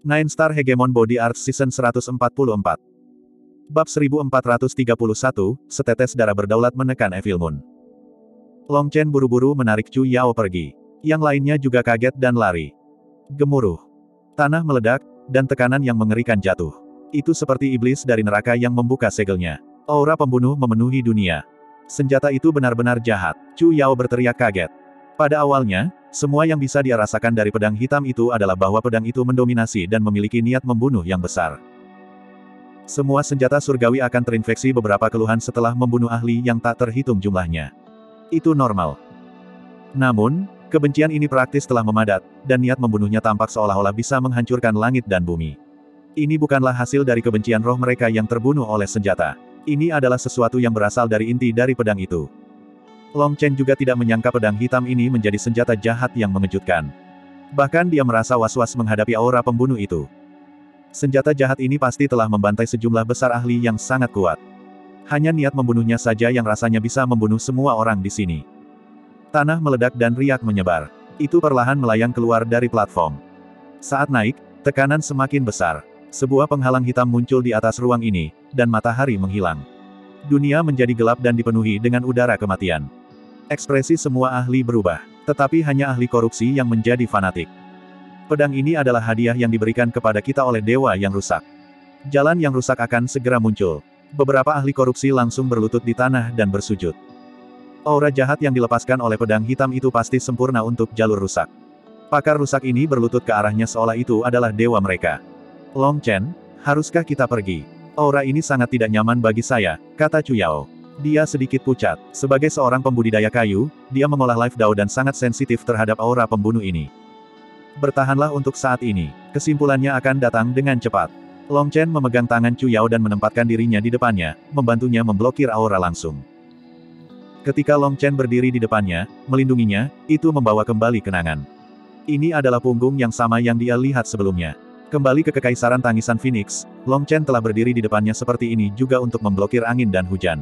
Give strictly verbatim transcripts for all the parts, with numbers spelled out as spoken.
Nine Star Hegemon Body Art Season seratus empat puluh empat. Bab seribu empat ratus tiga puluh satu, setetes darah berdaulat menekan Evil Moon. Long Chen buru-buru menarik Chu Yao pergi. Yang lainnya juga kaget dan lari. Gemuruh. Tanah meledak, dan tekanan yang mengerikan jatuh. Itu seperti iblis dari neraka yang membuka segelnya. Aura pembunuh memenuhi dunia. Senjata itu benar-benar jahat. Chu Yao berteriak kaget. Pada awalnya, semua yang bisa dia rasakan dari pedang hitam itu adalah bahwa pedang itu mendominasi dan memiliki niat membunuh yang besar. Semua senjata surgawi akan terinfeksi beberapa keluhan setelah membunuh ahli yang tak terhitung jumlahnya. Itu normal. Namun, kebencian ini praktis telah memadat, dan niat membunuhnya tampak seolah-olah bisa menghancurkan langit dan bumi. Ini bukanlah hasil dari kebencian roh mereka yang terbunuh oleh senjata. Ini adalah sesuatu yang berasal dari inti dari pedang itu. Long Chen juga tidak menyangka pedang hitam ini menjadi senjata jahat yang mengejutkan. Bahkan dia merasa was-was menghadapi aura pembunuh itu. Senjata jahat ini pasti telah membantai sejumlah besar ahli yang sangat kuat. Hanya niat membunuhnya saja yang rasanya bisa membunuh semua orang di sini. Tanah meledak dan riak menyebar. Itu perlahan melayang keluar dari platform. Saat naik, tekanan semakin besar. Sebuah penghalang hitam muncul di atas ruang ini, dan matahari menghilang. Dunia menjadi gelap dan dipenuhi dengan udara kematian. Ekspresi semua ahli berubah, tetapi hanya ahli korupsi yang menjadi fanatik. Pedang ini adalah hadiah yang diberikan kepada kita oleh dewa yang rusak. Jalan yang rusak akan segera muncul. Beberapa ahli korupsi langsung berlutut di tanah dan bersujud. Aura jahat yang dilepaskan oleh pedang hitam itu pasti sempurna untuk jalur rusak. Pakar rusak ini berlutut ke arahnya seolah itu adalah dewa mereka. Long Chen, haruskah kita pergi? Aura ini sangat tidak nyaman bagi saya, kata Chu Yao. Dia sedikit pucat. Sebagai seorang pembudidaya kayu, dia mengolah life dao dan sangat sensitif terhadap aura pembunuh ini. Bertahanlah untuk saat ini. Kesimpulannya akan datang dengan cepat. Long Chen memegang tangan Chu Yao dan menempatkan dirinya di depannya, membantunya memblokir aura langsung. Ketika Long Chen berdiri di depannya, melindunginya, itu membawa kembali kenangan. Ini adalah punggung yang sama yang dia lihat sebelumnya. Kembali ke Kekaisaran Tangisan Phoenix, Long Chen telah berdiri di depannya seperti ini juga untuk memblokir angin dan hujan.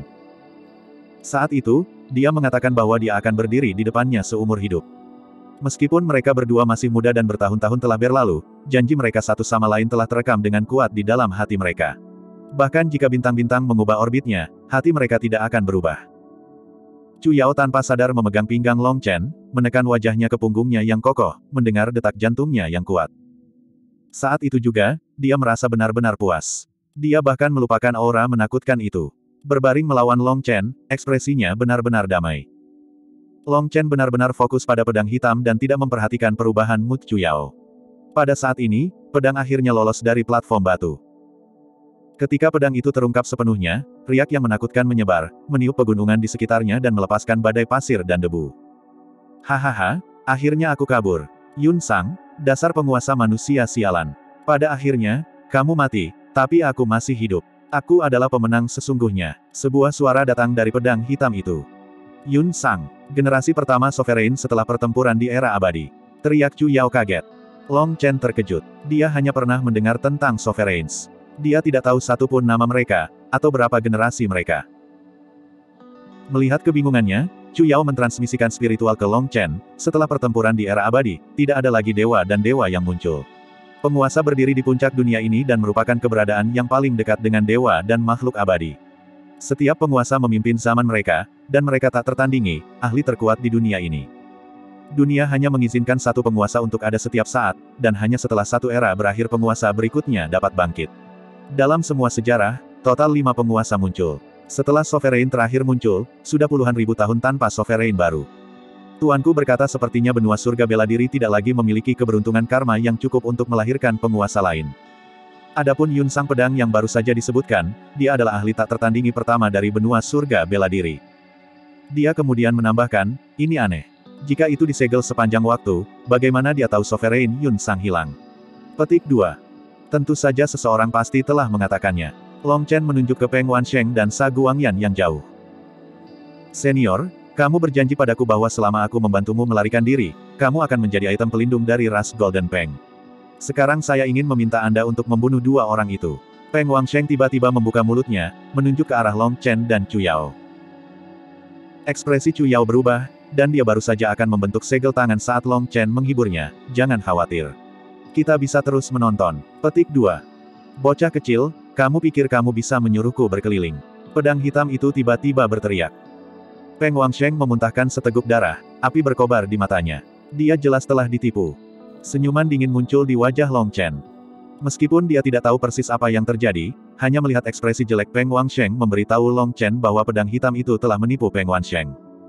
Saat itu, dia mengatakan bahwa dia akan berdiri di depannya seumur hidup. Meskipun mereka berdua masih muda dan bertahun-tahun telah berlalu, janji mereka satu sama lain telah terekam dengan kuat di dalam hati mereka. Bahkan jika bintang-bintang mengubah orbitnya, hati mereka tidak akan berubah. Chu Yao tanpa sadar memegang pinggang Long Chen, menekan wajahnya ke punggungnya yang kokoh, mendengar detak jantungnya yang kuat. Saat itu juga, dia merasa benar-benar puas. Dia bahkan melupakan aura menakutkan itu. Berbaring melawan Long Chen, ekspresinya benar-benar damai. Long Chen benar-benar fokus pada pedang hitam dan tidak memperhatikan perubahan mood Chu Yao. Pada saat ini, pedang akhirnya lolos dari platform batu. Ketika pedang itu terungkap sepenuhnya, riak yang menakutkan menyebar, meniup pegunungan di sekitarnya dan melepaskan badai pasir dan debu. Hahaha, akhirnya aku kabur. Yun Sang, dasar penguasa manusia sialan. Pada akhirnya, kamu mati, tapi aku masih hidup. Aku adalah pemenang sesungguhnya. Sebuah suara datang dari pedang hitam itu. Yun Sang, generasi pertama Sovereign setelah pertempuran di era abadi. Teriak Chu Yao kaget. Long Chen terkejut. Dia hanya pernah mendengar tentang Sovereigns. Dia tidak tahu satupun nama mereka, atau berapa generasi mereka. Melihat kebingungannya, Chu Yao mentransmisikan spiritual ke Long Chen. Setelah pertempuran di era abadi, tidak ada lagi dewa dan dewa yang muncul. Penguasa berdiri di puncak dunia ini dan merupakan keberadaan yang paling dekat dengan dewa dan makhluk abadi. Setiap penguasa memimpin zaman mereka, dan mereka tak tertandingi, ahli terkuat di dunia ini. Dunia hanya mengizinkan satu penguasa untuk ada setiap saat, dan hanya setelah satu era berakhir penguasa berikutnya dapat bangkit. Dalam semua sejarah, total lima penguasa muncul. Setelah Sovereign terakhir muncul, sudah puluhan ribu tahun tanpa Sovereign baru. Tuanku berkata sepertinya benua surga bela diri tidak lagi memiliki keberuntungan karma yang cukup untuk melahirkan penguasa lain. Adapun Yun Sang pedang yang baru saja disebutkan, dia adalah ahli tak tertandingi pertama dari benua surga bela diri. Dia kemudian menambahkan, ini aneh. Jika itu disegel sepanjang waktu, bagaimana dia tahu Sovereign Yun Sang hilang? Petik dua. Tentu saja seseorang pasti telah mengatakannya. Long Chen menunjuk ke Peng Wansheng dan Sa Guangyan yang jauh. Senior, kamu berjanji padaku bahwa selama aku membantumu melarikan diri, kamu akan menjadi item pelindung dari ras Golden Peng. Sekarang saya ingin meminta Anda untuk membunuh dua orang itu. Peng Wansheng tiba-tiba membuka mulutnya, menunjuk ke arah Long Chen dan Chu Yao. Ekspresi Chu Yao berubah, dan dia baru saja akan membentuk segel tangan saat Long Chen menghiburnya, jangan khawatir. Kita bisa terus menonton. Petik dua. Bocah kecil, kamu pikir kamu bisa menyuruhku berkeliling? Pedang hitam itu tiba-tiba berteriak. Peng Wansheng memuntahkan seteguk darah, api berkobar di matanya. Dia jelas telah ditipu. Senyuman dingin muncul di wajah Long Chen. Meskipun dia tidak tahu persis apa yang terjadi, hanya melihat ekspresi jelek Peng Wansheng memberitahu Long Chen bahwa pedang hitam itu telah menipu Peng Wansheng.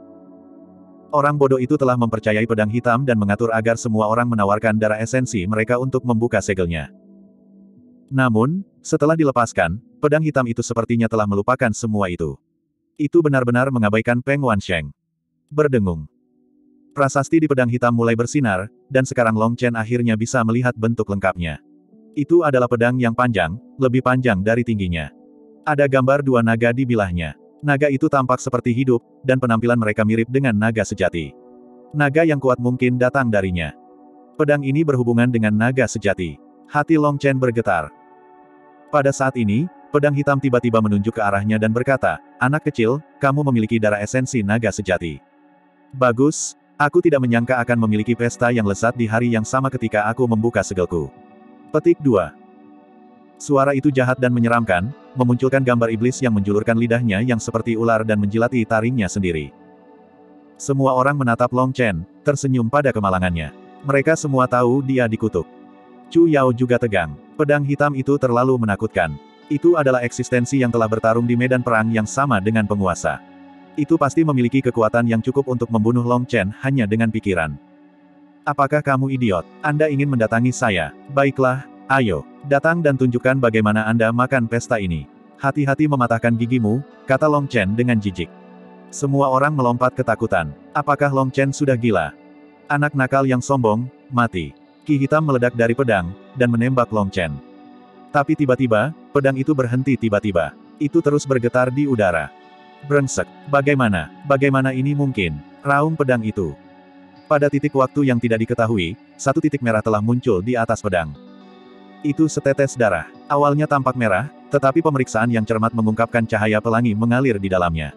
Orang bodoh itu telah mempercayai pedang hitam dan mengatur agar semua orang menawarkan darah esensi mereka untuk membuka segelnya. Namun, setelah dilepaskan, pedang hitam itu sepertinya telah melupakan semua itu. Itu benar-benar mengabaikan Peng Wansheng. Berdengung. Prasasti di pedang hitam mulai bersinar, dan sekarang Long Chen akhirnya bisa melihat bentuk lengkapnya. Itu adalah pedang yang panjang, lebih panjang dari tingginya. Ada gambar dua naga di bilahnya. Naga itu tampak seperti hidup, dan penampilan mereka mirip dengan naga sejati. Naga yang kuat mungkin datang darinya. Pedang ini berhubungan dengan naga sejati. Hati Long Chen bergetar. Pada saat ini, pedang hitam tiba-tiba menunjuk ke arahnya dan berkata, "Anak kecil, kamu memiliki darah esensi naga sejati. Bagus, aku tidak menyangka akan memiliki pesta yang lezat di hari yang sama ketika aku membuka segelku." Petik dua. Suara itu jahat dan menyeramkan, memunculkan gambar iblis yang menjulurkan lidahnya yang seperti ular dan menjilati taringnya sendiri. Semua orang menatap Long Chen, tersenyum pada kemalangannya. Mereka semua tahu dia dikutuk. Chu Yao juga tegang. Pedang hitam itu terlalu menakutkan. Itu adalah eksistensi yang telah bertarung di medan perang yang sama dengan penguasa. Itu pasti memiliki kekuatan yang cukup untuk membunuh Long Chen hanya dengan pikiran. Apakah kamu idiot? Anda ingin mendatangi saya? Baiklah, ayo, datang dan tunjukkan bagaimana Anda makan pesta ini. Hati-hati mematahkan gigimu, kata Long Chen dengan jijik. Semua orang melompat ketakutan. Apakah Long Chen sudah gila? Anak nakal yang sombong, mati. Ki hitam meledak dari pedang, dan menembak Long Chen. Tapi tiba-tiba, pedang itu berhenti tiba-tiba. Itu terus bergetar di udara. Brengsek, bagaimana, bagaimana ini mungkin? Raung pedang itu. Pada titik waktu yang tidak diketahui, satu titik merah telah muncul di atas pedang. Itu setetes darah. Awalnya tampak merah, tetapi pemeriksaan yang cermat mengungkapkan cahaya pelangi mengalir di dalamnya.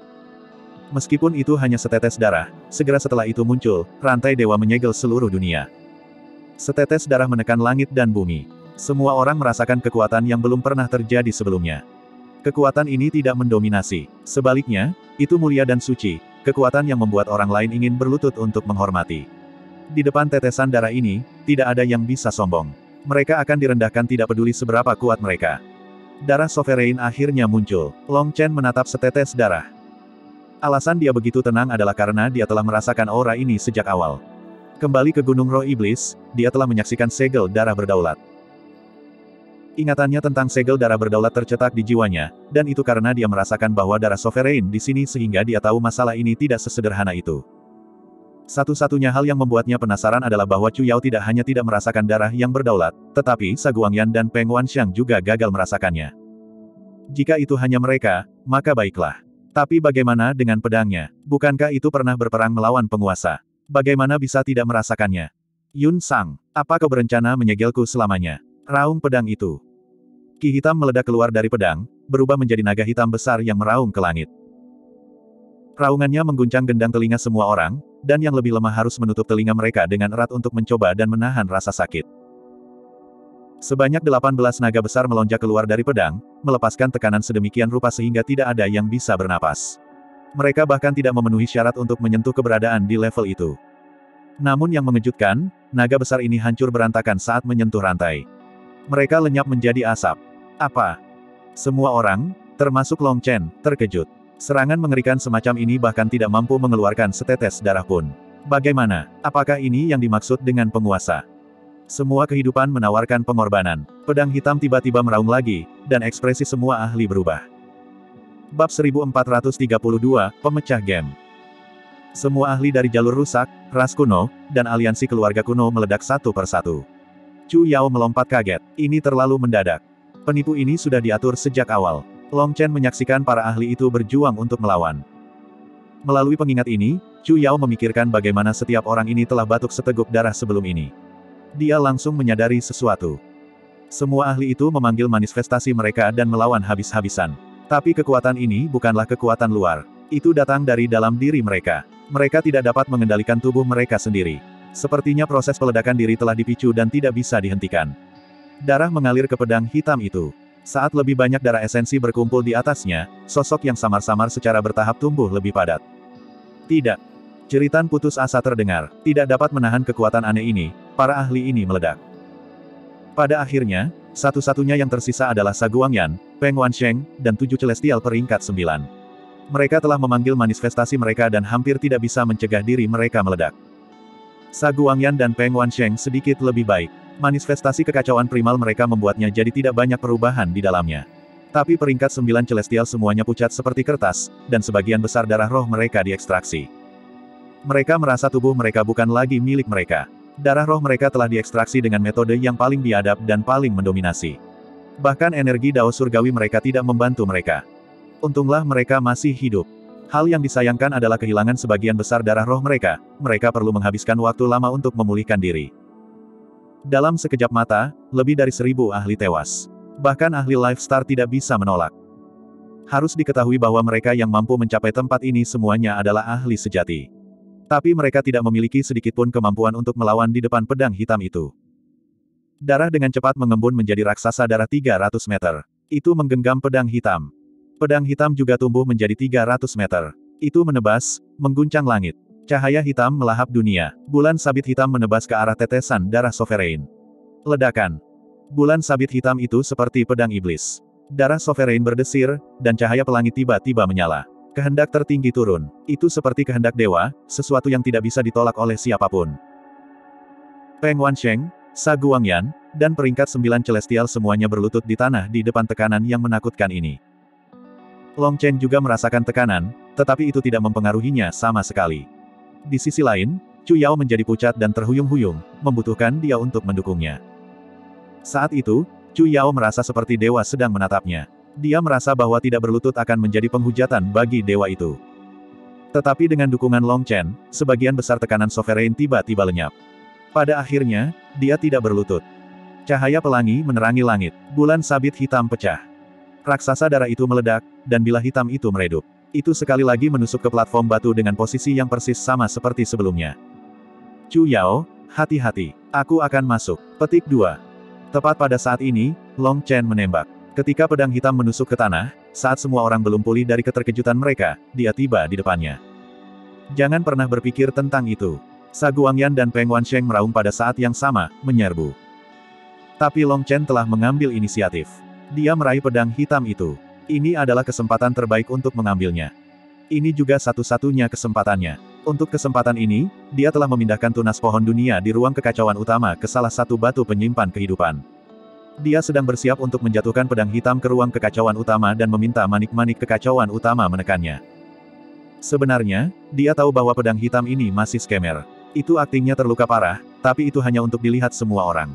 Meskipun itu hanya setetes darah, segera setelah itu muncul, rantai dewa menyegel seluruh dunia. Setetes darah menekan langit dan bumi. Semua orang merasakan kekuatan yang belum pernah terjadi sebelumnya. Kekuatan ini tidak mendominasi. Sebaliknya, itu mulia dan suci, kekuatan yang membuat orang lain ingin berlutut untuk menghormati. Di depan tetesan darah ini, tidak ada yang bisa sombong. Mereka akan direndahkan tidak peduli seberapa kuat mereka. Darah Sovereign akhirnya muncul. Long Chen menatap setetes darah. Alasan dia begitu tenang adalah karena dia telah merasakan aura ini sejak awal. Kembali ke Gunung Roh Iblis, dia telah menyaksikan segel darah berdaulat. Ingatannya tentang segel darah berdaulat tercetak di jiwanya, dan itu karena dia merasakan bahwa darah Sovereign di sini sehingga dia tahu masalah ini tidak sesederhana itu. Satu-satunya hal yang membuatnya penasaran adalah bahwa Chu Yao tidak hanya tidak merasakan darah yang berdaulat, tetapi Sa Guangyan dan Peng Wansheng juga gagal merasakannya. Jika itu hanya mereka, maka baiklah. Tapi bagaimana dengan pedangnya? Bukankah itu pernah berperang melawan penguasa? Bagaimana bisa tidak merasakannya? Yun Sang, apa kau berencana menyegelku selamanya? Raung pedang itu. Ki hitam meledak keluar dari pedang, berubah menjadi naga hitam besar yang meraung ke langit. Raungannya mengguncang gendang telinga semua orang, dan yang lebih lemah harus menutup telinga mereka dengan erat untuk mencoba dan menahan rasa sakit. Sebanyak delapan belas naga besar melonjak keluar dari pedang, melepaskan tekanan sedemikian rupa sehingga tidak ada yang bisa bernapas. Mereka bahkan tidak memenuhi syarat untuk menyentuh keberadaan di level itu. Namun yang mengejutkan, naga besar ini hancur berantakan saat menyentuh rantai. Mereka lenyap menjadi asap. Apa? Semua orang, termasuk Long Chen, terkejut. Serangan mengerikan semacam ini bahkan tidak mampu mengeluarkan setetes darah pun. Bagaimana? Apakah ini yang dimaksud dengan penguasa? Semua kehidupan menawarkan pengorbanan. Pedang hitam tiba-tiba meraung lagi, dan ekspresi semua ahli berubah. Bab seribu empat ratus tiga puluh dua, Pemecah Game. Semua ahli dari jalur rusak, ras kuno, dan aliansi keluarga kuno meledak satu persatu. Chu Yao melompat kaget. Ini terlalu mendadak. Penipu ini sudah diatur sejak awal. Long Chen menyaksikan para ahli itu berjuang untuk melawan. Melalui pengingat ini, Chu Yao memikirkan bagaimana setiap orang ini telah batuk seteguk darah sebelum ini. Dia langsung menyadari sesuatu. Semua ahli itu memanggil manifestasi mereka dan melawan habis-habisan. Tapi kekuatan ini bukanlah kekuatan luar. Itu datang dari dalam diri mereka. Mereka tidak dapat mengendalikan tubuh mereka sendiri. Sepertinya proses peledakan diri telah dipicu dan tidak bisa dihentikan. Darah mengalir ke pedang hitam itu. Saat lebih banyak darah esensi berkumpul di atasnya, sosok yang samar-samar secara bertahap tumbuh lebih padat. Tidak. Jeritan putus asa terdengar. Tidak dapat menahan kekuatan aneh ini, para ahli ini meledak. Pada akhirnya, satu-satunya yang tersisa adalah Sa Guangyan, Peng Wansheng, dan tujuh celestial peringkat sembilan. Mereka telah memanggil manifestasi mereka dan hampir tidak bisa mencegah diri mereka meledak. Sa Guangyan dan Peng Wansheng sedikit lebih baik. Manifestasi kekacauan primal mereka membuatnya jadi tidak banyak perubahan di dalamnya. Tapi peringkat sembilan celestial semuanya pucat seperti kertas, dan sebagian besar darah roh mereka diekstraksi. Mereka merasa tubuh mereka bukan lagi milik mereka. Darah roh mereka telah diekstraksi dengan metode yang paling biadab dan paling mendominasi. Bahkan energi dao surgawi mereka tidak membantu mereka. Untunglah mereka masih hidup. Hal yang disayangkan adalah kehilangan sebagian besar darah roh mereka, mereka perlu menghabiskan waktu lama untuk memulihkan diri. Dalam sekejap mata, lebih dari seribu ahli tewas. Bahkan ahli Lifestar tidak bisa menolak. Harus diketahui bahwa mereka yang mampu mencapai tempat ini semuanya adalah ahli sejati. Tapi mereka tidak memiliki sedikitpun kemampuan untuk melawan di depan pedang hitam itu. Darah dengan cepat mengembun menjadi raksasa darah tiga ratus meter. Itu menggenggam pedang hitam. Pedang hitam juga tumbuh menjadi tiga ratus meter. Itu menebas, mengguncang langit. Cahaya hitam melahap dunia. Bulan sabit hitam menebas ke arah tetesan darah Sovereign. Ledakan. Bulan sabit hitam itu seperti pedang iblis. Darah Sovereign berdesir, dan cahaya pelangi tiba-tiba menyala. Kehendak tertinggi turun. Itu seperti kehendak dewa, sesuatu yang tidak bisa ditolak oleh siapapun. Peng Wansheng, Sa Guangyan, dan peringkat sembilan celestial semuanya berlutut di tanah di depan tekanan yang menakutkan ini. Long Chen juga merasakan tekanan, tetapi itu tidak mempengaruhinya sama sekali. Di sisi lain, Chu Yao menjadi pucat dan terhuyung-huyung, membutuhkan dia untuk mendukungnya. Saat itu, Chu Yao merasa seperti dewa sedang menatapnya. Dia merasa bahwa tidak berlutut akan menjadi penghujatan bagi dewa itu. Tetapi dengan dukungan Long Chen, sebagian besar tekanan Sovereign tiba-tiba lenyap. Pada akhirnya, dia tidak berlutut. Cahaya pelangi menerangi langit. Bulan sabit hitam pecah. Raksasa darah itu meledak, dan bilah hitam itu meredup. Itu sekali lagi menusuk ke platform batu dengan posisi yang persis sama seperti sebelumnya. Chu Yao, hati-hati. Aku akan masuk. Petik dua. Tepat pada saat ini, Long Chen menembak. Ketika pedang hitam menusuk ke tanah, saat semua orang belum pulih dari keterkejutan mereka, dia tiba di depannya. Jangan pernah berpikir tentang itu. Sa Guangyan dan Peng Wansheng meraung pada saat yang sama, menyerbu. Tapi Long Chen telah mengambil inisiatif. Dia meraih pedang hitam itu. Ini adalah kesempatan terbaik untuk mengambilnya. Ini juga satu-satunya kesempatannya. Untuk kesempatan ini, dia telah memindahkan tunas pohon dunia di ruang kekacauan utama ke salah satu batu penyimpan kehidupan. Dia sedang bersiap untuk menjatuhkan pedang hitam ke ruang kekacauan utama dan meminta manik-manik kekacauan utama menekannya. Sebenarnya, dia tahu bahwa pedang hitam ini masih skemer. Itu aktingnya terluka parah, tapi itu hanya untuk dilihat semua orang.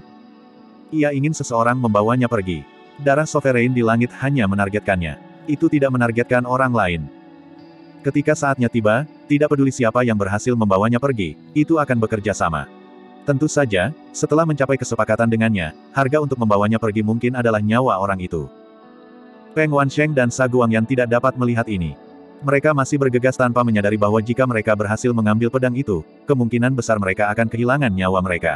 Ia ingin seseorang membawanya pergi. Darah Sovereign di langit hanya menargetkannya. Itu tidak menargetkan orang lain. Ketika saatnya tiba, tidak peduli siapa yang berhasil membawanya pergi, itu akan bekerja sama. Tentu saja, setelah mencapai kesepakatan dengannya, harga untuk membawanya pergi mungkin adalah nyawa orang itu. Peng Wansheng dan Sa Guangyan tidak dapat melihat ini. Mereka masih bergegas tanpa menyadari bahwa jika mereka berhasil mengambil pedang itu, kemungkinan besar mereka akan kehilangan nyawa mereka.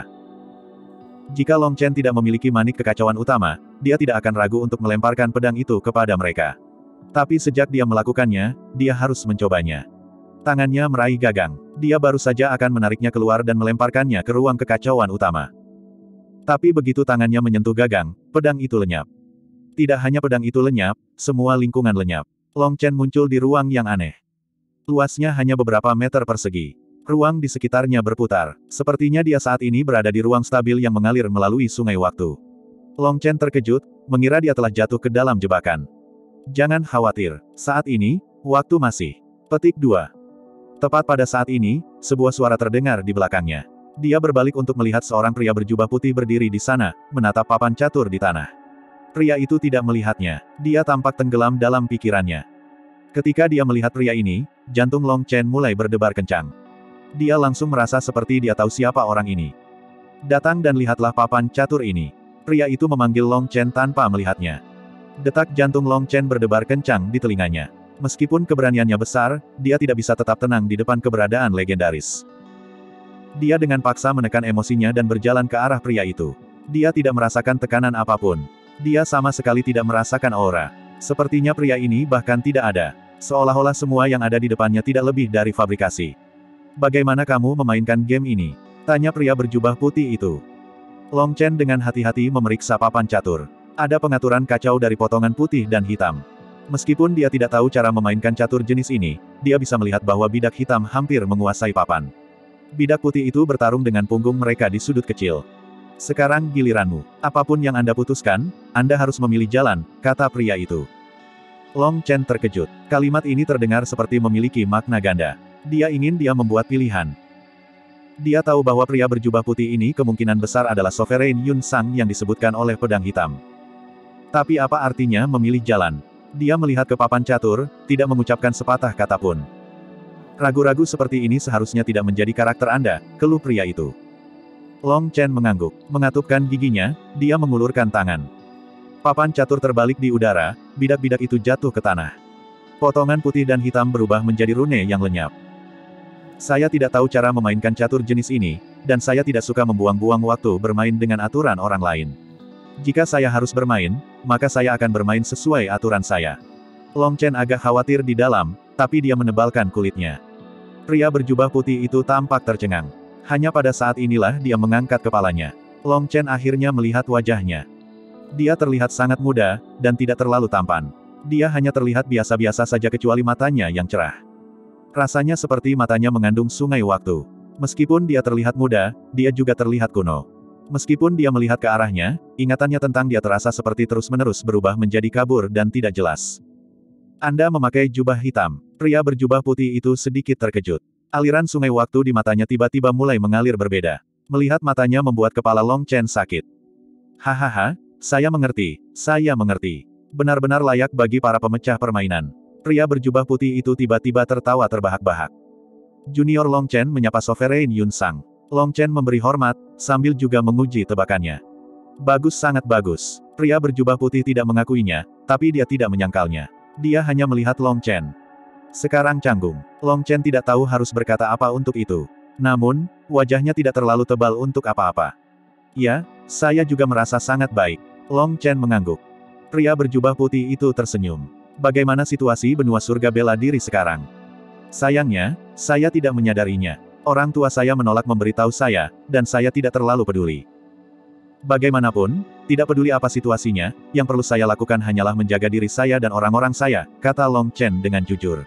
Jika Long Chen tidak memiliki manik kekacauan utama, dia tidak akan ragu untuk melemparkan pedang itu kepada mereka. Tapi sejak dia melakukannya, dia harus mencobanya. Tangannya meraih gagang. Dia baru saja akan menariknya keluar dan melemparkannya ke ruang kekacauan utama. Tapi begitu tangannya menyentuh gagang, pedang itu lenyap. Tidak hanya pedang itu lenyap, semua lingkungan lenyap. Long Chen muncul di ruang yang aneh. Luasnya hanya beberapa meter persegi. Ruang di sekitarnya berputar. Sepertinya dia saat ini berada di ruang stabil yang mengalir melalui sungai waktu. Long Chen terkejut, mengira dia telah jatuh ke dalam jebakan. Jangan khawatir. Saat ini, waktu masih. Petik dua. Tepat pada saat ini, sebuah suara terdengar di belakangnya. Dia berbalik untuk melihat seorang pria berjubah putih berdiri di sana, menatap papan catur di tanah. Pria itu tidak melihatnya. Dia tampak tenggelam dalam pikirannya. Ketika dia melihat pria ini, jantung Long Chen mulai berdebar kencang. Dia langsung merasa seperti dia tahu siapa orang ini. Datang dan lihatlah papan catur ini. Pria itu memanggil Long Chen tanpa melihatnya. Detak jantung Long Chen berdebar kencang di telinganya. Meskipun keberaniannya besar, dia tidak bisa tetap tenang di depan keberadaan legendaris. Dia dengan paksa menekan emosinya dan berjalan ke arah pria itu. Dia tidak merasakan tekanan apapun. Dia sama sekali tidak merasakan aura. Sepertinya pria ini bahkan tidak ada. Seolah-olah semua yang ada di depannya tidak lebih dari fabrikasi. Bagaimana kamu memainkan game ini? Tanya pria berjubah putih itu. Long Chen dengan hati-hati memeriksa papan catur. Ada pengaturan kacau dari potongan putih dan hitam. Meskipun dia tidak tahu cara memainkan catur jenis ini, dia bisa melihat bahwa bidak hitam hampir menguasai papan. Bidak putih itu bertarung dengan punggung mereka di sudut kecil. Sekarang giliranmu. Apapun yang Anda putuskan, Anda harus memilih jalan, kata pria itu. Long Chen terkejut. Kalimat ini terdengar seperti memiliki makna ganda. Dia ingin dia membuat pilihan. Dia tahu bahwa pria berjubah putih ini kemungkinan besar adalah Sovereign Yun Sang yang disebutkan oleh pedang hitam. Tapi apa artinya memilih jalan? Dia melihat ke papan catur, tidak mengucapkan sepatah kata pun. Ragu-ragu seperti ini seharusnya tidak menjadi karakter Anda, keluh pria itu. Long Chen mengangguk. Mengatupkan giginya, dia mengulurkan tangan. Papan catur terbalik di udara, bidak-bidak itu jatuh ke tanah. Potongan putih dan hitam berubah menjadi rune yang lenyap. Saya tidak tahu cara memainkan catur jenis ini, dan saya tidak suka membuang-buang waktu bermain dengan aturan orang lain. Jika saya harus bermain, maka saya akan bermain sesuai aturan saya. Long Chen agak khawatir di dalam, tapi dia menebalkan kulitnya. Pria berjubah putih itu tampak tercengang. Hanya pada saat inilah dia mengangkat kepalanya. Long Chen akhirnya melihat wajahnya. Dia terlihat sangat muda, dan tidak terlalu tampan. Dia hanya terlihat biasa-biasa saja kecuali matanya yang cerah. Rasanya seperti matanya mengandung sungai waktu. Meskipun dia terlihat muda, dia juga terlihat kuno. Meskipun dia melihat ke arahnya, ingatannya tentang dia terasa seperti terus-menerus berubah menjadi kabur dan tidak jelas. Anda memakai jubah hitam. Pria berjubah putih itu sedikit terkejut. Aliran sungai waktu di matanya tiba-tiba mulai mengalir berbeda. Melihat matanya membuat kepala Long Chen sakit. Hahaha, saya mengerti, saya mengerti. Benar-benar layak bagi para pemecah permainan. Pria berjubah putih itu tiba-tiba tertawa terbahak-bahak. Junior Long Chen menyapa Sovereign Yun Sang. Long Chen memberi hormat, sambil juga menguji tebakannya. Bagus, sangat bagus. Pria berjubah putih tidak mengakuinya, tapi dia tidak menyangkalnya. Dia hanya melihat Long Chen. Sekarang canggung. Long Chen tidak tahu harus berkata apa untuk itu. Namun, wajahnya tidak terlalu tebal untuk apa-apa. Ya, saya juga merasa sangat baik. Long Chen mengangguk. Pria berjubah putih itu tersenyum. Bagaimana situasi benua surga bela diri sekarang? Sayangnya, saya tidak menyadarinya. Orang tua saya menolak memberitahu saya, dan saya tidak terlalu peduli. Bagaimanapun, tidak peduli apa situasinya, yang perlu saya lakukan hanyalah menjaga diri saya dan orang-orang saya, kata Long Chen dengan jujur.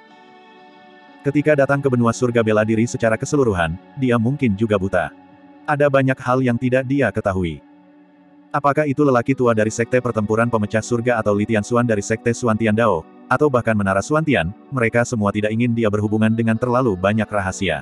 Ketika datang ke benua surga bela diri secara keseluruhan, dia mungkin juga buta. Ada banyak hal yang tidak dia ketahui. Apakah itu lelaki tua dari Sekte Pertempuran Pemecah Surga atau Li Tianxuan dari Sekte Xuantian Dao, atau bahkan Menara Xuantian, mereka semua tidak ingin dia berhubungan dengan terlalu banyak rahasia.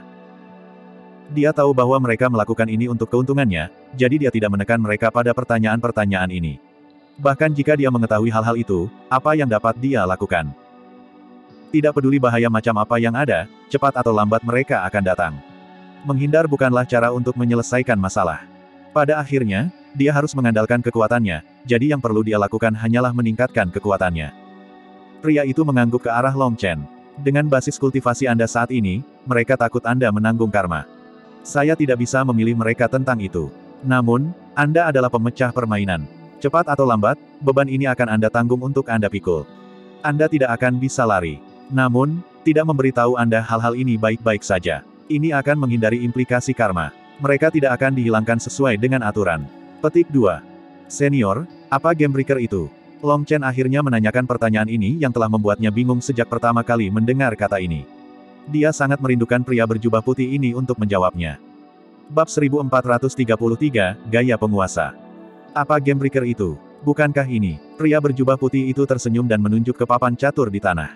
Dia tahu bahwa mereka melakukan ini untuk keuntungannya, jadi dia tidak menekan mereka pada pertanyaan-pertanyaan ini. Bahkan jika dia mengetahui hal-hal itu, apa yang dapat dia lakukan? Tidak peduli bahaya macam apa yang ada, cepat atau lambat mereka akan datang. Menghindar bukanlah cara untuk menyelesaikan masalah. Pada akhirnya, dia harus mengandalkan kekuatannya, jadi yang perlu dia lakukan hanyalah meningkatkan kekuatannya. Pria itu mengangguk ke arah Long Chen. Dengan basis kultivasi Anda saat ini, mereka takut Anda menanggung karma. Saya tidak bisa memilih mereka tentang itu. Namun, Anda adalah pemecah permainan. Cepat atau lambat, beban ini akan Anda tanggung untuk Anda pikul. Anda tidak akan bisa lari. Namun, tidak memberitahu Anda hal-hal ini baik-baik saja. Ini akan menghindari implikasi karma. Mereka tidak akan dihilangkan sesuai dengan aturan. Petik dua. Senior, apa Game Breaker itu? Long Chen akhirnya menanyakan pertanyaan ini yang telah membuatnya bingung sejak pertama kali mendengar kata ini. Dia sangat merindukan pria berjubah putih ini untuk menjawabnya. Bab seribu empat ratus tiga puluh tiga, Gaya Penguasa. Apa Game Breaker itu? Bukankah ini? Pria berjubah putih itu tersenyum dan menunjuk ke papan catur di tanah.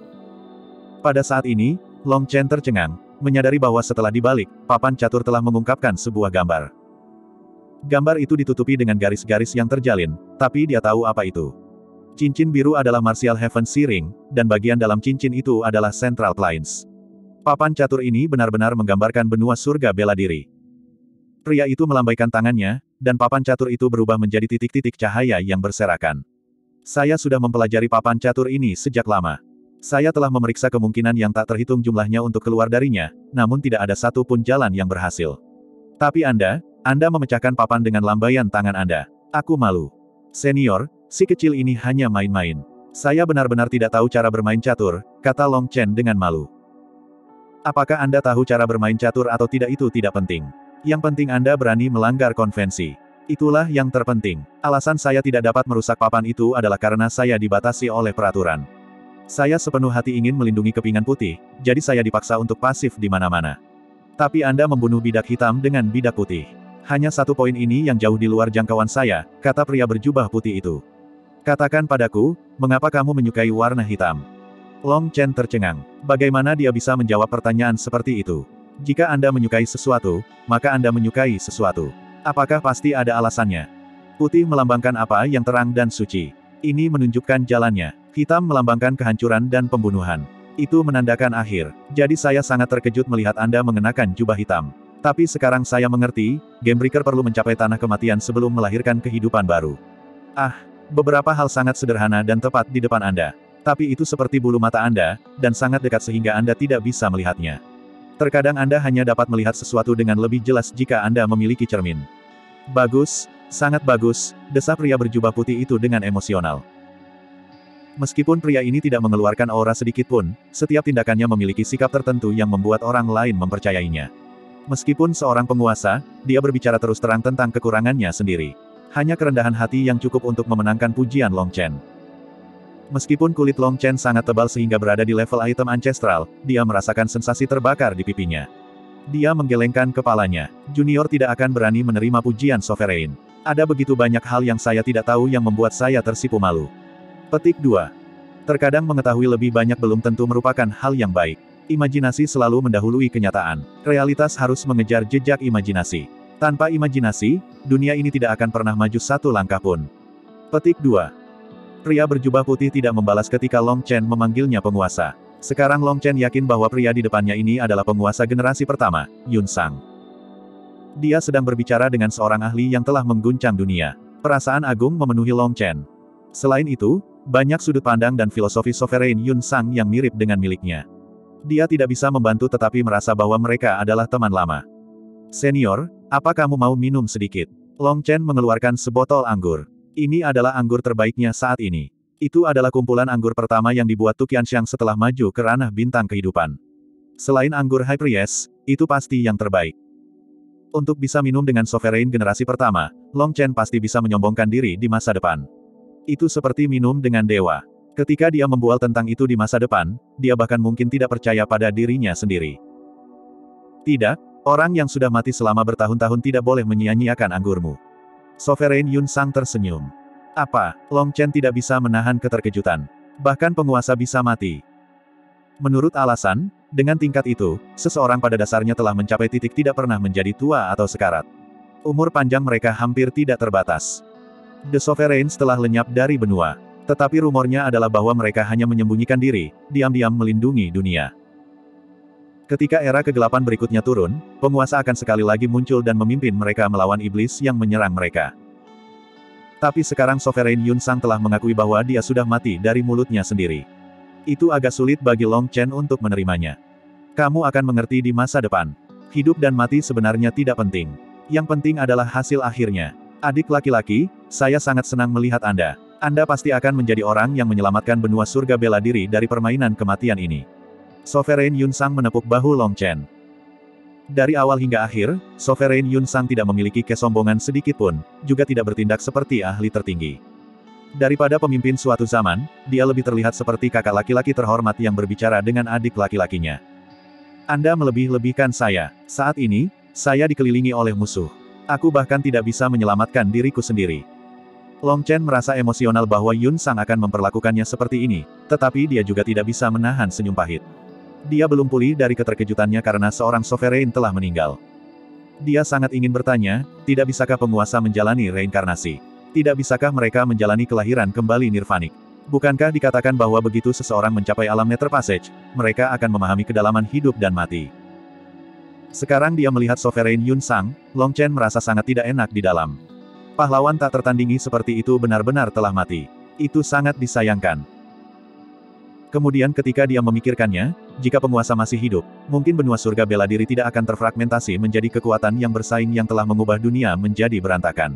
Pada saat ini, Long Chen tercengang, menyadari bahwa setelah dibalik, papan catur telah mengungkapkan sebuah gambar. Gambar itu ditutupi dengan garis-garis yang terjalin, tapi dia tahu apa itu. Cincin biru adalah Martial Heaven Searing, dan bagian dalam cincin itu adalah Central Plains. Papan catur ini benar-benar menggambarkan benua surga bela diri. Pria itu melambaikan tangannya, dan papan catur itu berubah menjadi titik-titik cahaya yang berserakan. Saya sudah mempelajari papan catur ini sejak lama. Saya telah memeriksa kemungkinan yang tak terhitung jumlahnya untuk keluar darinya, namun tidak ada satu pun jalan yang berhasil. Tapi Anda, Anda memecahkan papan dengan lambaian tangan Anda. Aku malu. Senior, si kecil ini hanya main-main. Saya benar-benar tidak tahu cara bermain catur, kata Long Chen dengan malu. Apakah Anda tahu cara bermain catur atau tidak itu tidak penting. Yang penting Anda berani melanggar konvensi. Itulah yang terpenting. Alasan saya tidak dapat merusak papan itu adalah karena saya dibatasi oleh peraturan. Saya sepenuh hati ingin melindungi kepingan putih, jadi saya dipaksa untuk pasif di mana-mana. Tapi Anda membunuh bidak hitam dengan bidak putih. Hanya satu poin ini yang jauh di luar jangkauan saya, kata pria berjubah putih itu. Katakan padaku, mengapa kamu menyukai warna hitam? Long Chen tercengang. Bagaimana dia bisa menjawab pertanyaan seperti itu? Jika Anda menyukai sesuatu, maka Anda menyukai sesuatu. Apakah pasti ada alasannya? Putih melambangkan apa yang terang dan suci. Ini menunjukkan jalannya. Hitam melambangkan kehancuran dan pembunuhan. Itu menandakan akhir. Jadi saya sangat terkejut melihat Anda mengenakan jubah hitam. Tapi sekarang saya mengerti, Gamebreaker perlu mencapai tanah kematian sebelum melahirkan kehidupan baru. Ah, beberapa hal sangat sederhana dan tepat di depan Anda. Tapi itu seperti bulu mata Anda, dan sangat dekat sehingga Anda tidak bisa melihatnya. Terkadang Anda hanya dapat melihat sesuatu dengan lebih jelas jika Anda memiliki cermin. Bagus, sangat bagus, desah pria berjubah putih itu dengan emosional. Meskipun pria ini tidak mengeluarkan aura sedikit pun, setiap tindakannya memiliki sikap tertentu yang membuat orang lain mempercayainya. Meskipun seorang penguasa, dia berbicara terus terang tentang kekurangannya sendiri. Hanya kerendahan hati yang cukup untuk memenangkan pujian Long Chen. Meskipun kulit Long Chen sangat tebal sehingga berada di level item ancestral, dia merasakan sensasi terbakar di pipinya. Dia menggelengkan kepalanya. Junior tidak akan berani menerima pujian Sovereign. Ada begitu banyak hal yang saya tidak tahu yang membuat saya tersipu malu. Petik dua. Terkadang mengetahui lebih banyak belum tentu merupakan hal yang baik. Imajinasi selalu mendahului kenyataan. Realitas harus mengejar jejak imajinasi. Tanpa imajinasi, dunia ini tidak akan pernah maju satu langkah pun. Petik dua. Pria berjubah putih tidak membalas ketika Long Chen memanggilnya penguasa. Sekarang Long Chen yakin bahwa pria di depannya ini adalah penguasa generasi pertama, Yun Sang. Dia sedang berbicara dengan seorang ahli yang telah mengguncang dunia. Perasaan agung memenuhi Long Chen. Selain itu, banyak sudut pandang dan filosofi Sovereign Yun Sang yang mirip dengan miliknya. Dia tidak bisa membantu tetapi merasa bahwa mereka adalah teman lama. Senior, apa kamu mau minum sedikit? Long Chen mengeluarkan sebotol anggur. Ini adalah anggur terbaiknya saat ini. Itu adalah kumpulan anggur pertama yang dibuat Tu Qianxiang setelah maju ke ranah bintang kehidupan. Selain anggur High Priest, itu pasti yang terbaik. Untuk bisa minum dengan Sovereign generasi pertama, Long Chen pasti bisa menyombongkan diri di masa depan. Itu seperti minum dengan dewa. Ketika dia membual tentang itu di masa depan, dia bahkan mungkin tidak percaya pada dirinya sendiri. Tidak, orang yang sudah mati selama bertahun-tahun tidak boleh menyia-nyiakan anggurmu. Sovereign Yun Sang tersenyum. Apa, Long Chen tidak bisa menahan keterkejutan. Bahkan penguasa bisa mati. Menurut alasan, dengan tingkat itu, seseorang pada dasarnya telah mencapai titik tidak pernah menjadi tua atau sekarat. Umur panjang mereka hampir tidak terbatas. The Sovereigns telah lenyap dari benua. Tetapi rumornya adalah bahwa mereka hanya menyembunyikan diri, diam-diam melindungi dunia. Ketika era kegelapan berikutnya turun, penguasa akan sekali lagi muncul dan memimpin mereka melawan iblis yang menyerang mereka. Tapi sekarang Sovereign Yun Sang telah mengakui bahwa dia sudah mati dari mulutnya sendiri. Itu agak sulit bagi Long Chen untuk menerimanya. Kamu akan mengerti di masa depan. Hidup dan mati sebenarnya tidak penting. Yang penting adalah hasil akhirnya. Adik laki-laki, saya sangat senang melihat Anda. Anda pasti akan menjadi orang yang menyelamatkan benua surga bela diri dari permainan kematian ini. Sovereign Yun Sang menepuk bahu Long Chen. Dari awal hingga akhir, Sovereign Yun Sang tidak memiliki kesombongan sedikit pun, juga tidak bertindak seperti ahli tertinggi. Daripada pemimpin suatu zaman, dia lebih terlihat seperti kakak laki-laki terhormat yang berbicara dengan adik laki-lakinya. Anda melebih-lebihkan saya. Saat ini, saya dikelilingi oleh musuh. Aku bahkan tidak bisa menyelamatkan diriku sendiri. Long Chen merasa emosional bahwa Yun Sang akan memperlakukannya seperti ini, tetapi dia juga tidak bisa menahan senyum pahit. Dia belum pulih dari keterkejutannya karena seorang Sovereign telah meninggal. Dia sangat ingin bertanya, tidak bisakah penguasa menjalani reinkarnasi? Tidak bisakah mereka menjalani kelahiran kembali nirvanik? Bukankah dikatakan bahwa begitu seseorang mencapai alam Nether Passage, mereka akan memahami kedalaman hidup dan mati? Sekarang dia melihat Sovereign Yun Sang, Long Chen merasa sangat tidak enak di dalam. Pahlawan tak tertandingi seperti itu benar-benar telah mati. Itu sangat disayangkan. Kemudian ketika dia memikirkannya, jika penguasa masih hidup, mungkin benua surga bela diri tidak akan terfragmentasi menjadi kekuatan yang bersaing yang telah mengubah dunia menjadi berantakan.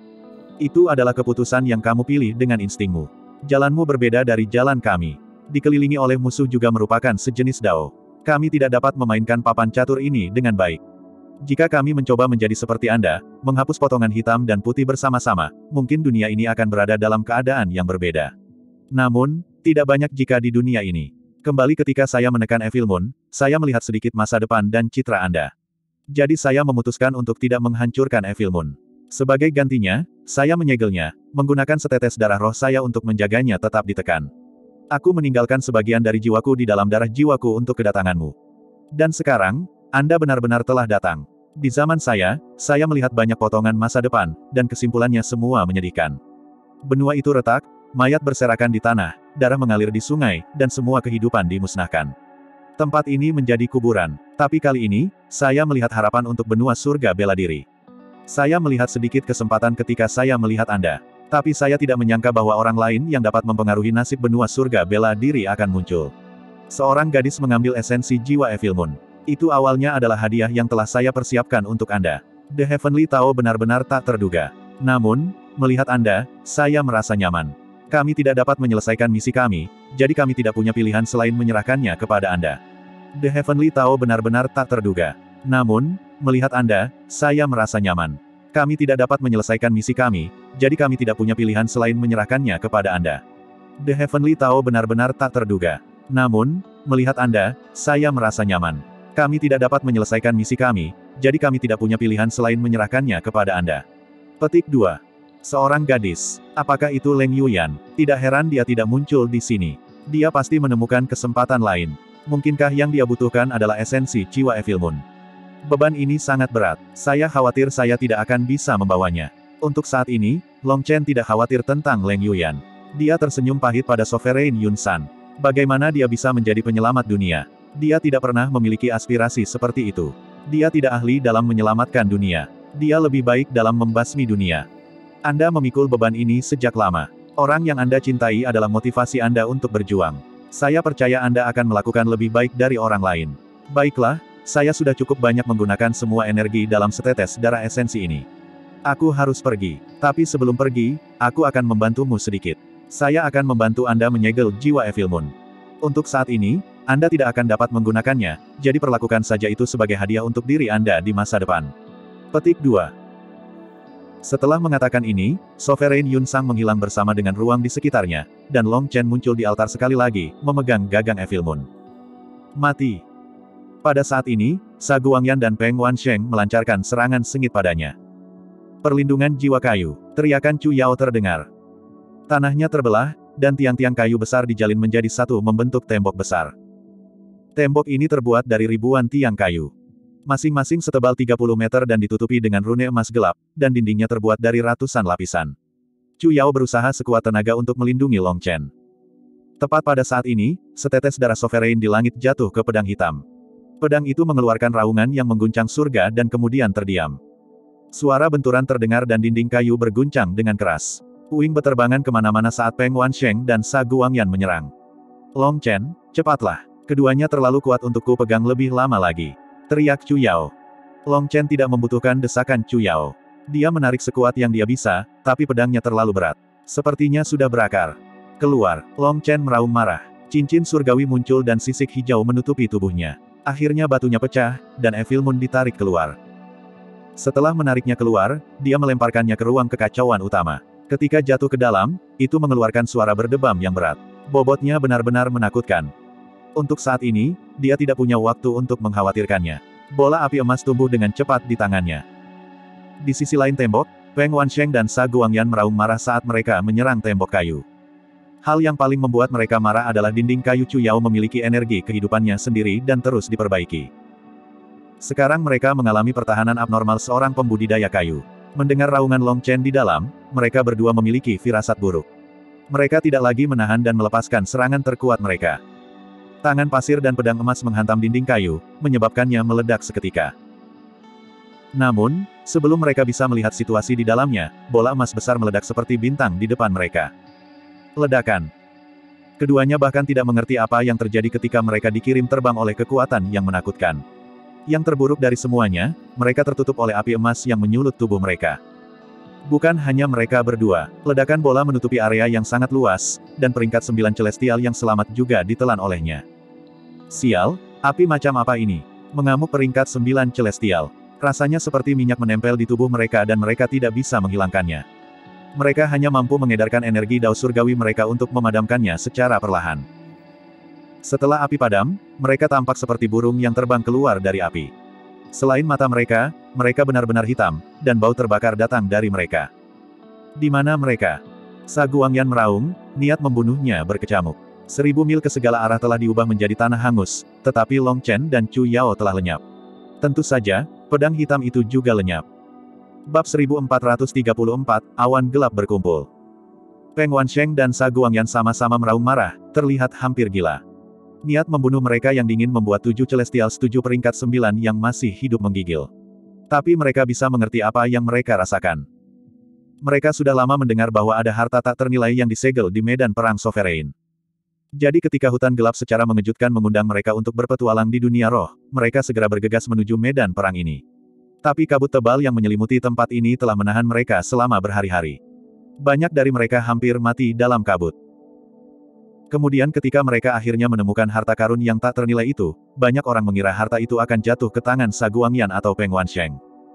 Itu adalah keputusan yang kamu pilih dengan instingmu. Jalanmu berbeda dari jalan kami. Dikelilingi oleh musuh juga merupakan sejenis dao. Kami tidak dapat memainkan papan catur ini dengan baik. Jika kami mencoba menjadi seperti Anda, menghapus potongan hitam dan putih bersama-sama, mungkin dunia ini akan berada dalam keadaan yang berbeda. Namun, tidak banyak jika di dunia ini. Kembali ketika saya menekan Evil Moon, saya melihat sedikit masa depan dan citra Anda. Jadi saya memutuskan untuk tidak menghancurkan Evil Moon. Sebagai gantinya, saya menyegelnya, menggunakan setetes darah roh saya untuk menjaganya tetap ditekan. Aku meninggalkan sebagian dari jiwaku di dalam darah jiwaku untuk kedatanganmu. Dan sekarang, Anda benar-benar telah datang. Di zaman saya, saya melihat banyak potongan masa depan, dan kesimpulannya semua menyedihkan. Benua itu retak, mayat berserakan di tanah, darah mengalir di sungai, dan semua kehidupan dimusnahkan. Tempat ini menjadi kuburan. Tapi kali ini, saya melihat harapan untuk benua surga bela diri. Saya melihat sedikit kesempatan ketika saya melihat Anda. Tapi saya tidak menyangka bahwa orang lain yang dapat mempengaruhi nasib benua surga bela diri akan muncul. Seorang gadis mengambil esensi jiwa Evil Moon. Itu awalnya adalah hadiah yang telah saya persiapkan untuk Anda. The Heavenly Tao benar-benar tak terduga. Namun, melihat Anda, saya merasa nyaman. Kami tidak dapat menyelesaikan misi kami, jadi kami tidak punya pilihan selain menyerahkannya kepada Anda. The Heavenly Tao benar-benar tak terduga. Namun, melihat Anda, saya merasa nyaman. Kami tidak dapat menyelesaikan misi kami, jadi kami tidak punya pilihan selain menyerahkannya kepada Anda. The Heavenly Tao benar-benar tak terduga. Namun, melihat Anda, saya merasa nyaman. Kami tidak dapat menyelesaikan misi kami, jadi kami tidak punya pilihan selain menyerahkannya kepada Anda. Petik dua. Seorang gadis. Apakah itu Leng Yuyan? Tidak heran dia tidak muncul di sini. Dia pasti menemukan kesempatan lain. Mungkinkah yang dia butuhkan adalah esensi jiwa Evil Moon? Beban ini sangat berat. Saya khawatir saya tidak akan bisa membawanya. Untuk saat ini, Long Chen tidak khawatir tentang Leng Yuyan. Dia tersenyum pahit pada Sovereign Yun San. Bagaimana dia bisa menjadi penyelamat dunia? Dia tidak pernah memiliki aspirasi seperti itu. Dia tidak ahli dalam menyelamatkan dunia. Dia lebih baik dalam membasmi dunia. Anda memikul beban ini sejak lama. Orang yang Anda cintai adalah motivasi Anda untuk berjuang. Saya percaya Anda akan melakukan lebih baik dari orang lain. Baiklah, saya sudah cukup banyak menggunakan semua energi dalam setetes darah esensi ini. Aku harus pergi. Tapi sebelum pergi, aku akan membantumu sedikit. Saya akan membantu Anda menyegel jiwa Evil Moon. Untuk saat ini, Anda tidak akan dapat menggunakannya, jadi perlakukan saja itu sebagai hadiah untuk diri Anda di masa depan. Petik dua. Setelah mengatakan ini, Sovereign Yun Sang menghilang bersama dengan ruang di sekitarnya, dan Long Chen muncul di altar sekali lagi, memegang gagang Evil Moon. Mati. Pada saat ini, Sa Guangyan dan Peng Wansheng melancarkan serangan sengit padanya. Perlindungan jiwa kayu. Teriakan Chu Yao terdengar. Tanahnya terbelah, dan tiang-tiang kayu besar dijalin menjadi satu membentuk tembok besar. Tembok ini terbuat dari ribuan tiang kayu. Masing-masing setebal tiga puluh meter dan ditutupi dengan rune emas gelap, dan dindingnya terbuat dari ratusan lapisan. Chu Yao berusaha sekuat tenaga untuk melindungi Long Chen. Tepat pada saat ini, setetes darah Sovereign di langit jatuh ke pedang hitam. Pedang itu mengeluarkan raungan yang mengguncang surga dan kemudian terdiam. Suara benturan terdengar dan dinding kayu berguncang dengan keras. Puing beterbangan kemana-mana saat Peng Wansheng dan Sa Guangyan menyerang. Long Chen, cepatlah. Keduanya terlalu kuat untuk ku pegang lebih lama lagi. Teriak Chu Yao. Long Chen tidak membutuhkan desakan Chu Yao. Dia menarik sekuat yang dia bisa, tapi pedangnya terlalu berat. Sepertinya sudah berakar. Keluar. Long Chen meraung marah. Cincin surgawi muncul dan sisik hijau menutupi tubuhnya. Akhirnya batunya pecah, dan Evil Moon ditarik keluar. Setelah menariknya keluar, dia melemparkannya ke ruang kekacauan utama. Ketika jatuh ke dalam, itu mengeluarkan suara berdebam yang berat. Bobotnya benar-benar menakutkan. Untuk saat ini, dia tidak punya waktu untuk mengkhawatirkannya. Bola api emas tumbuh dengan cepat di tangannya. Di sisi lain tembok, Peng Wansheng dan Sa Guangyan meraung marah saat mereka menyerang tembok kayu. Hal yang paling membuat mereka marah adalah dinding kayu Chu Yao memiliki energi kehidupannya sendiri dan terus diperbaiki. Sekarang mereka mengalami pertahanan abnormal seorang pembudidaya kayu. Mendengar raungan Long Chen di dalam, mereka berdua memiliki firasat buruk. Mereka tidak lagi menahan dan melepaskan serangan terkuat mereka. Tangan pasir dan pedang emas menghantam dinding kayu, menyebabkannya meledak seketika. Namun, sebelum mereka bisa melihat situasi di dalamnya, bola emas besar meledak seperti bintang di depan mereka. Ledakan. Keduanya bahkan tidak mengerti apa yang terjadi ketika mereka dikirim terbang oleh kekuatan yang menakutkan. Yang terburuk dari semuanya, mereka tertutup oleh api emas yang menyulut tubuh mereka. Bukan hanya mereka berdua, ledakan bola menutupi area yang sangat luas, dan peringkat sembilan Celestial yang selamat juga ditelan olehnya. Sial, api macam apa ini? Mengamuk peringkat sembilan Celestial. Rasanya seperti minyak menempel di tubuh mereka dan mereka tidak bisa menghilangkannya. Mereka hanya mampu mengedarkan energi dao surgawi mereka untuk memadamkannya secara perlahan. Setelah api padam, mereka tampak seperti burung yang terbang keluar dari api. Selain mata mereka, mereka benar-benar hitam, dan bau terbakar datang dari mereka. Di mana mereka? Sa Guangyan meraung, niat membunuhnya berkecamuk. Seribu mil ke segala arah telah diubah menjadi tanah hangus, tetapi Long Chen dan Chu Yao telah lenyap. Tentu saja, pedang hitam itu juga lenyap. Bab seribu empat ratus tiga puluh empat, awan gelap berkumpul. Peng Wansheng dan Sa Guangyan sama-sama meraung marah, terlihat hampir gila. Niat membunuh mereka yang dingin membuat tujuh Celestial setuju peringkat sembilan yang masih hidup menggigil. Tapi mereka bisa mengerti apa yang mereka rasakan. Mereka sudah lama mendengar bahwa ada harta tak ternilai yang disegel di medan perang Sovereign. Jadi ketika hutan gelap secara mengejutkan mengundang mereka untuk berpetualang di dunia roh, mereka segera bergegas menuju medan perang ini. Tapi kabut tebal yang menyelimuti tempat ini telah menahan mereka selama berhari-hari. Banyak dari mereka hampir mati dalam kabut. Kemudian ketika mereka akhirnya menemukan harta karun yang tak ternilai itu, banyak orang mengira harta itu akan jatuh ke tangan Sa Guangyan atau Peng Wansheng.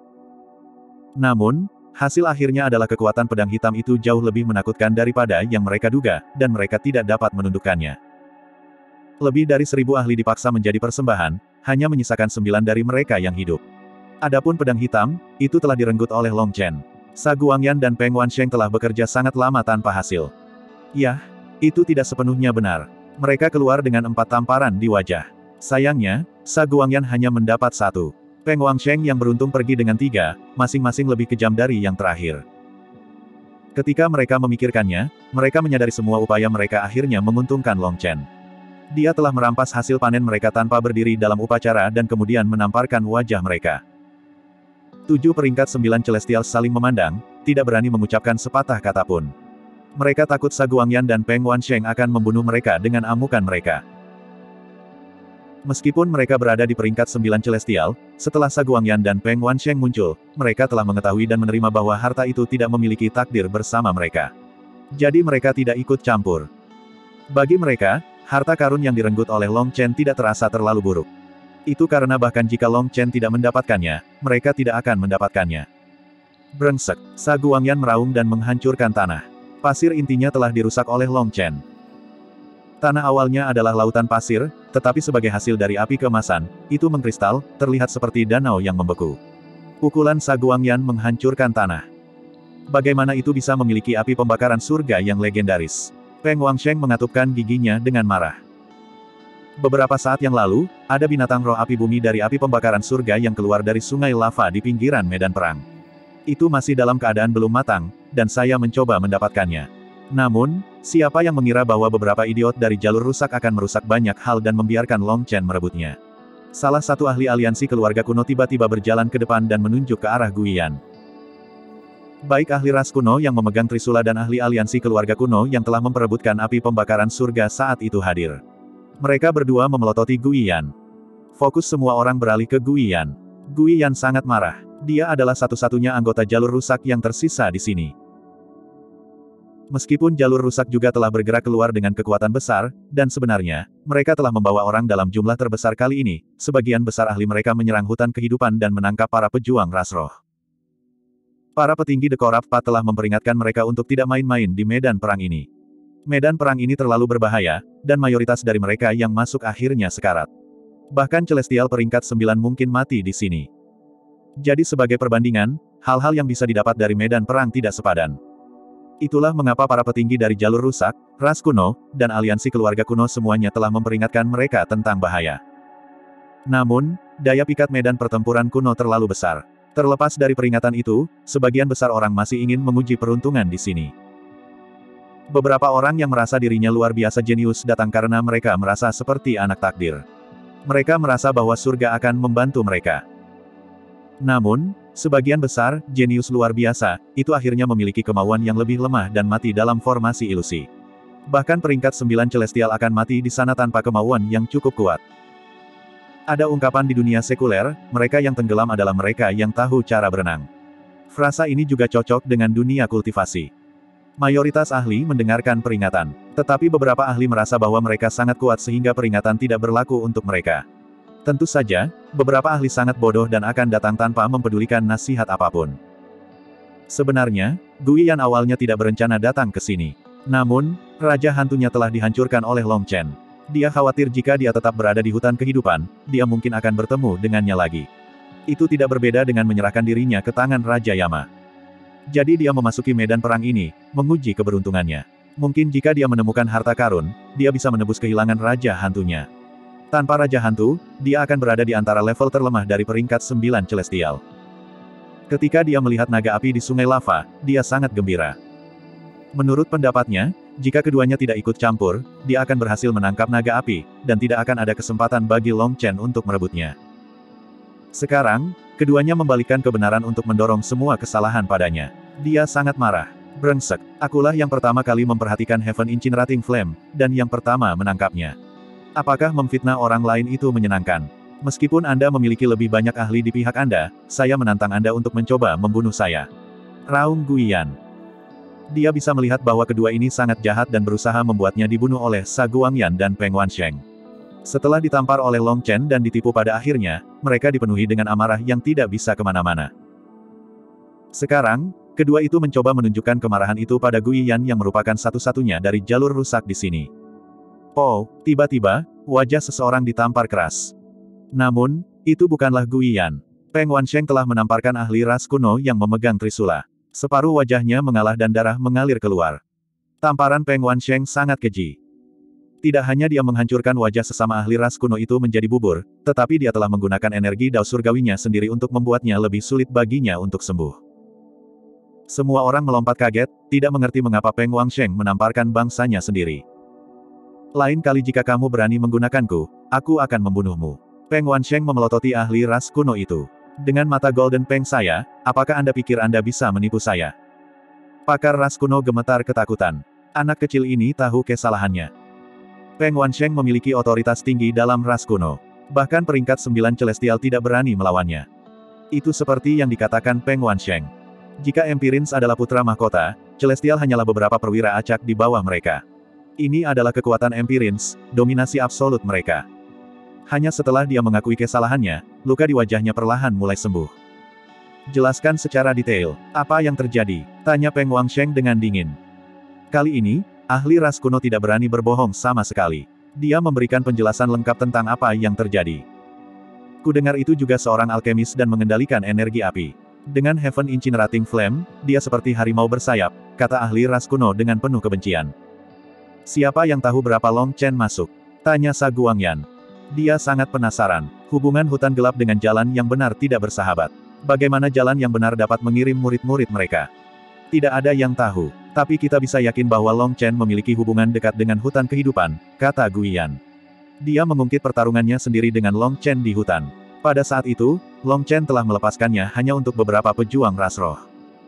Namun, hasil akhirnya adalah kekuatan pedang hitam itu jauh lebih menakutkan daripada yang mereka duga, dan mereka tidak dapat menundukkannya. Lebih dari seribu ahli dipaksa menjadi persembahan, hanya menyisakan sembilan dari mereka yang hidup. Adapun pedang hitam, itu telah direnggut oleh Long Chen. Sa Guangyan dan Peng Wansheng telah bekerja sangat lama tanpa hasil. Yah, itu tidak sepenuhnya benar. Mereka keluar dengan empat tamparan di wajah. Sayangnya, Sa Guangyan hanya mendapat satu. Peng Wansheng yang beruntung pergi dengan tiga, masing-masing lebih kejam dari yang terakhir. Ketika mereka memikirkannya, mereka menyadari semua upaya mereka akhirnya menguntungkan Long Chen. Dia telah merampas hasil panen mereka tanpa berdiri dalam upacara dan kemudian menamparkan wajah mereka. Tujuh peringkat sembilan Celestial saling memandang, tidak berani mengucapkan sepatah kata pun. Mereka takut Sa Guangyan dan Peng Wansheng akan membunuh mereka dengan amukan mereka. Meskipun mereka berada di peringkat sembilan Celestial, setelah Sa Guangyan dan Peng Wansheng muncul, mereka telah mengetahui dan menerima bahwa harta itu tidak memiliki takdir bersama mereka. Jadi mereka tidak ikut campur. Bagi mereka, harta karun yang direnggut oleh Long Chen tidak terasa terlalu buruk. Itu karena bahkan jika Long Chen tidak mendapatkannya, mereka tidak akan mendapatkannya. Brengsek, Sa Guangyan meraung dan menghancurkan tanah. Pasir intinya telah dirusak oleh Long Chen. Tanah awalnya adalah lautan pasir, tetapi sebagai hasil dari api keemasan, itu mengkristal, terlihat seperti danau yang membeku. Pukulan Sa Guangyan menghancurkan tanah. Bagaimana itu bisa memiliki api pembakaran surga yang legendaris? Peng Wansheng mengatupkan giginya dengan marah. Beberapa saat yang lalu, ada binatang roh api bumi dari api pembakaran surga yang keluar dari sungai lava di pinggiran medan perang. Itu masih dalam keadaan belum matang, dan saya mencoba mendapatkannya. Namun, siapa yang mengira bahwa beberapa idiot dari jalur rusak akan merusak banyak hal dan membiarkan Long Chen merebutnya. Salah satu ahli aliansi keluarga kuno tiba-tiba berjalan ke depan dan menunjuk ke arah Guiyan. Baik ahli ras kuno yang memegang trisula dan ahli aliansi keluarga kuno yang telah memperebutkan api pembakaran surga saat itu hadir. Mereka berdua memelototi Guiyan. Fokus semua orang beralih ke Guiyan. Guiyan sangat marah. Dia adalah satu-satunya anggota jalur rusak yang tersisa di sini. Meskipun jalur rusak juga telah bergerak keluar dengan kekuatan besar, dan sebenarnya, mereka telah membawa orang dalam jumlah terbesar kali ini, sebagian besar ahli mereka menyerang hutan kehidupan dan menangkap para pejuang ras roh. Para petinggi Dekorappa telah memperingatkan mereka untuk tidak main-main di medan perang ini. Medan perang ini terlalu berbahaya, dan mayoritas dari mereka yang masuk akhirnya sekarat. Bahkan Celestial peringkat sembilan mungkin mati di sini. Jadi sebagai perbandingan, hal-hal yang bisa didapat dari medan perang tidak sepadan. Itulah mengapa para petinggi dari jalur rusak, ras kuno, dan aliansi keluarga kuno semuanya telah memperingatkan mereka tentang bahaya. Namun, daya pikat medan pertempuran kuno terlalu besar. Terlepas dari peringatan itu, sebagian besar orang masih ingin menguji peruntungan di sini. Beberapa orang yang merasa dirinya luar biasa jenius datang karena mereka merasa seperti anak takdir. Mereka merasa bahwa surga akan membantu mereka. Namun, sebagian besar, jenius luar biasa, itu akhirnya memiliki kemauan yang lebih lemah dan mati dalam formasi ilusi. Bahkan peringkat sembilan Celestial akan mati di sana tanpa kemauan yang cukup kuat. Ada ungkapan di dunia sekuler, mereka yang tenggelam adalah mereka yang tahu cara berenang. Frasa ini juga cocok dengan dunia kultivasi. Mayoritas ahli mendengarkan peringatan, tetapi beberapa ahli merasa bahwa mereka sangat kuat sehingga peringatan tidak berlaku untuk mereka. Tentu saja, beberapa ahli sangat bodoh dan akan datang tanpa mempedulikan nasihat apapun. Sebenarnya, Guiyan awalnya tidak berencana datang ke sini. Namun, Raja Hantunya telah dihancurkan oleh Long Chen. Dia khawatir jika dia tetap berada di hutan kehidupan, dia mungkin akan bertemu dengannya lagi. Itu tidak berbeda dengan menyerahkan dirinya ke tangan Raja Yama. Jadi dia memasuki medan perang ini, menguji keberuntungannya. Mungkin jika dia menemukan harta karun, dia bisa menebus kehilangan Raja Hantunya. Tanpa Raja Hantu, dia akan berada di antara level terlemah dari peringkat sembilan Celestial. Ketika dia melihat naga api di sungai lava, dia sangat gembira. Menurut pendapatnya, jika keduanya tidak ikut campur, dia akan berhasil menangkap naga api, dan tidak akan ada kesempatan bagi Long Chen untuk merebutnya. Sekarang, keduanya membalikkan kebenaran untuk mendorong semua kesalahan padanya. Dia sangat marah. Brengsek, akulah yang pertama kali memperhatikan Heaven Incinerating Flame, dan yang pertama menangkapnya. Apakah memfitnah orang lain itu menyenangkan? Meskipun Anda memiliki lebih banyak ahli di pihak Anda, saya menantang Anda untuk mencoba membunuh saya. Raung Guiyan. Dia bisa melihat bahwa kedua ini sangat jahat dan berusaha membuatnya dibunuh oleh Sa Guangyan dan Peng Wansheng. Setelah ditampar oleh Long Chen dan ditipu pada akhirnya, mereka dipenuhi dengan amarah yang tidak bisa kemana-mana. Sekarang, kedua itu mencoba menunjukkan kemarahan itu pada Guiyan yang merupakan satu-satunya dari jalur rusak di sini. Oh, tiba-tiba, wajah seseorang ditampar keras. Namun, itu bukanlah Guiyan. Peng Wansheng telah menamparkan ahli ras kuno yang memegang trisula. Separuh wajahnya mengalah dan darah mengalir keluar. Tamparan Peng Wansheng sangat keji. Tidak hanya dia menghancurkan wajah sesama ahli ras kuno itu menjadi bubur, tetapi dia telah menggunakan energi dao surgawinya sendiri untuk membuatnya lebih sulit baginya untuk sembuh. Semua orang melompat kaget, tidak mengerti mengapa Peng Wansheng menamparkan bangsanya sendiri. Lain kali jika kamu berani menggunakanku, aku akan membunuhmu. Peng Wansheng memelototi ahli ras kuno itu. Dengan mata Golden Peng saya, apakah Anda pikir Anda bisa menipu saya? Pakar ras kuno gemetar ketakutan. Anak kecil ini tahu kesalahannya. Peng Wansheng memiliki otoritas tinggi dalam ras kuno. Bahkan peringkat sembilan Celestial tidak berani melawannya. Itu seperti yang dikatakan Peng Wansheng. Jika Empirins adalah putra mahkota, Celestial hanyalah beberapa perwira acak di bawah mereka. Ini adalah kekuatan Empirins, dominasi absolut mereka. Hanya setelah dia mengakui kesalahannya, luka di wajahnya perlahan mulai sembuh. Jelaskan secara detail, apa yang terjadi? Tanya Peng Wansheng dengan dingin. Kali ini, ahli ras kuno tidak berani berbohong sama sekali. Dia memberikan penjelasan lengkap tentang apa yang terjadi. Kudengar itu juga seorang alkemis dan mengendalikan energi api. Dengan Heaven Incinerating Flame, dia seperti harimau bersayap, kata ahli ras kuno dengan penuh kebencian. Siapa yang tahu berapa Long Chen masuk? Tanya Sa Guangyan. Dia sangat penasaran. Hubungan hutan gelap dengan jalan yang benar tidak bersahabat. Bagaimana jalan yang benar dapat mengirim murid-murid mereka? Tidak ada yang tahu. Tapi kita bisa yakin bahwa Long Chen memiliki hubungan dekat dengan hutan kehidupan, kata Guiyan. Dia mengungkit pertarungannya sendiri dengan Long Chen di hutan. Pada saat itu, Long Chen telah melepaskannya hanya untuk beberapa pejuang ras roh.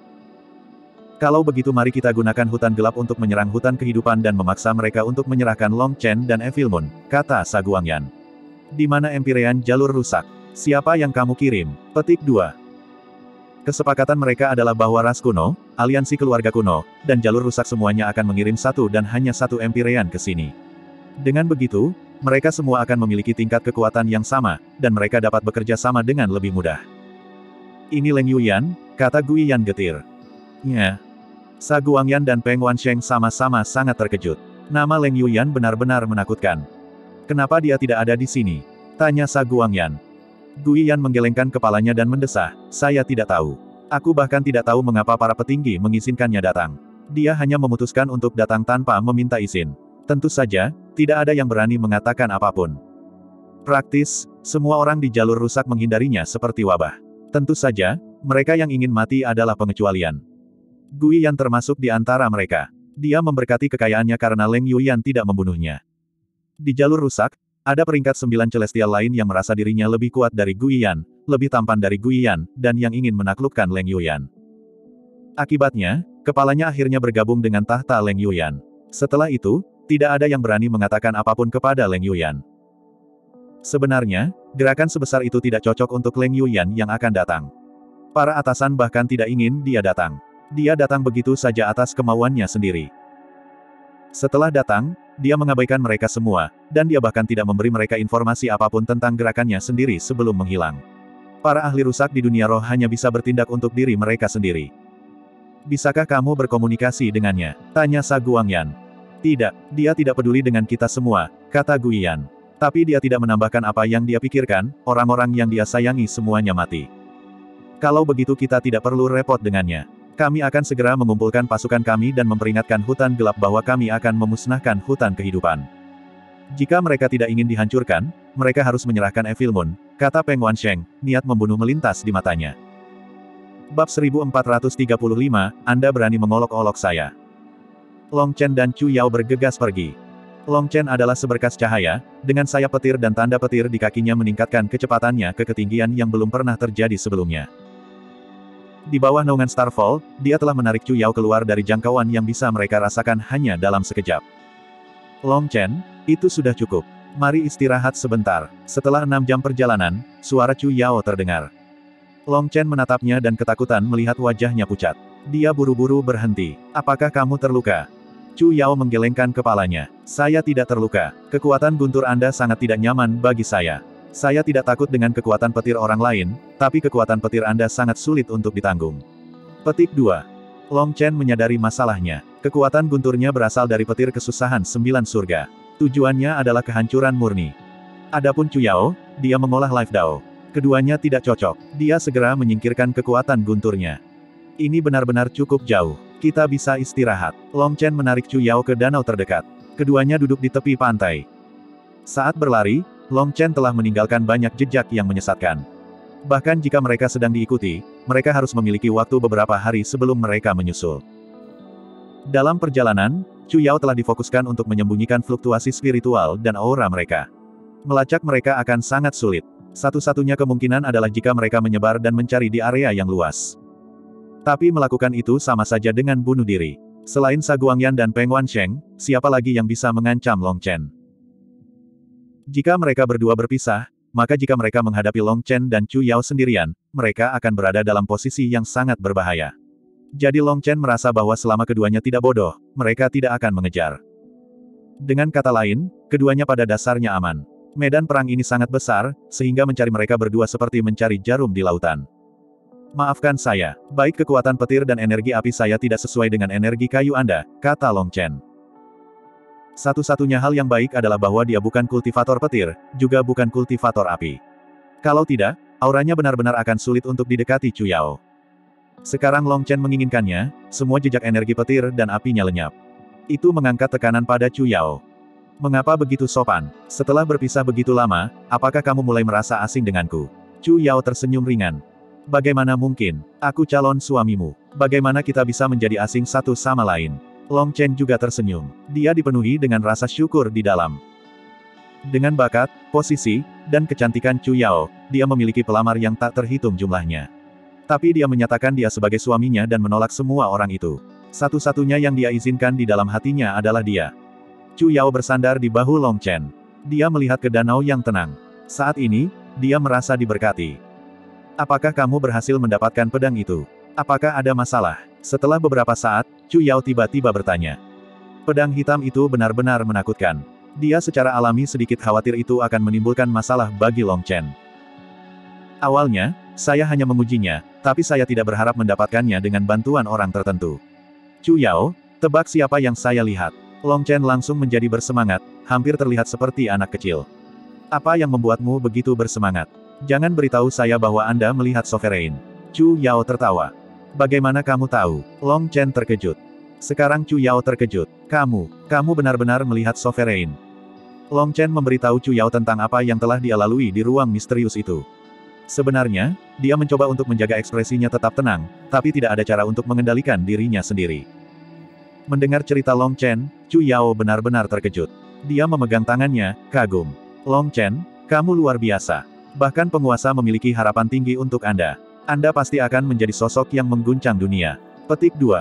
Kalau begitu mari kita gunakan hutan gelap untuk menyerang hutan kehidupan dan memaksa mereka untuk menyerahkan Long Chen dan Evil Moon, kata Sa Guangyan. Di mana Empyrean jalur rusak? Siapa yang kamu kirim? Petik dua. Kesepakatan mereka adalah bahwa ras kuno, aliansi keluarga kuno, dan jalur rusak semuanya akan mengirim satu dan hanya satu Empyrean ke sini. Dengan begitu, mereka semua akan memiliki tingkat kekuatan yang sama, dan mereka dapat bekerja sama dengan lebih mudah. Ini Leng Yuyan, kata Guiyan getir. Ya. Sa Guangyan dan Peng Wansheng sama-sama sangat terkejut. Nama Leng Yuyan benar-benar menakutkan. Kenapa dia tidak ada di sini? Tanya Sa Guangyan. Guiyan menggelengkan kepalanya dan mendesah, saya tidak tahu. Aku bahkan tidak tahu mengapa para petinggi mengizinkannya datang. Dia hanya memutuskan untuk datang tanpa meminta izin. Tentu saja, tidak ada yang berani mengatakan apapun. Praktis, semua orang di jalur rusak menghindarinya seperti wabah. Tentu saja, mereka yang ingin mati adalah pengecualian. Guiyan termasuk di antara mereka. Dia memberkati kekayaannya karena Leng Yuyan tidak membunuhnya. Di jalur rusak, ada peringkat sembilan Celestial lain yang merasa dirinya lebih kuat dari Guiyan, lebih tampan dari Guiyan, dan yang ingin menaklukkan Leng Yuyan. Akibatnya, kepalanya akhirnya bergabung dengan tahta Leng Yuyan. Setelah itu, tidak ada yang berani mengatakan apapun kepada Leng Yuyan. Sebenarnya, gerakan sebesar itu tidak cocok untuk Leng Yuyan yang akan datang. Para atasan bahkan tidak ingin dia datang. Dia datang begitu saja atas kemauannya sendiri. Setelah datang, dia mengabaikan mereka semua, dan dia bahkan tidak memberi mereka informasi apapun tentang gerakannya sendiri sebelum menghilang. Para ahli rusak di dunia roh hanya bisa bertindak untuk diri mereka sendiri. Bisakah kamu berkomunikasi dengannya? Tanya Sa Guangyan. Tidak, dia tidak peduli dengan kita semua, kata Guiyan. Tapi dia tidak menambahkan apa yang dia pikirkan, orang-orang yang dia sayangi semuanya mati. Kalau begitu kita tidak perlu repot dengannya. Kami akan segera mengumpulkan pasukan kami dan memperingatkan hutan gelap bahwa kami akan memusnahkan hutan kehidupan. Jika mereka tidak ingin dihancurkan, mereka harus menyerahkan Evil Moon, kata Peng Wansheng, niat membunuh melintas di matanya. Bab seribu empat ratus tiga puluh lima, Anda berani mengolok-olok saya. Long Chen dan Chu Yao bergegas pergi. Long Chen adalah seberkas cahaya, dengan sayap petir dan tanda petir di kakinya meningkatkan kecepatannya ke ketinggian yang belum pernah terjadi sebelumnya. Di bawah naungan Starfall, dia telah menarik Chu Yao keluar dari jangkauan yang bisa mereka rasakan hanya dalam sekejap. Long Chen, itu sudah cukup. Mari istirahat sebentar. Setelah enam jam perjalanan, suara Chu Yao terdengar. Long Chen menatapnya dan ketakutan melihat wajahnya pucat. Dia buru-buru berhenti. Apakah kamu terluka? Chu Yao menggelengkan kepalanya. Saya tidak terluka. Kekuatan guntur Anda sangat tidak nyaman bagi saya. Saya tidak takut dengan kekuatan petir orang lain, tapi kekuatan petir Anda sangat sulit untuk ditanggung. Petik dua. Long Chen menyadari masalahnya. Kekuatan gunturnya berasal dari petir kesusahan sembilan surga. Tujuannya adalah kehancuran murni. Adapun Chu Yao, dia mengolah Life Dao. Keduanya tidak cocok. Dia segera menyingkirkan kekuatan gunturnya. Ini benar-benar cukup jauh. Kita bisa istirahat. Long Chen menarik Chu Yao ke danau terdekat. Keduanya duduk di tepi pantai. Saat berlari, Long Chen telah meninggalkan banyak jejak yang menyesatkan. Bahkan jika mereka sedang diikuti, mereka harus memiliki waktu beberapa hari sebelum mereka menyusul. Dalam perjalanan, Chu Yao telah difokuskan untuk menyembunyikan fluktuasi spiritual dan aura mereka. Melacak mereka akan sangat sulit. Satu-satunya kemungkinan adalah jika mereka menyebar dan mencari di area yang luas. Tapi melakukan itu sama saja dengan bunuh diri. Selain Sa Guangyan dan Peng Wansheng, siapa lagi yang bisa mengancam Long Chen? Jika mereka berdua berpisah, maka jika mereka menghadapi Long Chen dan Chu Yao sendirian, mereka akan berada dalam posisi yang sangat berbahaya. Jadi Long Chen merasa bahwa selama keduanya tidak bodoh, mereka tidak akan mengejar. Dengan kata lain, keduanya pada dasarnya aman. Medan perang ini sangat besar, sehingga mencari mereka berdua seperti mencari jarum di lautan. Maafkan saya, baik kekuatan petir dan energi api saya tidak sesuai dengan energi kayu Anda, kata Long Chen. Satu-satunya hal yang baik adalah bahwa dia bukan kultivator petir, juga bukan kultivator api. Kalau tidak, auranya benar-benar akan sulit untuk didekati Chu Yao. Sekarang Long Chen menginginkannya, semua jejak energi petir dan apinya lenyap. Itu mengangkat tekanan pada Chu Yao. Mengapa begitu sopan? Setelah berpisah begitu lama, apakah kamu mulai merasa asing denganku? Chu Yao tersenyum ringan. Bagaimana mungkin? Aku calon suamimu. Bagaimana kita bisa menjadi asing satu sama lain? Long Chen juga tersenyum. Dia dipenuhi dengan rasa syukur di dalam. Dengan bakat, posisi, dan kecantikan Chu Yao, dia memiliki pelamar yang tak terhitung jumlahnya. Tapi dia menyatakan dia sebagai suaminya dan menolak semua orang itu. Satu-satunya yang dia izinkan di dalam hatinya adalah dia. Chu Yao bersandar di bahu Long Chen. Dia melihat ke danau yang tenang. Saat ini, dia merasa diberkati. Apakah kamu berhasil mendapatkan pedang itu? Apakah ada masalah? Setelah beberapa saat, Chu Yao tiba-tiba bertanya. Pedang hitam itu benar-benar menakutkan. Dia secara alami sedikit khawatir itu akan menimbulkan masalah bagi Long Chen. Awalnya, saya hanya mengujinya, tapi saya tidak berharap mendapatkannya dengan bantuan orang tertentu. Chu Yao, tebak siapa yang saya lihat? Long Chen langsung menjadi bersemangat, hampir terlihat seperti anak kecil. Apa yang membuatmu begitu bersemangat? Jangan beritahu saya bahwa Anda melihat Sovereign. Chu Yao tertawa. Bagaimana kamu tahu? Long Chen terkejut. Sekarang Chu Yao terkejut. Kamu, kamu benar-benar melihat Sovereign. Long Chen memberitahu Chu Yao tentang apa yang telah dia lalui di ruang misterius itu. Sebenarnya, dia mencoba untuk menjaga ekspresinya tetap tenang, tapi tidak ada cara untuk mengendalikan dirinya sendiri. Mendengar cerita Long Chen, Chu Yao benar-benar terkejut. Dia memegang tangannya, kagum. Long Chen, kamu luar biasa. Bahkan penguasa memiliki harapan tinggi untuk Anda. Anda pasti akan menjadi sosok yang mengguncang dunia. Petik dua.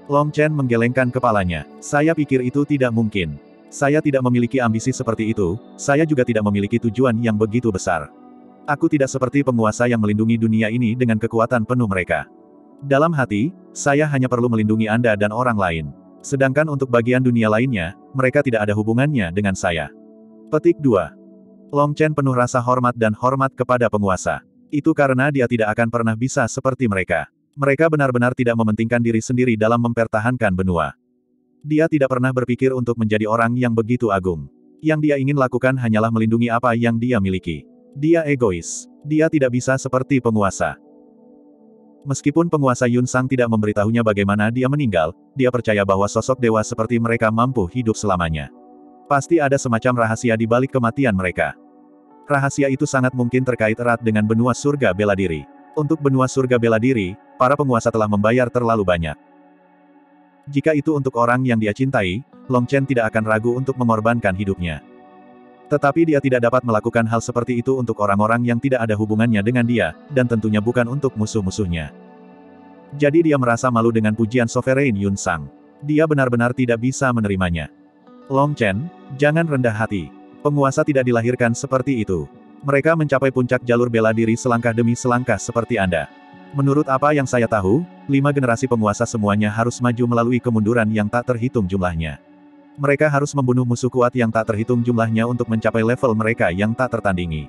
Long Chen menggelengkan kepalanya. Saya pikir itu tidak mungkin. Saya tidak memiliki ambisi seperti itu, saya juga tidak memiliki tujuan yang begitu besar. Aku tidak seperti penguasa yang melindungi dunia ini dengan kekuatan penuh mereka. Dalam hati, saya hanya perlu melindungi Anda dan orang lain. Sedangkan untuk bagian dunia lainnya, mereka tidak ada hubungannya dengan saya. Petik dua. Long Chen penuh rasa hormat dan hormat kepada penguasa. Itu karena dia tidak akan pernah bisa seperti mereka. Mereka benar-benar tidak mementingkan diri sendiri dalam mempertahankan benua. Dia tidak pernah berpikir untuk menjadi orang yang begitu agung. Yang dia ingin lakukan hanyalah melindungi apa yang dia miliki. Dia egois. Dia tidak bisa seperti penguasa. Meskipun penguasa Yun Sang tidak memberitahunya bagaimana dia meninggal, dia percaya bahwa sosok dewa seperti mereka mampu hidup selamanya. Pasti ada semacam rahasia di balik kematian mereka. Rahasia itu sangat mungkin terkait erat dengan benua surga bela diri. Untuk benua surga bela diri, para penguasa telah membayar terlalu banyak. Jika itu untuk orang yang dia cintai, Long Chen tidak akan ragu untuk mengorbankan hidupnya. Tetapi dia tidak dapat melakukan hal seperti itu untuk orang-orang yang tidak ada hubungannya dengan dia, dan tentunya bukan untuk musuh-musuhnya. Jadi dia merasa malu dengan pujian Sovereign Yun Sang. Dia benar-benar tidak bisa menerimanya. Long Chen, jangan rendah hati. Penguasa tidak dilahirkan seperti itu. Mereka mencapai puncak jalur bela diri selangkah demi selangkah seperti Anda. Menurut apa yang saya tahu, lima generasi penguasa semuanya harus maju melalui kemunduran yang tak terhitung jumlahnya. Mereka harus membunuh musuh kuat yang tak terhitung jumlahnya untuk mencapai level mereka yang tak tertandingi.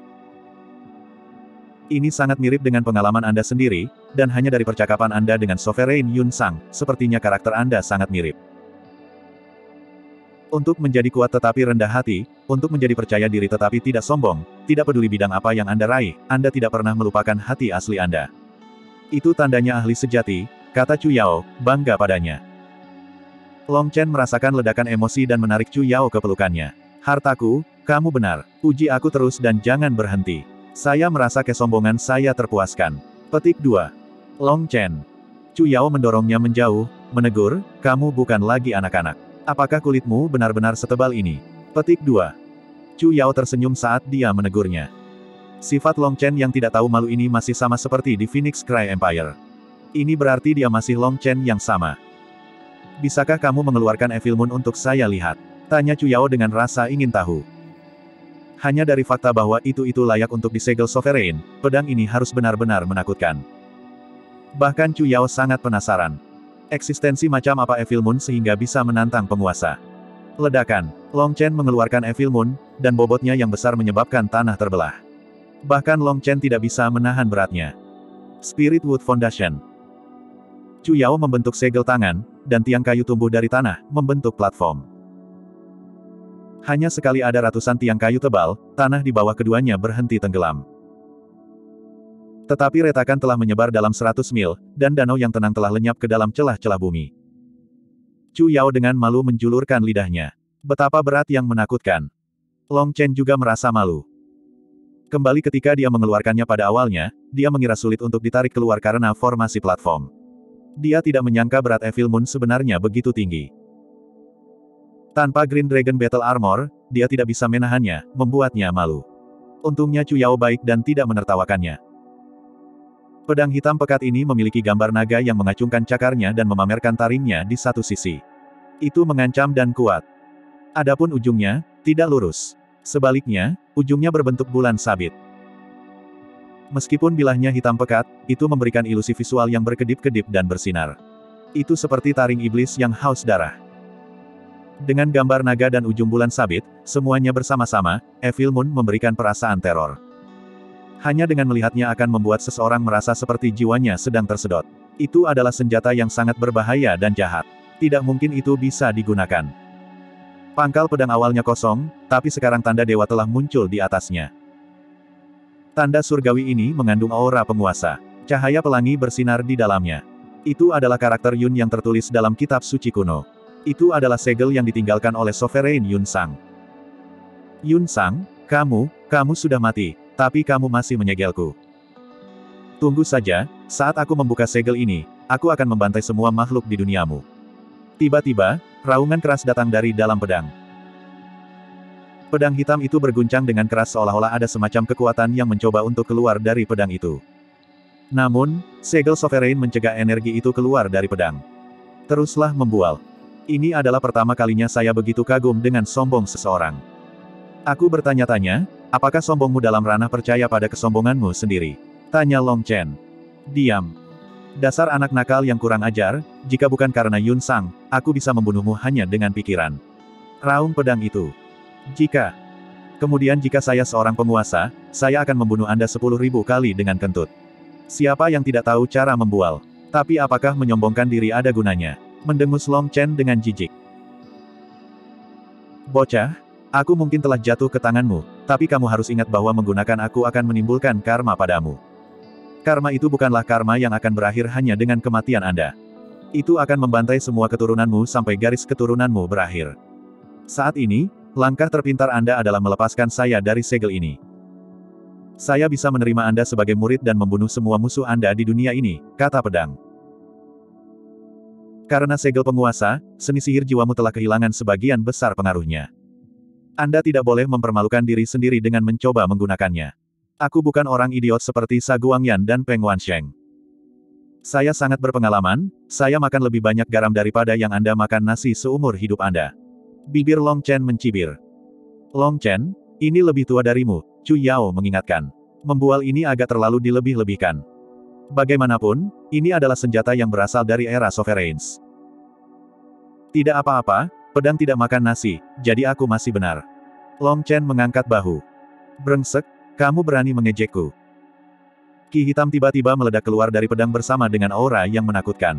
Ini sangat mirip dengan pengalaman Anda sendiri, dan hanya dari percakapan Anda dengan Sovereign Yun Sang, sepertinya karakter Anda sangat mirip. Untuk menjadi kuat tetapi rendah hati, untuk menjadi percaya diri tetapi tidak sombong, tidak peduli bidang apa yang Anda raih, Anda tidak pernah melupakan hati asli Anda. Itu tandanya ahli sejati, kata Chu Yao, bangga padanya. Long Chen merasakan ledakan emosi dan menarik Chu Yao ke pelukannya. Hartaku, kamu benar. Puji aku terus dan jangan berhenti. Saya merasa kesombongan saya terpuaskan. Petik dua. Long Chen. Chu Yao mendorongnya menjauh, menegur, kamu bukan lagi anak-anak. Apakah kulitmu benar-benar setebal ini? Petik dua. Chu Yao tersenyum saat dia menegurnya. Sifat Long Chen yang tidak tahu malu ini masih sama seperti di Phoenix Cry Empire. Ini berarti dia masih Long Chen yang sama. Bisakah kamu mengeluarkan Evil Moon untuk saya lihat? Tanya Chu Yao dengan rasa ingin tahu. Hanya dari fakta bahwa itu-itu layak untuk disegel Sovereign, pedang ini harus benar-benar menakutkan. Bahkan Chu Yao sangat penasaran. Eksistensi macam apa Evil Moon sehingga bisa menantang penguasa. Ledakan. Long Chen mengeluarkan Evil Moon, dan bobotnya yang besar menyebabkan tanah terbelah. Bahkan Long Chen tidak bisa menahan beratnya. Spirit Wood Foundation. Chu Yao membentuk segel tangan, dan tiang kayu tumbuh dari tanah, membentuk platform. Hanya sekali ada ratusan tiang kayu tebal, tanah di bawah keduanya berhenti tenggelam. Tetapi retakan telah menyebar dalam seratus mil, dan danau yang tenang telah lenyap ke dalam celah-celah bumi. Chu Yao dengan malu menjulurkan lidahnya. Betapa berat yang menakutkan. Long Chen juga merasa malu. Kembali ketika dia mengeluarkannya pada awalnya, dia mengira sulit untuk ditarik keluar karena formasi platform. Dia tidak menyangka berat Evil Moon sebenarnya begitu tinggi. Tanpa Green Dragon Battle Armor, dia tidak bisa menahannya, membuatnya malu. Untungnya Chu Yao baik dan tidak menertawakannya. Pedang hitam pekat ini memiliki gambar naga yang mengacungkan cakarnya dan memamerkan taringnya di satu sisi. Itu mengancam dan kuat. Adapun ujungnya, tidak lurus. Sebaliknya, ujungnya berbentuk bulan sabit. Meskipun bilahnya hitam pekat, itu memberikan ilusi visual yang berkedip-kedip dan bersinar. Itu seperti taring iblis yang haus darah. Dengan gambar naga dan ujung bulan sabit, semuanya bersama-sama, Evil Moon memberikan perasaan teror. Hanya dengan melihatnya akan membuat seseorang merasa seperti jiwanya sedang tersedot. Itu adalah senjata yang sangat berbahaya dan jahat. Tidak mungkin itu bisa digunakan. Pangkal pedang awalnya kosong, tapi sekarang tanda dewa telah muncul di atasnya. Tanda surgawi ini mengandung aura penguasa. Cahaya pelangi bersinar di dalamnya. Itu adalah karakter Yun yang tertulis dalam kitab suci kuno. Itu adalah segel yang ditinggalkan oleh Sovereign Yun Sang. Yun Sang, kamu, kamu sudah mati. Tapi kamu masih menyegelku. Tunggu saja, saat aku membuka segel ini, aku akan membantai semua makhluk di duniamu. Tiba-tiba, raungan keras datang dari dalam pedang. Pedang hitam itu berguncang dengan keras seolah-olah ada semacam kekuatan yang mencoba untuk keluar dari pedang itu. Namun, segel Sovereign mencegah energi itu keluar dari pedang. Teruslah membual. Ini adalah pertama kalinya saya begitu kagum dengan sombong seseorang. Aku bertanya-tanya, apakah sombongmu dalam ranah percaya pada kesombonganmu sendiri? Tanya Long Chen. Diam. Dasar anak nakal yang kurang ajar, jika bukan karena Yun Sang, aku bisa membunuhmu hanya dengan pikiran. Raung pedang itu. Jika. Kemudian jika saya seorang penguasa, saya akan membunuh Anda sepuluh ribu kali dengan kentut. Siapa yang tidak tahu cara membual? Tapi apakah menyombongkan diri ada gunanya? Mendengus Long Chen dengan jijik. Bocah, aku mungkin telah jatuh ke tanganmu, tapi kamu harus ingat bahwa menggunakan aku akan menimbulkan karma padamu. Karma itu bukanlah karma yang akan berakhir hanya dengan kematian Anda. Itu akan membantai semua keturunanmu sampai garis keturunanmu berakhir. Saat ini, langkah terpintar Anda adalah melepaskan saya dari segel ini. Saya bisa menerima Anda sebagai murid dan membunuh semua musuh Anda di dunia ini, kata pedang. Karena segel penguasa, seni sihir jiwamu telah kehilangan sebagian besar pengaruhnya. Anda tidak boleh mempermalukan diri sendiri dengan mencoba menggunakannya. Aku bukan orang idiot seperti Sa Guangyan dan Peng Wansheng. Saya sangat berpengalaman, saya makan lebih banyak garam daripada yang Anda makan nasi seumur hidup Anda. Bibir Long Chen mencibir. Long Chen, ini lebih tua darimu, Chu Yao mengingatkan. Membual ini agak terlalu dilebih-lebihkan. Bagaimanapun, ini adalah senjata yang berasal dari era Sovereigns. Tidak apa-apa, pedang tidak makan nasi, jadi aku masih benar. Long Chen mengangkat bahu. Brengsek, kamu berani mengejekku. Ki hitam tiba-tiba meledak keluar dari pedang bersama dengan aura yang menakutkan.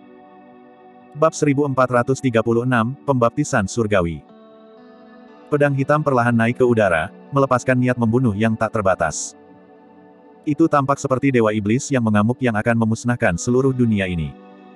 Bab seribu empat ratus tiga puluh enam, Pembaptisan Surgawi. Pedang hitam perlahan naik ke udara, melepaskan niat membunuh yang tak terbatas. Itu tampak seperti dewa iblis yang mengamuk yang akan memusnahkan seluruh dunia ini.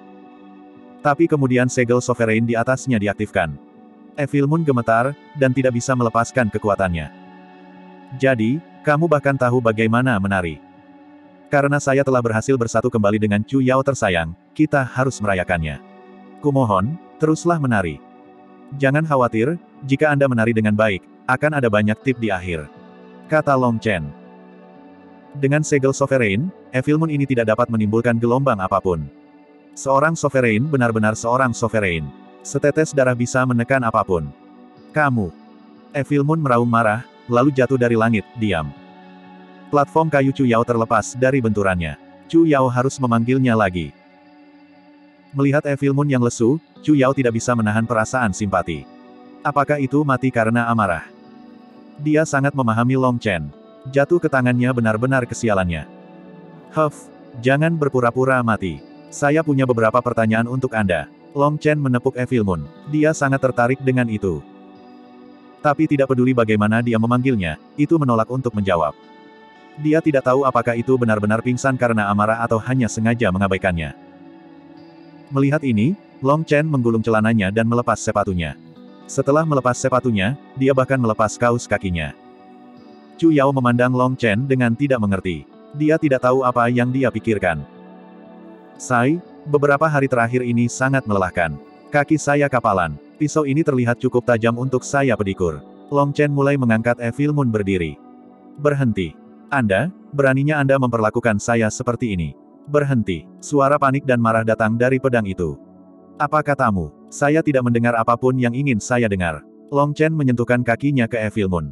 Tapi kemudian segel Sovereign di atasnya diaktifkan. Evil Moon gemetar, dan tidak bisa melepaskan kekuatannya. Jadi, kamu bahkan tahu bagaimana menari. Karena saya telah berhasil bersatu kembali dengan Chu Yao tersayang, kita harus merayakannya. Kumohon, teruslah menari. Jangan khawatir, jika Anda menari dengan baik, akan ada banyak tip di akhir. Kata Long Chen. Dengan segel Sovereign, Evil Moon ini tidak dapat menimbulkan gelombang apapun. Seorang Sovereign benar-benar seorang Sovereign. Setetes darah bisa menekan apapun. Kamu. Evil Moon meraung marah, lalu jatuh dari langit, diam. Platform kayu Chu Yao terlepas dari benturannya. Chu Yao harus memanggilnya lagi. Melihat Evil Moon yang lesu, Chu Yao tidak bisa menahan perasaan simpati. Apakah itu mati karena amarah? Dia sangat memahami Long Chen. Jatuh ke tangannya benar-benar kesialannya. Huff, jangan berpura-pura mati. Saya punya beberapa pertanyaan untuk Anda. Long Chen menepuk Evil Moon. Dia sangat tertarik dengan itu. Tapi tidak peduli bagaimana dia memanggilnya, itu menolak untuk menjawab. Dia tidak tahu apakah itu benar-benar pingsan karena amarah atau hanya sengaja mengabaikannya. Melihat ini, Long Chen menggulung celananya dan melepas sepatunya. Setelah melepas sepatunya, dia bahkan melepas kaus kakinya. Chu Yao memandang Long Chen dengan tidak mengerti. Dia tidak tahu apa yang dia pikirkan. Sai, beberapa hari terakhir ini sangat melelahkan. Kaki saya kapalan. Pisau ini terlihat cukup tajam untuk saya pedikur. Long Chen mulai mengangkat Evil Moon berdiri. Berhenti. Anda, beraninya Anda memperlakukan saya seperti ini. Berhenti. Suara panik dan marah datang dari pedang itu. Apa katamu? Saya tidak mendengar apapun yang ingin saya dengar. Long Chen menyentuhkan kakinya ke Evil Moon.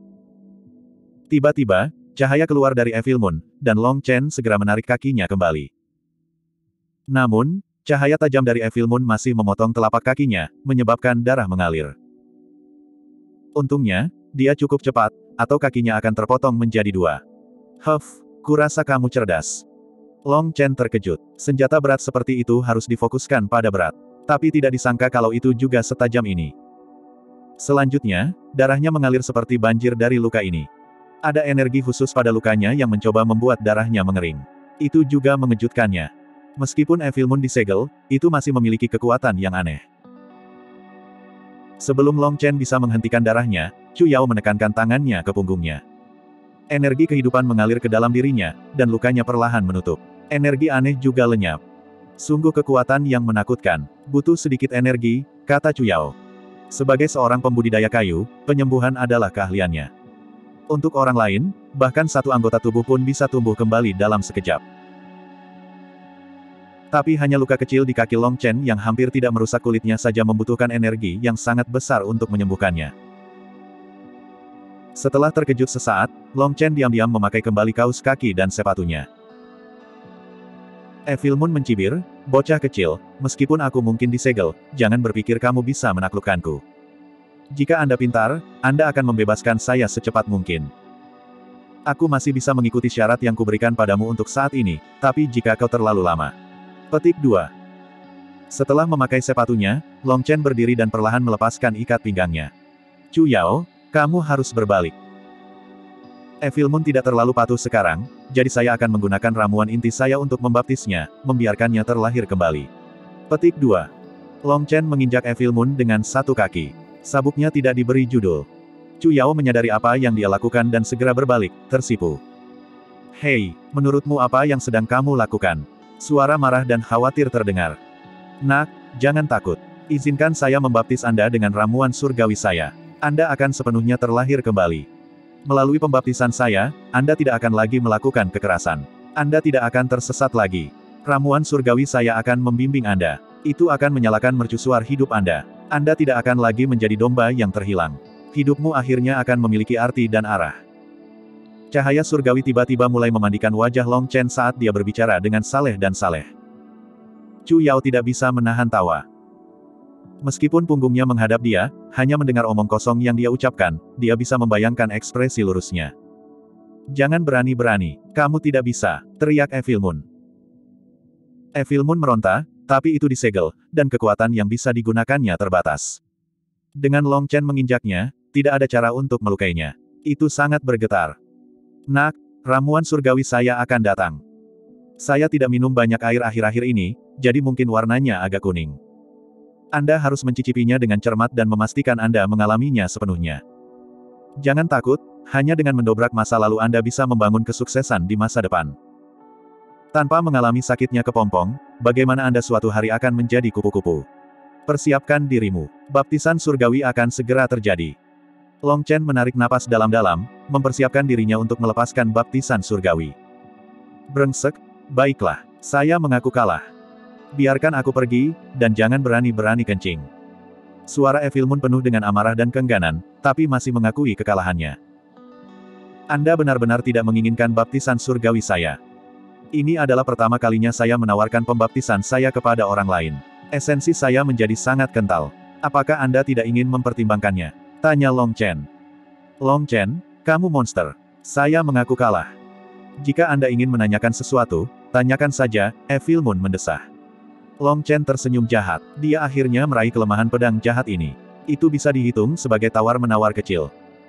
Tiba-tiba, cahaya keluar dari Evil Moon, dan Long Chen segera menarik kakinya kembali. Namun, cahaya tajam dari Evil Moon masih memotong telapak kakinya, menyebabkan darah mengalir. Untungnya, dia cukup cepat, atau kakinya akan terpotong menjadi dua. Huff, kurasa kamu cerdas. Long Chen terkejut. Senjata berat seperti itu harus difokuskan pada berat. Tapi tidak disangka kalau itu juga setajam ini. Selanjutnya, darahnya mengalir seperti banjir dari luka ini. Ada energi khusus pada lukanya yang mencoba membuat darahnya mengering. Itu juga mengejutkannya. Meskipun Evil Moon disegel, itu masih memiliki kekuatan yang aneh. Sebelum Long Chen bisa menghentikan darahnya, Chu Yao menekankan tangannya ke punggungnya. Energi kehidupan mengalir ke dalam dirinya, dan lukanya perlahan menutup. Energi aneh juga lenyap. Sungguh kekuatan yang menakutkan. Butuh sedikit energi, kata Chu Yao. Sebagai seorang pembudidaya kayu, penyembuhan adalah keahliannya. Untuk orang lain, bahkan satu anggota tubuh pun bisa tumbuh kembali dalam sekejap. Tapi hanya luka kecil di kaki Long Chen yang hampir tidak merusak kulitnya saja membutuhkan energi yang sangat besar untuk menyembuhkannya. Setelah terkejut sesaat, Long Chen diam-diam memakai kembali kaus kaki dan sepatunya. Evil Moon mencibir, "Bocah kecil, meskipun aku mungkin disegel, jangan berpikir kamu bisa menaklukkanku. Jika Anda pintar, Anda akan membebaskan saya secepat mungkin. Aku masih bisa mengikuti syarat yang kuberikan padamu untuk saat ini, tapi jika kau terlalu lama." Petik dua. Setelah memakai sepatunya, Long Chen berdiri dan perlahan melepaskan ikat pinggangnya. "Chu Yao, kamu harus berbalik. Evil Moon tidak terlalu patuh sekarang, jadi saya akan menggunakan ramuan inti saya untuk membaptisnya, membiarkannya terlahir kembali." Petik dua. Long Chen menginjak Evil Moon dengan satu kaki. Sabuknya tidak diberi judul. Chu Yao menyadari apa yang dia lakukan dan segera berbalik, tersipu. "Hei, menurutmu apa yang sedang kamu lakukan?" Suara marah dan khawatir terdengar. "Nak, jangan takut. Izinkan saya membaptis Anda dengan ramuan surgawi saya. Anda akan sepenuhnya terlahir kembali. Melalui pembaptisan saya, Anda tidak akan lagi melakukan kekerasan. Anda tidak akan tersesat lagi. Ramuan surgawi saya akan membimbing Anda. Itu akan menyalakan mercusuar hidup Anda. Anda tidak akan lagi menjadi domba yang terhilang. Hidupmu akhirnya akan memiliki arti dan arah." Cahaya surgawi tiba-tiba mulai memandikan wajah Long Chen saat dia berbicara dengan saleh dan saleh. Chu Yao tidak bisa menahan tawa. Meskipun punggungnya menghadap dia, hanya mendengar omong kosong yang dia ucapkan, dia bisa membayangkan ekspresi lurusnya. "Jangan berani-berani, kamu tidak bisa," teriak Evil Moon. Evil Moon meronta, tapi itu disegel, dan kekuatan yang bisa digunakannya terbatas. Dengan Long Chen menginjaknya, tidak ada cara untuk melukainya. Itu sangat bergetar. "Nak, ramuan surgawi saya akan datang. Saya tidak minum banyak air akhir-akhir ini, jadi mungkin warnanya agak kuning. Anda harus mencicipinya dengan cermat dan memastikan Anda mengalaminya sepenuhnya. Jangan takut, hanya dengan mendobrak masa lalu Anda bisa membangun kesuksesan di masa depan. Tanpa mengalami sakitnya kepompong, bagaimana Anda suatu hari akan menjadi kupu-kupu? Persiapkan dirimu. Baptisan surgawi akan segera terjadi." Long Chen menarik napas dalam-dalam, mempersiapkan dirinya untuk melepaskan baptisan surgawi. "Brengsek, baiklah, saya mengaku kalah. Biarkan aku pergi, dan jangan berani-berani kencing." Suara Evil Moon penuh dengan amarah dan keengganan, tapi masih mengakui kekalahannya. "Anda benar-benar tidak menginginkan baptisan surgawi saya. Ini adalah pertama kalinya saya menawarkan pembaptisan saya kepada orang lain. Esensi saya menjadi sangat kental. Apakah Anda tidak ingin mempertimbangkannya?" tanya Long Chen. "Long Chen, kamu monster. Saya mengaku kalah. Jika Anda ingin menanyakan sesuatu, tanyakan saja," Evil Moon mendesah. Long Chen tersenyum jahat. Dia akhirnya meraih kelemahan pedang jahat ini. Itu bisa dihitung sebagai tawar-menawar kecil.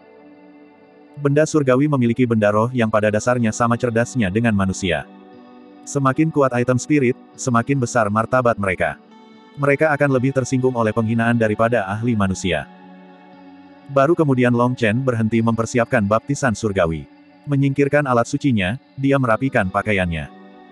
Benda surgawi memiliki benda roh yang pada dasarnya sama cerdasnya dengan manusia. Semakin kuat item spirit, semakin besar martabat mereka. Mereka akan lebih tersinggung oleh penghinaan daripada ahli manusia. Baru kemudian Long Chen berhenti mempersiapkan baptisan surgawi. Menyingkirkan alat sucinya, dia merapikan pakaiannya.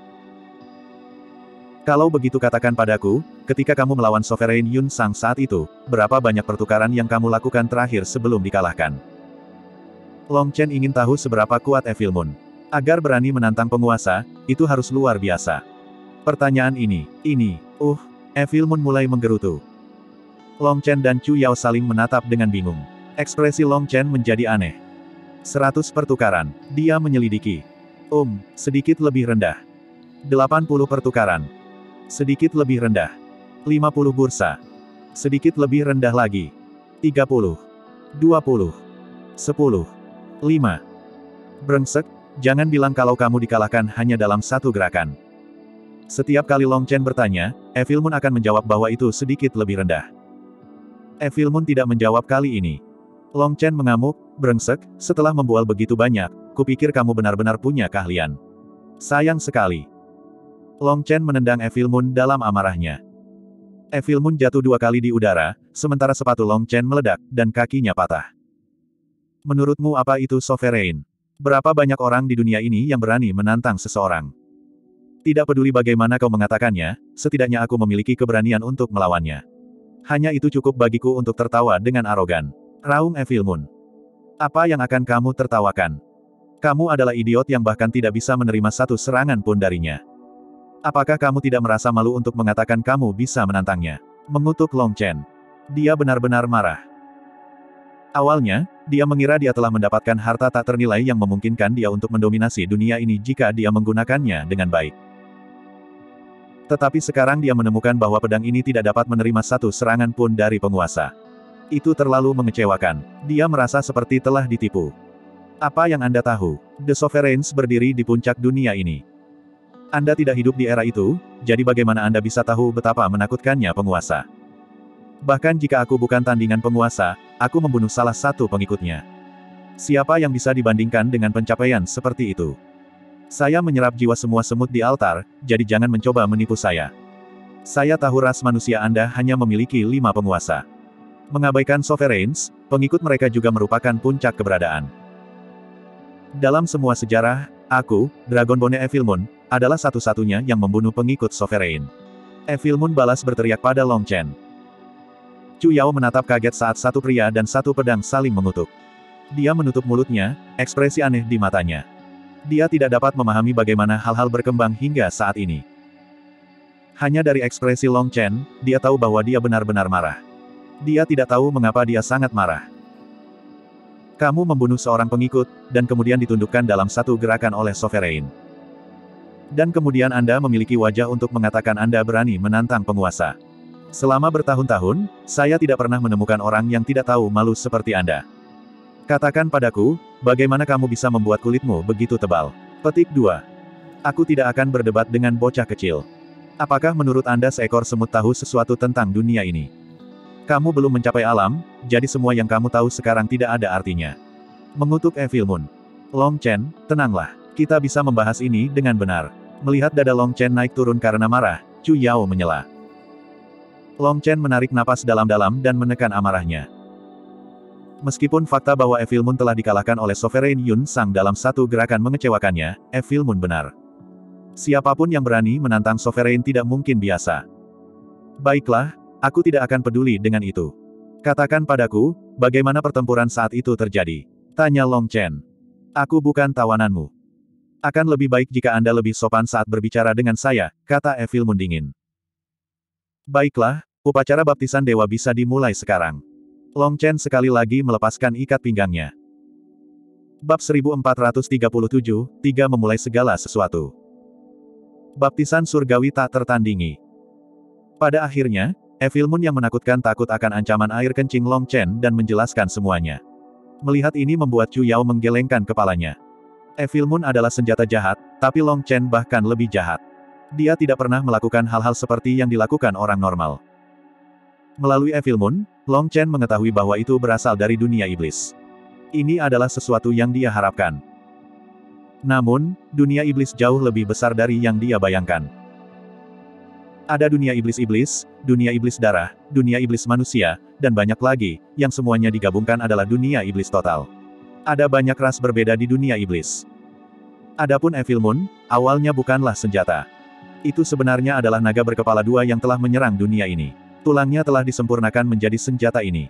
"Kalau begitu katakan padaku, ketika kamu melawan Sovereign Yun Sang saat itu, berapa banyak pertukaran yang kamu lakukan terakhir sebelum dikalahkan?" Long Chen ingin tahu seberapa kuat Evil Moon. Agar berani menantang penguasa, itu harus luar biasa. Pertanyaan ini, ini, uh, Evil Moon mulai menggerutu. Long Chen dan Chu Yao saling menatap dengan bingung. Ekspresi Long Chen menjadi aneh. Seratus pertukaran, dia menyelidiki. Um, sedikit lebih rendah. Delapan puluh pertukaran. Sedikit lebih rendah. Lima puluh bursa. Sedikit lebih rendah lagi. Tiga puluh. Dua puluh. Sepuluh. Lima. Brengsek, jangan bilang kalau kamu dikalahkan hanya dalam satu gerakan. Setiap kali Long Chen bertanya, Evil Moon akan menjawab bahwa itu sedikit lebih rendah. Evil Moon tidak menjawab kali ini. Long Chen mengamuk, "Brengsek, setelah membual begitu banyak, kupikir kamu benar-benar punya keahlian. Sayang sekali." Long Chen menendang Evil Moon dalam amarahnya. Evil Moon jatuh dua kali di udara, sementara sepatu Long Chen meledak, dan kakinya patah. "Menurutmu apa itu Sovereign? Berapa banyak orang di dunia ini yang berani menantang seseorang? Tidak peduli bagaimana kau mengatakannya, setidaknya aku memiliki keberanian untuk melawannya. Hanya itu cukup bagiku untuk tertawa dengan arogan," raung Evil Moon. "Apa yang akan kamu tertawakan? Kamu adalah idiot yang bahkan tidak bisa menerima satu serangan pun darinya." Apakah kamu tidak merasa malu untuk mengatakan kamu bisa menantangnya? Mengutuk Long Chen. Dia benar-benar marah. Awalnya, dia mengira dia telah mendapatkan harta tak ternilai yang memungkinkan dia untuk mendominasi dunia ini jika dia menggunakannya dengan baik. Tetapi sekarang dia menemukan bahwa pedang ini tidak dapat menerima satu serangan pun dari penguasa. Itu terlalu mengecewakan. Dia merasa seperti telah ditipu. Apa yang Anda tahu? The Sovereigns berdiri di puncak dunia ini. Anda tidak hidup di era itu, jadi bagaimana Anda bisa tahu betapa menakutkannya penguasa? Bahkan jika aku bukan tandingan penguasa, aku membunuh salah satu pengikutnya. Siapa yang bisa dibandingkan dengan pencapaian seperti itu? Saya menyerap jiwa semua semut di altar, jadi jangan mencoba menipu saya. Saya tahu ras manusia Anda hanya memiliki lima penguasa. Mengabaikan Sovereigns, pengikut mereka juga merupakan puncak keberadaan. Dalam semua sejarah, aku, Dragon Bone Evil Moon, adalah satu-satunya yang membunuh pengikut Sovereign. Evil Moon balas berteriak pada Long Chen. Chu Yao menatap kaget saat satu pria dan satu pedang saling mengutuk. Dia menutup mulutnya, ekspresi aneh di matanya. Dia tidak dapat memahami bagaimana hal-hal berkembang hingga saat ini. Hanya dari ekspresi Long Chen, dia tahu bahwa dia benar-benar marah. Dia tidak tahu mengapa dia sangat marah. Kamu membunuh seorang pengikut, dan kemudian ditundukkan dalam satu gerakan oleh Sovereign. Dan kemudian Anda memiliki wajah untuk mengatakan Anda berani menantang penguasa. Selama bertahun-tahun, saya tidak pernah menemukan orang yang tidak tahu malu seperti Anda. Katakan padaku, bagaimana kamu bisa membuat kulitmu begitu tebal? Petik dua. Aku tidak akan berdebat dengan bocah kecil. Apakah menurut Anda seekor semut tahu sesuatu tentang dunia ini? Kamu belum mencapai alam, jadi semua yang kamu tahu sekarang tidak ada artinya. Mengutuk Evil Moon. Long Chen, tenanglah. Kita bisa membahas ini dengan benar. Melihat dada Long Chen naik turun karena marah, Chu Yao menyela. Long Chen menarik napas dalam-dalam dan menekan amarahnya. Meskipun fakta bahwa Evil Moon telah dikalahkan oleh Sovereign Yun Sang dalam satu gerakan mengecewakannya, Evil Moon benar. Siapapun yang berani menantang Sovereign tidak mungkin biasa. Baiklah, aku tidak akan peduli dengan itu. Katakan padaku, bagaimana pertempuran saat itu terjadi? Tanya Long Chen. Aku bukan tawananmu. Akan lebih baik jika Anda lebih sopan saat berbicara dengan saya, kata Evil Moon dingin. Baiklah, upacara baptisan dewa bisa dimulai sekarang. Long Chen sekali lagi melepaskan ikat pinggangnya. Bab seribu empat ratus tiga puluh tujuh, tiga memulai segala sesuatu. Baptisan surgawi tak tertandingi. Pada akhirnya, Evil Moon yang menakutkan takut akan ancaman air kencing Long Chen dan menjelaskan semuanya. Melihat ini membuat Chu Yao menggelengkan kepalanya. Evil Moon adalah senjata jahat, tapi Long Chen bahkan lebih jahat. Dia tidak pernah melakukan hal-hal seperti yang dilakukan orang normal. Melalui Evil Moon, Long Chen mengetahui bahwa itu berasal dari dunia iblis. Ini adalah sesuatu yang dia harapkan. Namun, dunia iblis jauh lebih besar dari yang dia bayangkan. Ada dunia iblis-iblis, dunia iblis darah, dunia iblis manusia, dan banyak lagi, yang semuanya digabungkan adalah dunia iblis total. Ada banyak ras berbeda di dunia iblis. Adapun Evil Moon, awalnya bukanlah senjata. Itu sebenarnya adalah naga berkepala dua yang telah menyerang dunia ini. Tulangnya telah disempurnakan menjadi senjata ini.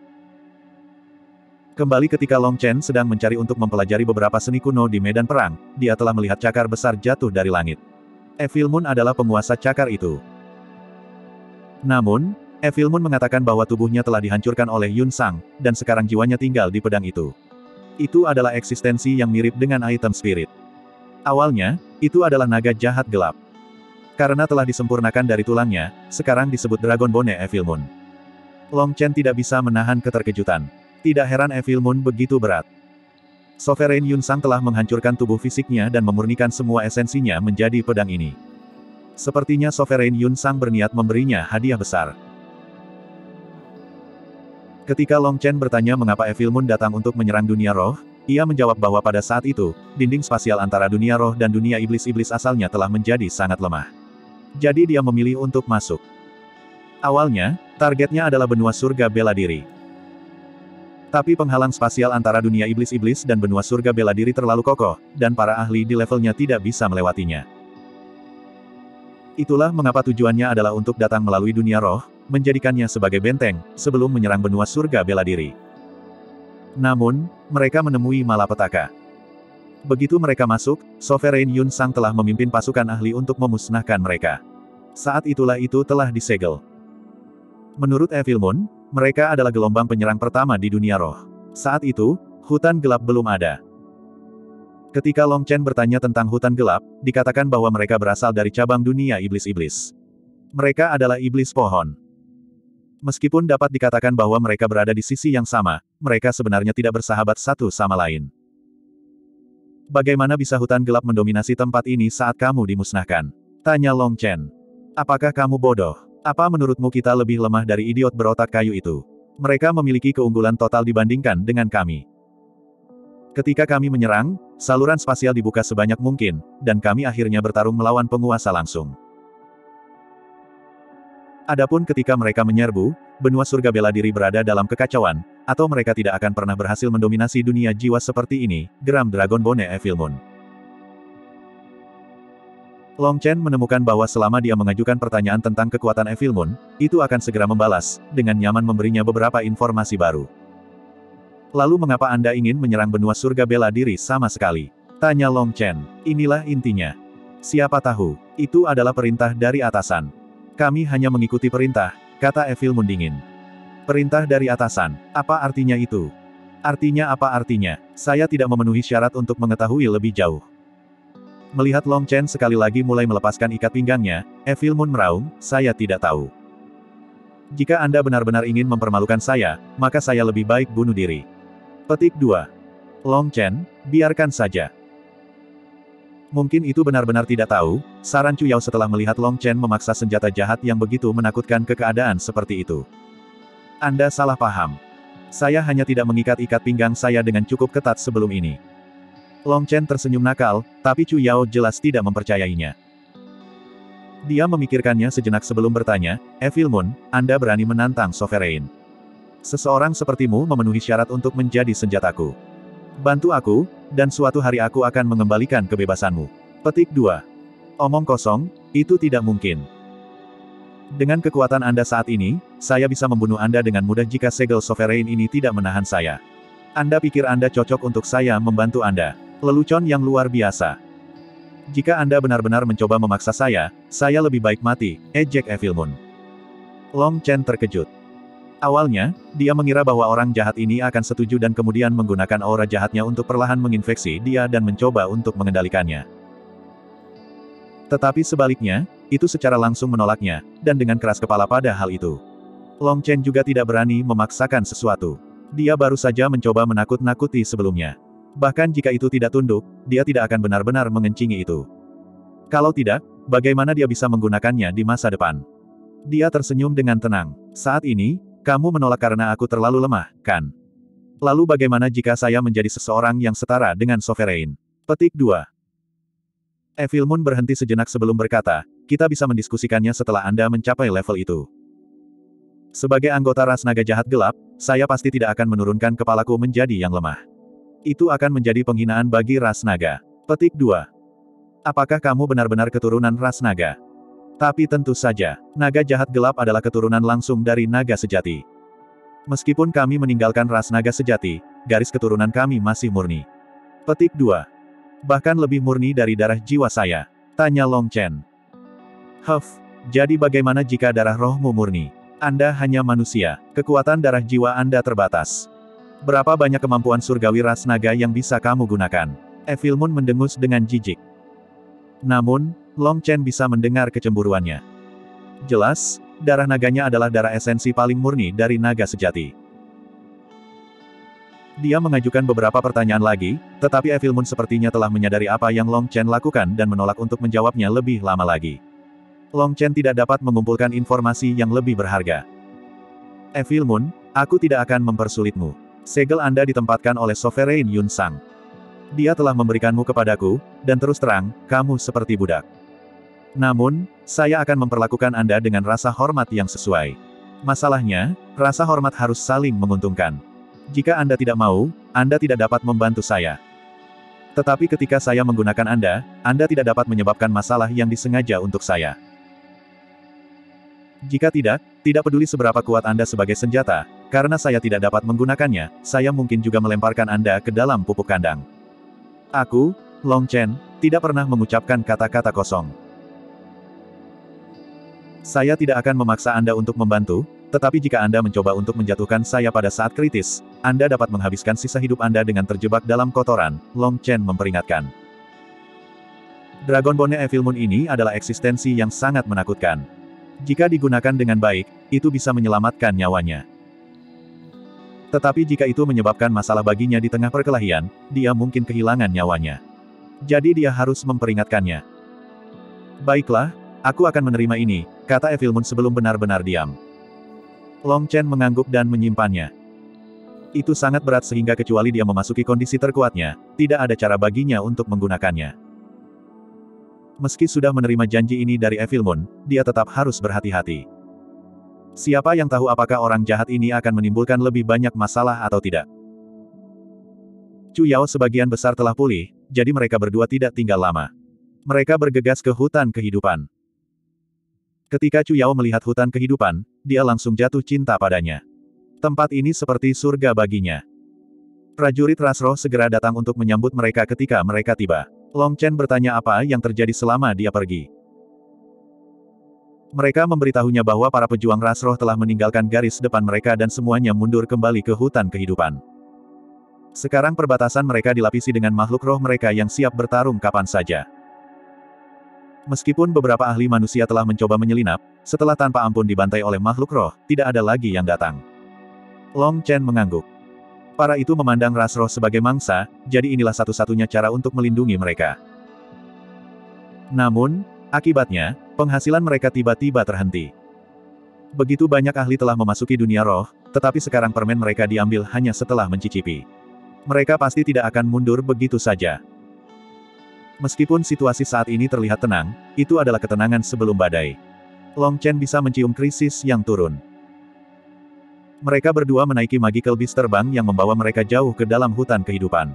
Kembali ketika Long Chen sedang mencari untuk mempelajari beberapa seni kuno di medan perang, dia telah melihat cakar besar jatuh dari langit. Evil Moon adalah penguasa cakar itu. Namun, Evil Moon mengatakan bahwa tubuhnya telah dihancurkan oleh Yun Sang, dan sekarang jiwanya tinggal di pedang itu. Itu adalah eksistensi yang mirip dengan item spirit. Awalnya, itu adalah naga jahat gelap. Karena telah disempurnakan dari tulangnya, sekarang disebut Dragon Bone Evil Moon. Long Chen tidak bisa menahan keterkejutan. Tidak heran Evil Moon begitu berat. Sovereign Yun Sang telah menghancurkan tubuh fisiknya dan memurnikan semua esensinya menjadi pedang ini. Sepertinya Sovereign Yun Sang berniat memberinya hadiah besar. Ketika Long Chen bertanya mengapa Evil Moon datang untuk menyerang dunia roh, ia menjawab bahwa pada saat itu, dinding spasial antara dunia roh dan dunia iblis-iblis asalnya telah menjadi sangat lemah. Jadi dia memilih untuk masuk. Awalnya, targetnya adalah benua surga bela diri. Tapi penghalang spasial antara dunia iblis-iblis dan benua surga bela diri terlalu kokoh, dan para ahli di levelnya tidak bisa melewatinya. Itulah mengapa tujuannya adalah untuk datang melalui dunia roh, menjadikannya sebagai benteng, sebelum menyerang benua surga bela diri. Namun, mereka menemui malapetaka. Begitu mereka masuk, Sovereign Yun Sang telah memimpin pasukan ahli untuk memusnahkan mereka. Saat itulah itu telah disegel. Menurut Evil Moon, mereka adalah gelombang penyerang pertama di dunia roh. Saat itu, hutan gelap belum ada. Ketika Long Chen bertanya tentang hutan gelap, dikatakan bahwa mereka berasal dari cabang dunia iblis-iblis. Mereka adalah iblis pohon. Meskipun dapat dikatakan bahwa mereka berada di sisi yang sama, mereka sebenarnya tidak bersahabat satu sama lain. Bagaimana bisa hutan gelap mendominasi tempat ini saat kamu dimusnahkan? Tanya Long Chen. Apakah kamu bodoh? Apa menurutmu kita lebih lemah dari idiot berotak kayu itu? Mereka memiliki keunggulan total dibandingkan dengan kami. Ketika kami menyerang, saluran spasial dibuka sebanyak mungkin, dan kami akhirnya bertarung melawan penguasa langsung. Adapun ketika mereka menyerbu, benua surga bela diri berada dalam kekacauan, atau mereka tidak akan pernah berhasil mendominasi dunia jiwa seperti ini, geram Dragon Bone Evil Moon. Long Chen menemukan bahwa selama dia mengajukan pertanyaan tentang kekuatan Evil Moon, itu akan segera membalas, dengan nyaman memberinya beberapa informasi baru. Lalu mengapa Anda ingin menyerang benua surga bela diri sama sekali? Tanya Long Chen. Inilah intinya. Siapa tahu, itu adalah perintah dari atasan. Kami hanya mengikuti perintah, kata Evil Moon dingin. Perintah dari atasan, apa artinya itu? Artinya apa artinya? Saya tidak memenuhi syarat untuk mengetahui lebih jauh. Melihat Long Chen sekali lagi mulai melepaskan ikat pinggangnya, Evil Moon meraung, saya tidak tahu. Jika Anda benar-benar ingin mempermalukan saya, maka saya lebih baik bunuh diri. Petik dua. Long Chen, biarkan saja. Mungkin itu benar-benar tidak tahu, saran Chu Yao setelah melihat Long Chen memaksa senjata jahat yang begitu menakutkan ke keadaan seperti itu. Anda salah paham. Saya hanya tidak mengikat ikat pinggang saya dengan cukup ketat sebelum ini. Long Chen tersenyum nakal, tapi Chu Yao jelas tidak mempercayainya. Dia memikirkannya sejenak sebelum bertanya, Evil Moon, Anda berani menantang Sovereign. Seseorang sepertimu memenuhi syarat untuk menjadi senjataku. Bantu aku, dan suatu hari aku akan mengembalikan kebebasanmu. Petik dua. Omong kosong, itu tidak mungkin. Dengan kekuatan Anda saat ini, saya bisa membunuh Anda dengan mudah jika segel Sovereign ini tidak menahan saya. Anda pikir Anda cocok untuk saya membantu Anda. Lelucon yang luar biasa. Jika Anda benar-benar mencoba memaksa saya, saya lebih baik mati, ejek Evil Moon. Long Chen terkejut. Awalnya, dia mengira bahwa orang jahat ini akan setuju dan kemudian menggunakan aura jahatnya untuk perlahan menginfeksi dia dan mencoba untuk mengendalikannya. Tetapi sebaliknya, itu secara langsung menolaknya, dan dengan keras kepala pada hal itu. Long Chen juga tidak berani memaksakan sesuatu. Dia baru saja mencoba menakut-nakuti sebelumnya. Bahkan jika itu tidak tunduk, dia tidak akan benar-benar mengencingi itu. Kalau tidak, bagaimana dia bisa menggunakannya di masa depan? Dia tersenyum dengan tenang. Saat ini, kamu menolak karena aku terlalu lemah, kan? Lalu bagaimana jika saya menjadi seseorang yang setara dengan Sovereign? Petik dua. Evil Moon berhenti sejenak sebelum berkata, kita bisa mendiskusikannya setelah Anda mencapai level itu. Sebagai anggota ras naga jahat gelap, saya pasti tidak akan menurunkan kepalaku menjadi yang lemah. Itu akan menjadi penghinaan bagi ras naga. Petik dua. Apakah kamu benar-benar keturunan ras naga? Tapi tentu saja, naga jahat gelap adalah keturunan langsung dari naga sejati. Meskipun kami meninggalkan ras naga sejati, garis keturunan kami masih murni. Petik dua. Bahkan lebih murni dari darah jiwa saya. Tanya Long Chen. Huff, jadi bagaimana jika darah rohmu murni? Anda hanya manusia, kekuatan darah jiwa Anda terbatas. Berapa banyak kemampuan surgawi ras naga yang bisa kamu gunakan? Evil Moon mendengus dengan jijik. Namun, Long Chen bisa mendengar kecemburuannya. Jelas, darah naganya adalah darah esensi paling murni dari naga sejati. Dia mengajukan beberapa pertanyaan lagi, tetapi Evil Moon sepertinya telah menyadari apa yang Long Chen lakukan dan menolak untuk menjawabnya lebih lama lagi. Long Chen tidak dapat mengumpulkan informasi yang lebih berharga. Evil Moon, aku tidak akan mempersulitmu. Segel Anda ditempatkan oleh Sovereign Yun Sang. Dia telah memberikanmu kepadaku, dan terus terang, kamu seperti budak. Namun, saya akan memperlakukan Anda dengan rasa hormat yang sesuai. Masalahnya, rasa hormat harus saling menguntungkan. Jika Anda tidak mau, Anda tidak dapat membantu saya. Tetapi ketika saya menggunakan Anda, Anda tidak dapat menyebabkan masalah yang disengaja untuk saya. Jika tidak, tidak peduli seberapa kuat Anda sebagai senjata, karena saya tidak dapat menggunakannya, saya mungkin juga melemparkan Anda ke dalam pupuk kandang. Aku, Long Chen tidak pernah mengucapkan kata-kata kosong. Saya tidak akan memaksa Anda untuk membantu, tetapi jika Anda mencoba untuk menjatuhkan saya pada saat kritis, Anda dapat menghabiskan sisa hidup Anda dengan terjebak dalam kotoran, Long Chen memperingatkan. Dragon Bone Evil Moon ini adalah eksistensi yang sangat menakutkan. Jika digunakan dengan baik, itu bisa menyelamatkan nyawanya. Tetapi jika itu menyebabkan masalah baginya di tengah perkelahian, dia mungkin kehilangan nyawanya. Jadi dia harus memperingatkannya. Baiklah, aku akan menerima ini, kata Evil Moon sebelum benar-benar diam. Long Chen mengangguk dan menyimpannya. Itu sangat berat sehingga kecuali dia memasuki kondisi terkuatnya, tidak ada cara baginya untuk menggunakannya. Meski sudah menerima janji ini dari Evil Moon, dia tetap harus berhati-hati. Siapa yang tahu apakah orang jahat ini akan menimbulkan lebih banyak masalah atau tidak. Chu Yao sebagian besar telah pulih, jadi mereka berdua tidak tinggal lama. Mereka bergegas ke hutan kehidupan. Ketika Chu Yao melihat hutan kehidupan, dia langsung jatuh cinta padanya. Tempat ini seperti surga baginya. Prajurit ras roh segera datang untuk menyambut mereka ketika mereka tiba. Long Chen bertanya apa yang terjadi selama dia pergi. Mereka memberitahunya bahwa para pejuang ras roh telah meninggalkan garis depan mereka dan semuanya mundur kembali ke hutan kehidupan. Sekarang perbatasan mereka dilapisi dengan makhluk roh mereka yang siap bertarung kapan saja. Meskipun beberapa ahli manusia telah mencoba menyelinap, setelah tanpa ampun dibantai oleh makhluk roh, tidak ada lagi yang datang. Long Chen mengangguk. Para itu memandang ras roh sebagai mangsa, jadi inilah satu-satunya cara untuk melindungi mereka. Namun, akibatnya, penghasilan mereka tiba-tiba terhenti. Begitu banyak ahli telah memasuki dunia roh, tetapi sekarang permen mereka diambil hanya setelah mencicipi. Mereka pasti tidak akan mundur begitu saja. Meskipun situasi saat ini terlihat tenang, itu adalah ketenangan sebelum badai. Long Chen bisa mencium krisis yang turun. Mereka berdua menaiki magical beast terbang yang membawa mereka jauh ke dalam hutan kehidupan.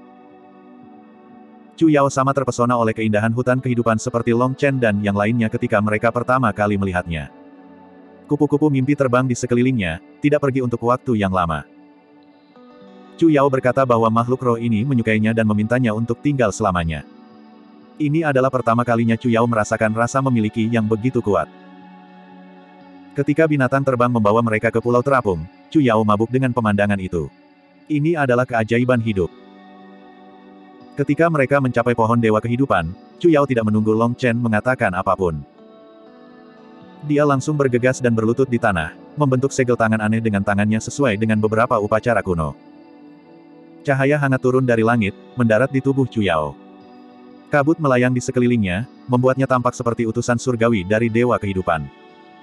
Chu Yao sama terpesona oleh keindahan hutan kehidupan seperti Long Chen dan yang lainnya ketika mereka pertama kali melihatnya. Kupu-kupu mimpi terbang di sekelilingnya, tidak pergi untuk waktu yang lama. Chu Yao berkata bahwa makhluk roh ini menyukainya dan memintanya untuk tinggal selamanya. Ini adalah pertama kalinya Chu Yao merasakan rasa memiliki yang begitu kuat. Ketika binatang terbang membawa mereka ke pulau terapung, Chu Yao mabuk dengan pemandangan itu. Ini adalah keajaiban hidup. Ketika mereka mencapai pohon dewa kehidupan, Chu Yao tidak menunggu Long Chen mengatakan apapun. Dia langsung bergegas dan berlutut di tanah, membentuk segel tangan aneh dengan tangannya sesuai dengan beberapa upacara kuno. Cahaya hangat turun dari langit, mendarat di tubuh Chu Yao. Kabut melayang di sekelilingnya, membuatnya tampak seperti utusan surgawi dari dewa kehidupan.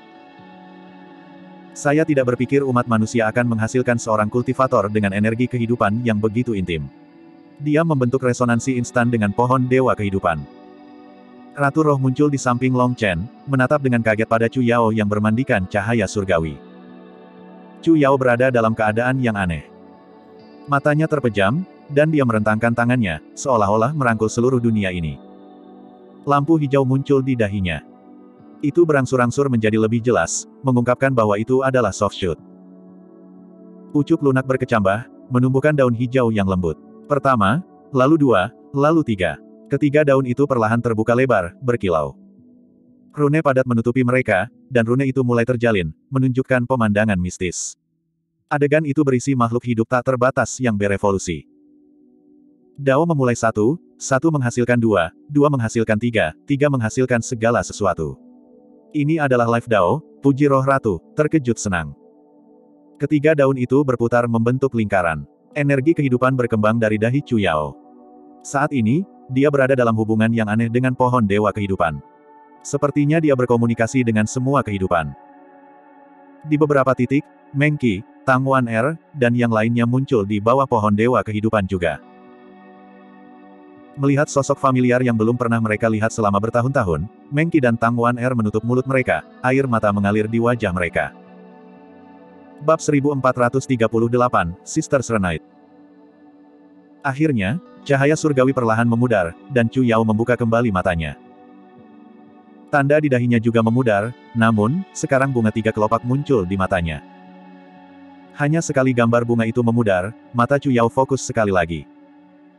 Saya tidak berpikir umat manusia akan menghasilkan seorang kultivator dengan energi kehidupan yang begitu intim. Dia membentuk resonansi instan dengan pohon dewa kehidupan. Ratu Roh muncul di samping Long Chen, menatap dengan kaget pada Chu Yao yang bermandikan cahaya surgawi. Chu Yao berada dalam keadaan yang aneh. Matanya terpejam, dan dia merentangkan tangannya, seolah-olah merangkul seluruh dunia ini. Lampu hijau muncul di dahinya. Itu berangsur-angsur menjadi lebih jelas, mengungkapkan bahwa itu adalah soft shoot. Pucuk lunak berkecambah, menumbuhkan daun hijau yang lembut. Pertama, lalu dua, lalu tiga. Ketiga daun itu perlahan terbuka lebar, berkilau. Rune padat menutupi mereka, dan rune itu mulai terjalin, menunjukkan pemandangan mistis. Adegan itu berisi makhluk hidup tak terbatas yang berevolusi. Dao memulai satu, satu menghasilkan dua, dua menghasilkan tiga, tiga menghasilkan segala sesuatu. Ini adalah Life Dao, puji roh ratu, terkejut senang. Ketiga daun itu berputar membentuk lingkaran. Energi kehidupan berkembang dari dahi Chu Yao. Saat ini, dia berada dalam hubungan yang aneh dengan pohon dewa kehidupan. Sepertinya dia berkomunikasi dengan semua kehidupan. Di beberapa titik, Meng Qi, Tang Wan Er, dan yang lainnya muncul di bawah pohon dewa kehidupan juga. Melihat sosok familiar yang belum pernah mereka lihat selama bertahun-tahun, Meng Qi dan Tang Wan Er menutup mulut mereka, air mata mengalir di wajah mereka. Bab seribu empat ratus tiga puluh delapan, Sister Serenite. Akhirnya, cahaya surgawi perlahan memudar, dan Chu Yao membuka kembali matanya. Tanda di dahinya juga memudar, namun, sekarang bunga tiga kelopak muncul di matanya. Hanya sekali gambar bunga itu memudar, mata Chu Yao fokus sekali lagi.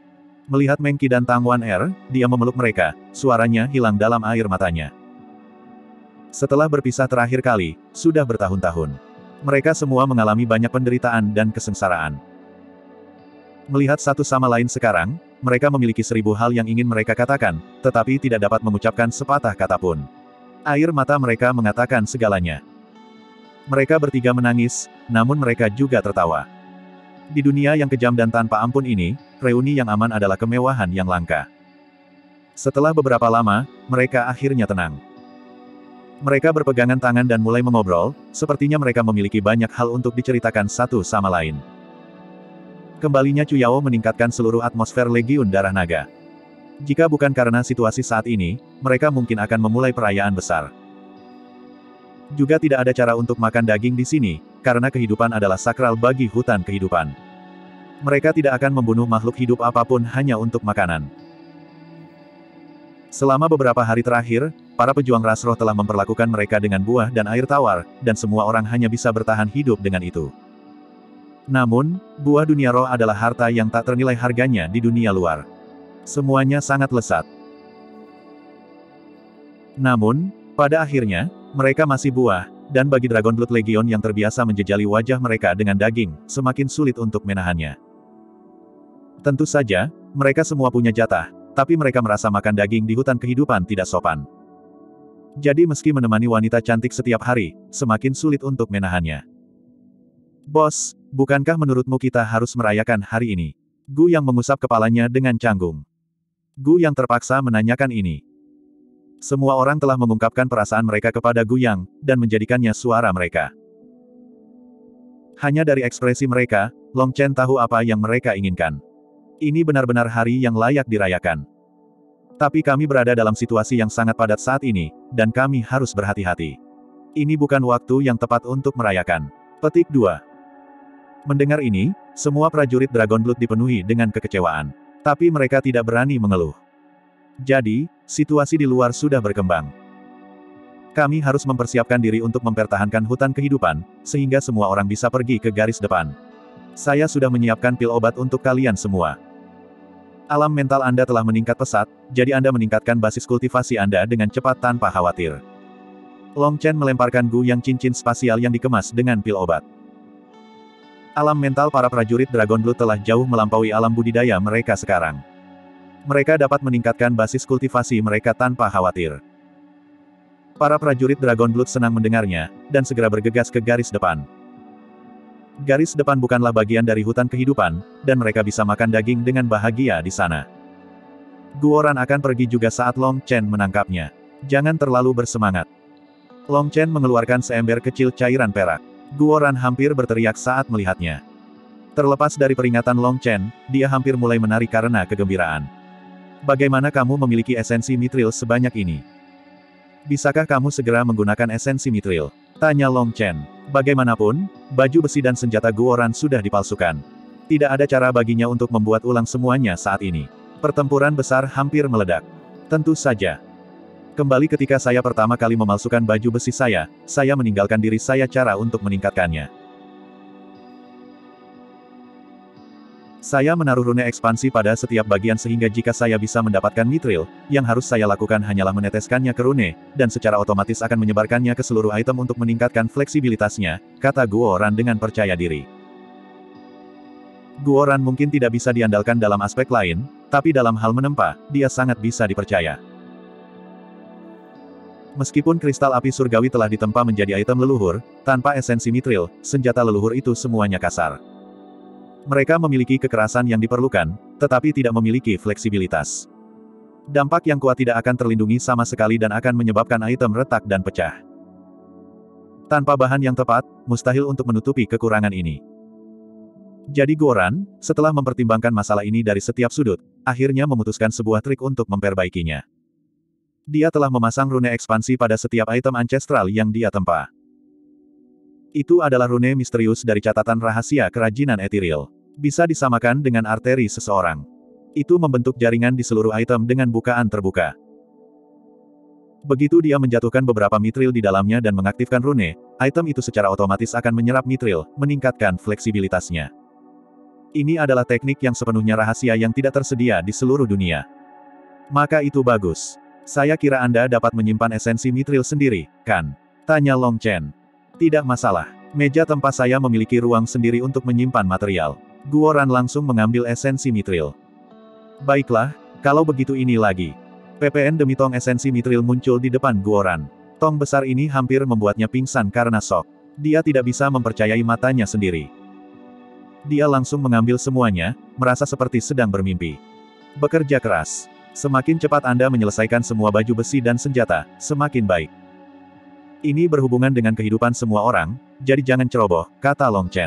Melihat Meng Qi dan Tang Wan Er, dia memeluk mereka, suaranya hilang dalam air matanya. Setelah berpisah terakhir kali, sudah bertahun-tahun. Mereka semua mengalami banyak penderitaan dan kesengsaraan. Melihat satu sama lain sekarang, mereka memiliki seribu hal yang ingin mereka katakan, tetapi tidak dapat mengucapkan sepatah kata pun. Air mata mereka mengatakan segalanya. Mereka bertiga menangis, namun mereka juga tertawa. Di dunia yang kejam dan tanpa ampun ini, reuni yang aman adalah kemewahan yang langka. Setelah beberapa lama, mereka akhirnya tenang. Mereka berpegangan tangan dan mulai mengobrol, sepertinya mereka memiliki banyak hal untuk diceritakan satu sama lain. Kembalinya Chu Yao meningkatkan seluruh atmosfer Legiun Darah Naga. Jika bukan karena situasi saat ini, mereka mungkin akan memulai perayaan besar. Juga tidak ada cara untuk makan daging di sini, karena kehidupan adalah sakral bagi hutan kehidupan. Mereka tidak akan membunuh makhluk hidup apapun hanya untuk makanan. Selama beberapa hari terakhir, para pejuang ras roh telah memperlakukan mereka dengan buah dan air tawar, dan semua orang hanya bisa bertahan hidup dengan itu. Namun, buah dunia roh adalah harta yang tak ternilai harganya di dunia luar. Semuanya sangat lezat. Namun, pada akhirnya, mereka masih buah, dan bagi Dragon Blood Legion yang terbiasa menjejali wajah mereka dengan daging, semakin sulit untuk menahannya. Tentu saja, mereka semua punya jatah, tapi mereka merasa makan daging di hutan kehidupan tidak sopan. Jadi meski menemani wanita cantik setiap hari, semakin sulit untuk menahannya. Bos, bukankah menurutmu kita harus merayakan hari ini? Gu yang mengusap kepalanya dengan canggung. Gu yang terpaksa menanyakan ini. Semua orang telah mengungkapkan perasaan mereka kepada Gu Yang, dan menjadikannya suara mereka. Hanya dari ekspresi mereka, Long Chen tahu apa yang mereka inginkan. Ini benar-benar hari yang layak dirayakan. Tapi kami berada dalam situasi yang sangat padat saat ini, dan kami harus berhati-hati. Ini bukan waktu yang tepat untuk merayakan. Petik dua. Mendengar ini, semua prajurit Dragon Blood dipenuhi dengan kekecewaan. Tapi mereka tidak berani mengeluh. Jadi, situasi di luar sudah berkembang. Kami harus mempersiapkan diri untuk mempertahankan hutan kehidupan, sehingga semua orang bisa pergi ke garis depan. Saya sudah menyiapkan pil obat untuk kalian semua. Alam mental Anda telah meningkat pesat, jadi Anda meningkatkan basis kultivasi Anda dengan cepat tanpa khawatir. Long Chen melemparkan Gu Yang cincin spasial yang dikemas dengan pil obat. Alam mental para prajurit Dragon Blood telah jauh melampaui alam budidaya mereka sekarang. Mereka dapat meningkatkan basis kultivasi mereka tanpa khawatir. Para prajurit Dragon Blood senang mendengarnya, dan segera bergegas ke garis depan. Garis depan bukanlah bagian dari hutan kehidupan, dan mereka bisa makan daging dengan bahagia di sana. Guoran akan pergi juga saat Long Chen menangkapnya. Jangan terlalu bersemangat. Long Chen mengeluarkan seember kecil cairan perak. Guoran hampir berteriak saat melihatnya. Terlepas dari peringatan Long Chen, dia hampir mulai menari karena kegembiraan. Bagaimana kamu memiliki esensi mithril sebanyak ini? Bisakah kamu segera menggunakan esensi mithril? Tanya Long Chen. Bagaimanapun, baju besi dan senjata Guoran sudah dipalsukan. Tidak ada cara baginya untuk membuat ulang semuanya saat ini. Pertempuran besar hampir meledak. Tentu saja. Kembali ketika saya pertama kali memalsukan baju besi saya, saya meninggalkan diri saya cara untuk meningkatkannya. Saya menaruh rune ekspansi pada setiap bagian sehingga jika saya bisa mendapatkan mithril, yang harus saya lakukan hanyalah meneteskannya ke rune, dan secara otomatis akan menyebarkannya ke seluruh item untuk meningkatkan fleksibilitasnya, kata Guoran dengan percaya diri. Guoran mungkin tidak bisa diandalkan dalam aspek lain, tapi dalam hal menempa, dia sangat bisa dipercaya. Meskipun kristal api surgawi telah ditempa menjadi item leluhur, tanpa esensi mithril, senjata leluhur itu semuanya kasar. Mereka memiliki kekerasan yang diperlukan, tetapi tidak memiliki fleksibilitas. Dampak yang kuat tidak akan terlindungi sama sekali dan akan menyebabkan item retak dan pecah. Tanpa bahan yang tepat, mustahil untuk menutupi kekurangan ini. Jadi Guoran, setelah mempertimbangkan masalah ini dari setiap sudut, akhirnya memutuskan sebuah trik untuk memperbaikinya. Dia telah memasang rune ekspansi pada setiap item ancestral yang dia tempa. Itu adalah rune misterius dari catatan rahasia kerajinan etiril. Bisa disamakan dengan arteri seseorang. Itu membentuk jaringan di seluruh item dengan bukaan terbuka. Begitu dia menjatuhkan beberapa mithril di dalamnya dan mengaktifkan rune, item itu secara otomatis akan menyerap mithril, meningkatkan fleksibilitasnya. Ini adalah teknik yang sepenuhnya rahasia yang tidak tersedia di seluruh dunia. Maka itu bagus. Saya kira Anda dapat menyimpan esensi mithril sendiri, kan? Tanya Long Chen. Tidak masalah. Meja tempat saya memiliki ruang sendiri untuk menyimpan material. Guoran langsung mengambil esensi mithril. Baiklah, kalau begitu ini lagi. P P N demi tong esensi mithril muncul di depan Guoran. Tong besar ini hampir membuatnya pingsan karena shock. Dia tidak bisa mempercayai matanya sendiri. Dia langsung mengambil semuanya, merasa seperti sedang bermimpi. Bekerja keras. Semakin cepat Anda menyelesaikan semua baju besi dan senjata, semakin baik. Ini berhubungan dengan kehidupan semua orang, jadi jangan ceroboh, kata Long Chen.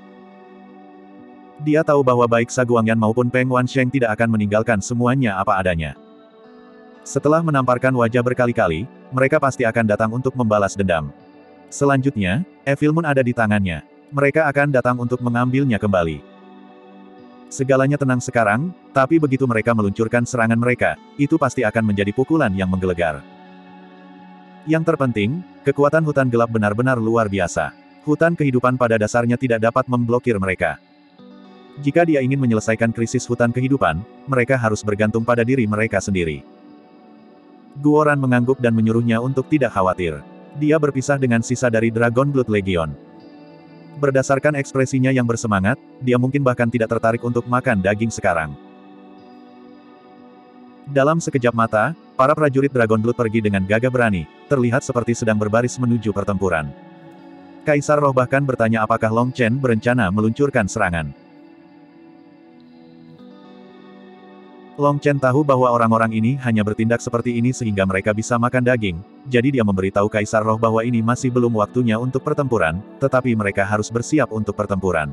Dia tahu bahwa baik Sa Guangyan maupun Peng Wansheng tidak akan meninggalkan semuanya apa adanya. Setelah menamparkan wajah berkali-kali, mereka pasti akan datang untuk membalas dendam. Selanjutnya, Evil Moon ada di tangannya. Mereka akan datang untuk mengambilnya kembali. Segalanya tenang sekarang, tapi begitu mereka meluncurkan serangan mereka, itu pasti akan menjadi pukulan yang menggelegar. Yang terpenting, kekuatan hutan gelap benar-benar luar biasa. Hutan kehidupan pada dasarnya tidak dapat memblokir mereka. Jika dia ingin menyelesaikan krisis hutan kehidupan, mereka harus bergantung pada diri mereka sendiri. Guoran mengangguk dan menyuruhnya untuk tidak khawatir. Dia berpisah dengan sisa dari Dragon Blood Legion. Berdasarkan ekspresinya yang bersemangat, dia mungkin bahkan tidak tertarik untuk makan daging sekarang. Dalam sekejap mata, para prajurit Dragon Blood pergi dengan gagah berani, terlihat seperti sedang berbaris menuju pertempuran. Kaisar Roh bahkan bertanya apakah Long Chen berencana meluncurkan serangan. Long Chen tahu bahwa orang-orang ini hanya bertindak seperti ini sehingga mereka bisa makan daging, jadi dia memberitahu Kaisar Roh bahwa ini masih belum waktunya untuk pertempuran, tetapi mereka harus bersiap untuk pertempuran.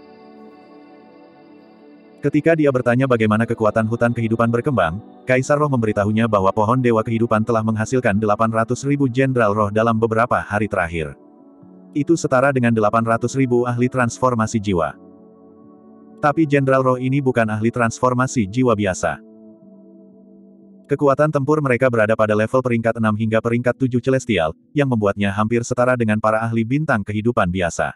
Ketika dia bertanya bagaimana kekuatan hutan kehidupan berkembang, Kaisar Roh memberitahunya bahwa pohon Dewa Kehidupan telah menghasilkan delapan ratus ribu Jenderal Roh dalam beberapa hari terakhir. Itu setara dengan delapan ratus ribu ahli transformasi jiwa. Tapi Jenderal Roh ini bukan ahli transformasi jiwa biasa. Kekuatan tempur mereka berada pada level peringkat enam hingga peringkat tujuh celestial, yang membuatnya hampir setara dengan para ahli bintang kehidupan biasa.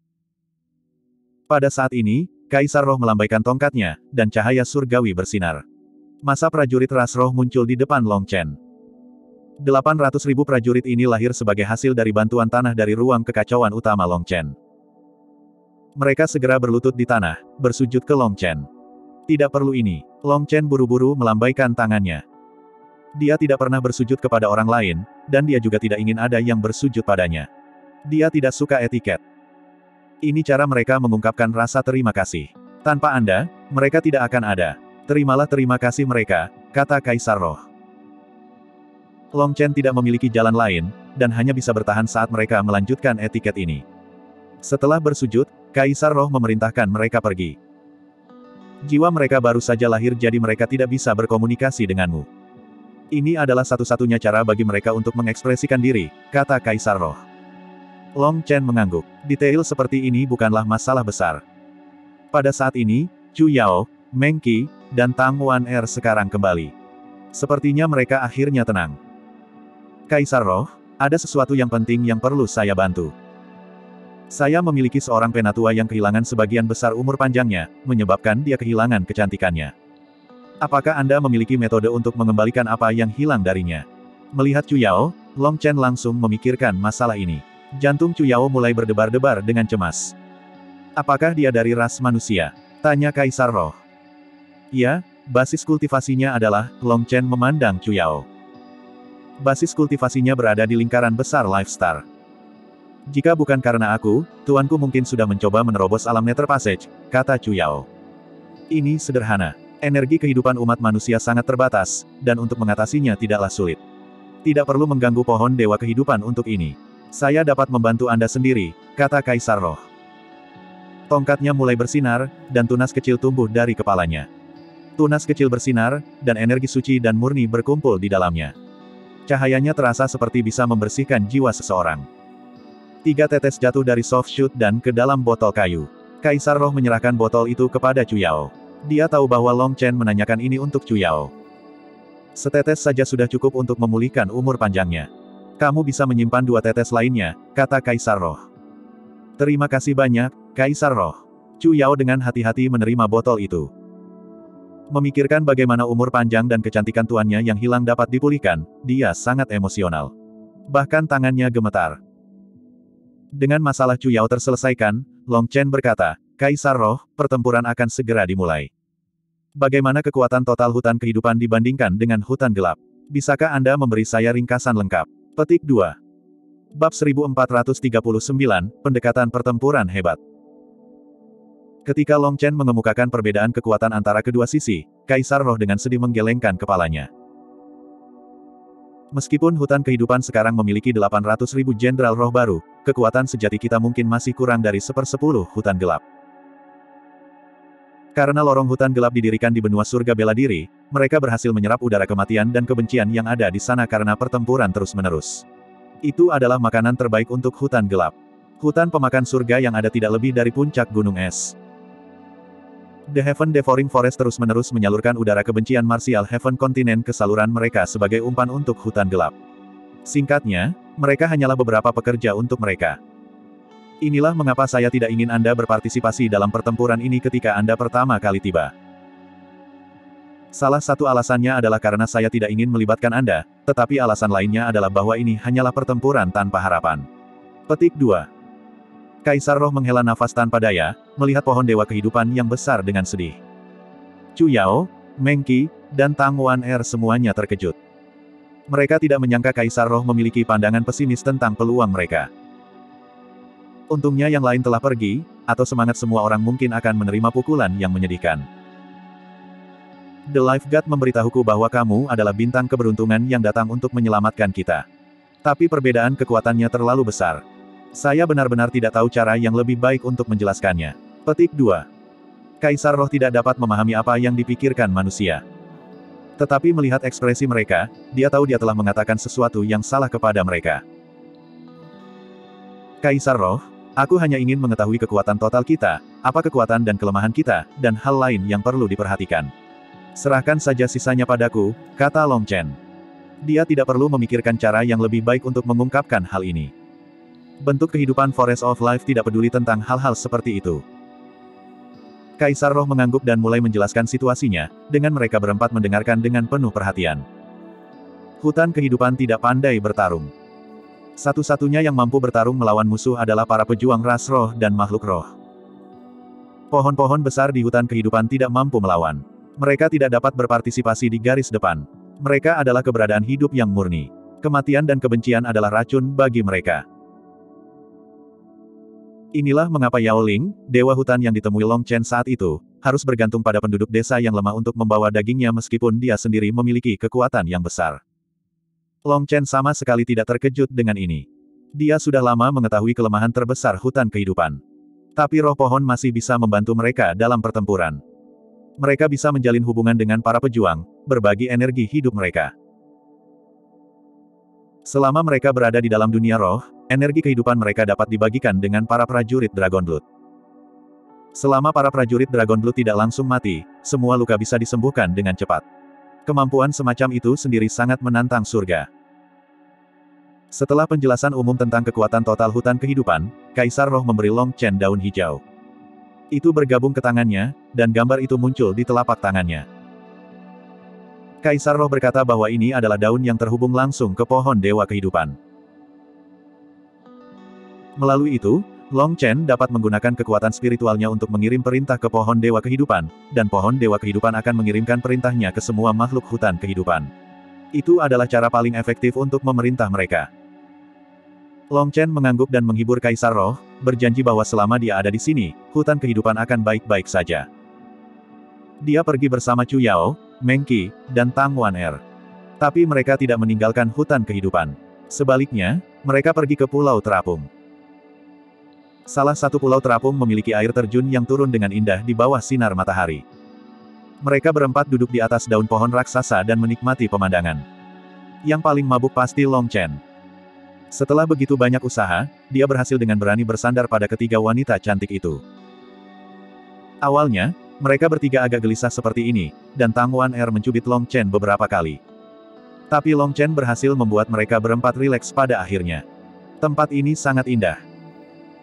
Pada saat ini, Kaisar Roh melambaikan tongkatnya, dan cahaya surgawi bersinar. Masa prajurit ras roh muncul di depan Long Chen. delapan ratus ribu prajurit ini lahir sebagai hasil dari bantuan tanah dari ruang kekacauan utama Long Chen. Mereka segera berlutut di tanah, bersujud ke Long Chen. Tidak perlu ini. Long Chen buru-buru melambaikan tangannya. Dia tidak pernah bersujud kepada orang lain, dan dia juga tidak ingin ada yang bersujud padanya. Dia tidak suka etiket. Ini cara mereka mengungkapkan rasa terima kasih. Tanpa Anda, mereka tidak akan ada. Terimalah terima kasih mereka, kata Kaisar Roh. Long Chen tidak memiliki jalan lain, dan hanya bisa bertahan saat mereka melanjutkan etiket ini. Setelah bersujud, Kaisar Roh memerintahkan mereka pergi. Jiwa mereka baru saja lahir jadi mereka tidak bisa berkomunikasi denganmu. Ini adalah satu-satunya cara bagi mereka untuk mengekspresikan diri, kata Kaisar Roh. Long Chen mengangguk. Detail seperti ini bukanlah masalah besar. Pada saat ini, Chu Yao, Meng Qi, dan Tang Wan Er sekarang kembali. Sepertinya mereka akhirnya tenang. Kaisar Roh, ada sesuatu yang penting yang perlu saya bantu. Saya memiliki seorang penatua yang kehilangan sebagian besar umur panjangnya, menyebabkan dia kehilangan kecantikannya. Apakah Anda memiliki metode untuk mengembalikan apa yang hilang darinya? Melihat Chu Yao, Long Chen langsung memikirkan masalah ini. Jantung Chu Yao mulai berdebar-debar dengan cemas. Apakah dia dari ras manusia? Tanya Kaisar Roh. Ya, basis kultivasinya adalah, Long Chen memandang Chu Yao. Basis kultivasinya berada di lingkaran besar Life Star. Jika bukan karena aku, tuanku mungkin sudah mencoba menerobos alam Nether Passage, kata Chu Yao. Ini sederhana. Energi kehidupan umat manusia sangat terbatas, dan untuk mengatasinya tidaklah sulit. Tidak perlu mengganggu pohon Dewa Kehidupan untuk ini. Saya dapat membantu Anda sendiri, kata Kaisar Roh. Tongkatnya mulai bersinar, dan tunas kecil tumbuh dari kepalanya. Tunas kecil bersinar, dan energi suci dan murni berkumpul di dalamnya. Cahayanya terasa seperti bisa membersihkan jiwa seseorang. Tiga tetes jatuh dari soft shoot dan ke dalam botol kayu. Kaisar Roh menyerahkan botol itu kepada Chu Yao. Dia tahu bahwa Long Chen menanyakan ini untuk Chu Yao. Setetes saja sudah cukup untuk memulihkan umur panjangnya. Kamu bisa menyimpan dua tetes lainnya, kata Kaisar Roh. Terima kasih banyak, Kaisar Roh. Chu Yao dengan hati-hati menerima botol itu. Memikirkan bagaimana umur panjang dan kecantikan tuannya yang hilang dapat dipulihkan, dia sangat emosional. Bahkan tangannya gemetar. Dengan masalah Chu Yao terselesaikan, Long Chen berkata, Kaisar Roh, pertempuran akan segera dimulai. Bagaimana kekuatan total hutan kehidupan dibandingkan dengan hutan gelap? Bisakah Anda memberi saya ringkasan lengkap? Petik dua. Bab seribu empat ratus tiga puluh sembilan, Pendekatan Pertempuran Hebat. Ketika Long Chen mengemukakan perbedaan kekuatan antara kedua sisi, Kaisar Roh dengan sedih menggelengkan kepalanya. Meskipun hutan kehidupan sekarang memiliki delapan ratus ribu jenderal roh baru, kekuatan sejati kita mungkin masih kurang dari sepersepuluh hutan gelap. Karena lorong hutan gelap didirikan di benua surga bela diri, mereka berhasil menyerap udara kematian dan kebencian yang ada di sana karena pertempuran terus-menerus. Itu adalah makanan terbaik untuk hutan gelap. Hutan pemakan surga yang ada tidak lebih dari puncak gunung es. The Heaven Devouring Forest terus-menerus menyalurkan udara kebencian martial Heaven Kontinen ke saluran mereka sebagai umpan untuk hutan gelap. Singkatnya, mereka hanyalah beberapa pekerja untuk mereka. Inilah mengapa saya tidak ingin Anda berpartisipasi dalam pertempuran ini ketika Anda pertama kali tiba. Salah satu alasannya adalah karena saya tidak ingin melibatkan Anda, tetapi alasan lainnya adalah bahwa ini hanyalah pertempuran tanpa harapan. Petik dua. Kaisar Roh menghela nafas tanpa daya, melihat pohon dewa kehidupan yang besar dengan sedih. Chu Yao, Meng Qi, dan Tang Wan-er semuanya terkejut. Mereka tidak menyangka Kaisar Roh memiliki pandangan pesimis tentang peluang mereka. Untungnya yang lain telah pergi, atau semangat semua orang mungkin akan menerima pukulan yang menyedihkan. The Life God memberitahuku bahwa kamu adalah bintang keberuntungan yang datang untuk menyelamatkan kita. Tapi perbedaan kekuatannya terlalu besar. Saya benar-benar tidak tahu cara yang lebih baik untuk menjelaskannya. Petik dua. Kaisar Roh tidak dapat memahami apa yang dipikirkan manusia. Tetapi melihat ekspresi mereka, dia tahu dia telah mengatakan sesuatu yang salah kepada mereka. Kaisar Roh, aku hanya ingin mengetahui kekuatan total kita, apa kekuatan dan kelemahan kita, dan hal lain yang perlu diperhatikan. Serahkan saja sisanya padaku, kata Long Chen. Dia tidak perlu memikirkan cara yang lebih baik untuk mengungkapkan hal ini. Bentuk kehidupan Forest of Life tidak peduli tentang hal-hal seperti itu. Kaisar Roh mengangguk dan mulai menjelaskan situasinya, dengan mereka berempat mendengarkan dengan penuh perhatian. Hutan kehidupan tidak pandai bertarung. Satu-satunya yang mampu bertarung melawan musuh adalah para pejuang ras roh dan makhluk roh. Pohon-pohon besar di hutan kehidupan tidak mampu melawan. Mereka tidak dapat berpartisipasi di garis depan. Mereka adalah keberadaan hidup yang murni. Kematian dan kebencian adalah racun bagi mereka. Inilah mengapa Yao Ling, dewa hutan yang ditemui Long Chen saat itu, harus bergantung pada penduduk desa yang lemah untuk membawa dagingnya meskipun dia sendiri memiliki kekuatan yang besar. Long Chen sama sekali tidak terkejut dengan ini. Dia sudah lama mengetahui kelemahan terbesar hutan kehidupan. Tapi roh pohon masih bisa membantu mereka dalam pertempuran. Mereka bisa menjalin hubungan dengan para pejuang, berbagi energi hidup mereka. Selama mereka berada di dalam dunia roh, energi kehidupan mereka dapat dibagikan dengan para prajurit Dragon Blood. Selama para prajurit Dragon Blood tidak langsung mati, semua luka bisa disembuhkan dengan cepat. Kemampuan semacam itu sendiri sangat menantang surga. Setelah penjelasan umum tentang kekuatan total hutan kehidupan, Kaisar Roh memberi Long Chen daun hijau. Itu bergabung ke tangannya, dan gambar itu muncul di telapak tangannya. Kaisar Roh berkata bahwa ini adalah daun yang terhubung langsung ke pohon dewa kehidupan. Melalui itu, Long Chen dapat menggunakan kekuatan spiritualnya untuk mengirim perintah ke pohon dewa kehidupan, dan pohon dewa kehidupan akan mengirimkan perintahnya ke semua makhluk hutan kehidupan. Itu adalah cara paling efektif untuk memerintah mereka. Long Chen mengangguk dan menghibur Kaisar Roh, berjanji bahwa selama dia ada di sini, hutan kehidupan akan baik-baik saja. Dia pergi bersama Chu Yao, Meng Qi, dan Tang Wan-er. Tapi mereka tidak meninggalkan hutan kehidupan. Sebaliknya, mereka pergi ke Pulau Terapung. Salah satu pulau terapung memiliki air terjun yang turun dengan indah di bawah sinar matahari. Mereka berempat duduk di atas daun pohon raksasa dan menikmati pemandangan. Yang paling mabuk pasti Long Chen. Setelah begitu banyak usaha, dia berhasil dengan berani bersandar pada ketiga wanita cantik itu. Awalnya, mereka bertiga agak gelisah seperti ini, dan Tang Wan-er mencubit Long Chen beberapa kali. Tapi Long Chen berhasil membuat mereka berempat rileks pada akhirnya. Tempat ini sangat indah.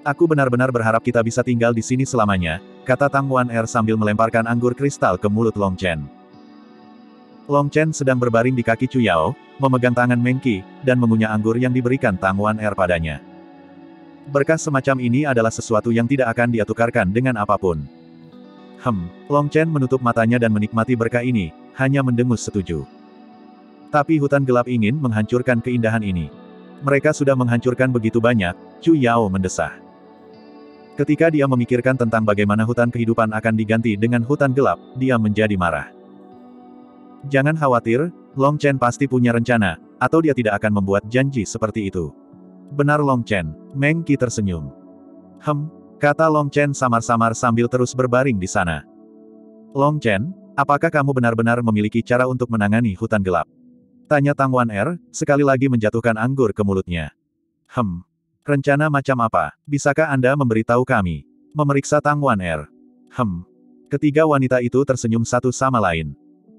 Aku benar-benar berharap kita bisa tinggal di sini selamanya, kata Tang Wan Er sambil melemparkan anggur kristal ke mulut Long Chen. Long Chen sedang berbaring di kaki Chu Yao, memegang tangan Meng Qi, dan mengunyah anggur yang diberikan Tang Wan Er padanya. Berkah semacam ini adalah sesuatu yang tidak akan dia tukarkan dengan apapun. Hem, Long Chen menutup matanya dan menikmati berkah ini, hanya mendengus setuju. Tapi hutan gelap ingin menghancurkan keindahan ini. Mereka sudah menghancurkan begitu banyak, Chu Yao mendesah. Ketika dia memikirkan tentang bagaimana hutan kehidupan akan diganti dengan hutan gelap, dia menjadi marah. Jangan khawatir, Long Chen pasti punya rencana, atau dia tidak akan membuat janji seperti itu. Benar Long Chen, Meng Qi tersenyum. Hem, kata Long Chen samar-samar sambil terus berbaring di sana. Long Chen, apakah kamu benar-benar memiliki cara untuk menangani hutan gelap? Tanya Tang Wan Er, sekali lagi menjatuhkan anggur ke mulutnya. Hem. Rencana macam apa? Bisakah Anda memberitahu kami? Memeriksa Tang Wan Er. Hem. Ketiga wanita itu tersenyum satu sama lain.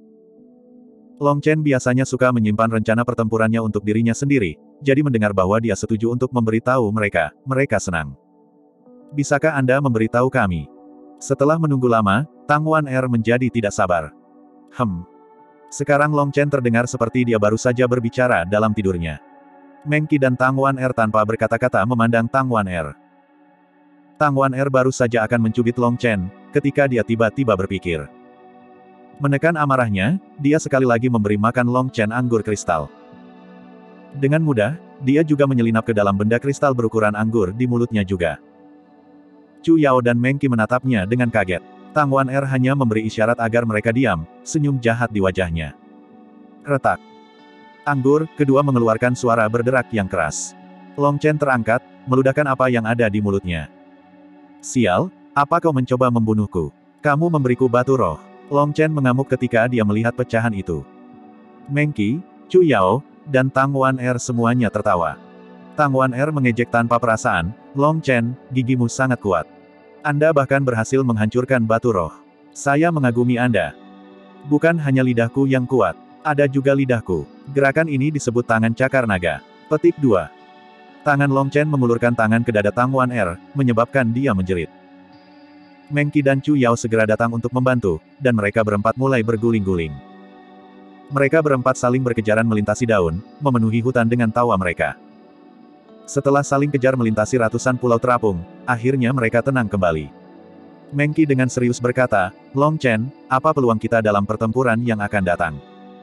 Long Chen biasanya suka menyimpan rencana pertempurannya untuk dirinya sendiri, jadi mendengar bahwa dia setuju untuk memberitahu mereka, mereka senang. Bisakah Anda memberitahu kami? Setelah menunggu lama, Tang Wan Er menjadi tidak sabar. Hem. Sekarang Long Chen terdengar seperti dia baru saja berbicara dalam tidurnya. Meng Qi dan Tang Wan Er tanpa berkata-kata memandang Tang Wan Er. Tang Wan Er baru saja akan mencubit Long Chen, ketika dia tiba-tiba berpikir. Menekan amarahnya, dia sekali lagi memberi makan Long Chen anggur kristal. Dengan mudah, dia juga menyelinap ke dalam benda kristal berukuran anggur di mulutnya juga. Chu Yao dan Meng Qi menatapnya dengan kaget. Tang Wan Er hanya memberi isyarat agar mereka diam, senyum jahat di wajahnya. Retak. Anggur, kedua mengeluarkan suara berderak yang keras. Long Chen terangkat, meludahkan apa yang ada di mulutnya. Sial, apa kau mencoba membunuhku? Kamu memberiku batu roh. Long Chen mengamuk ketika dia melihat pecahan itu. Meng Qi, Chu Yao, dan Tang Wan Er semuanya tertawa. Tang Wan Er mengejek tanpa perasaan, Long Chen, gigimu sangat kuat. Anda bahkan berhasil menghancurkan batu roh. Saya mengagumi Anda. Bukan hanya lidahku yang kuat. Ada juga lidahku. Gerakan ini disebut tangan cakar naga. Petik dua. Tangan Long Chen mengulurkan tangan ke dada Tang Wan Er, menyebabkan dia menjerit. Meng Qi dan Chu Yao segera datang untuk membantu, dan mereka berempat mulai berguling-guling. Mereka berempat saling berkejaran melintasi daun, memenuhi hutan dengan tawa mereka. Setelah saling kejar melintasi ratusan pulau terapung, akhirnya mereka tenang kembali. Meng Qi dengan serius berkata, Long Chen, apa peluang kita dalam pertempuran yang akan datang?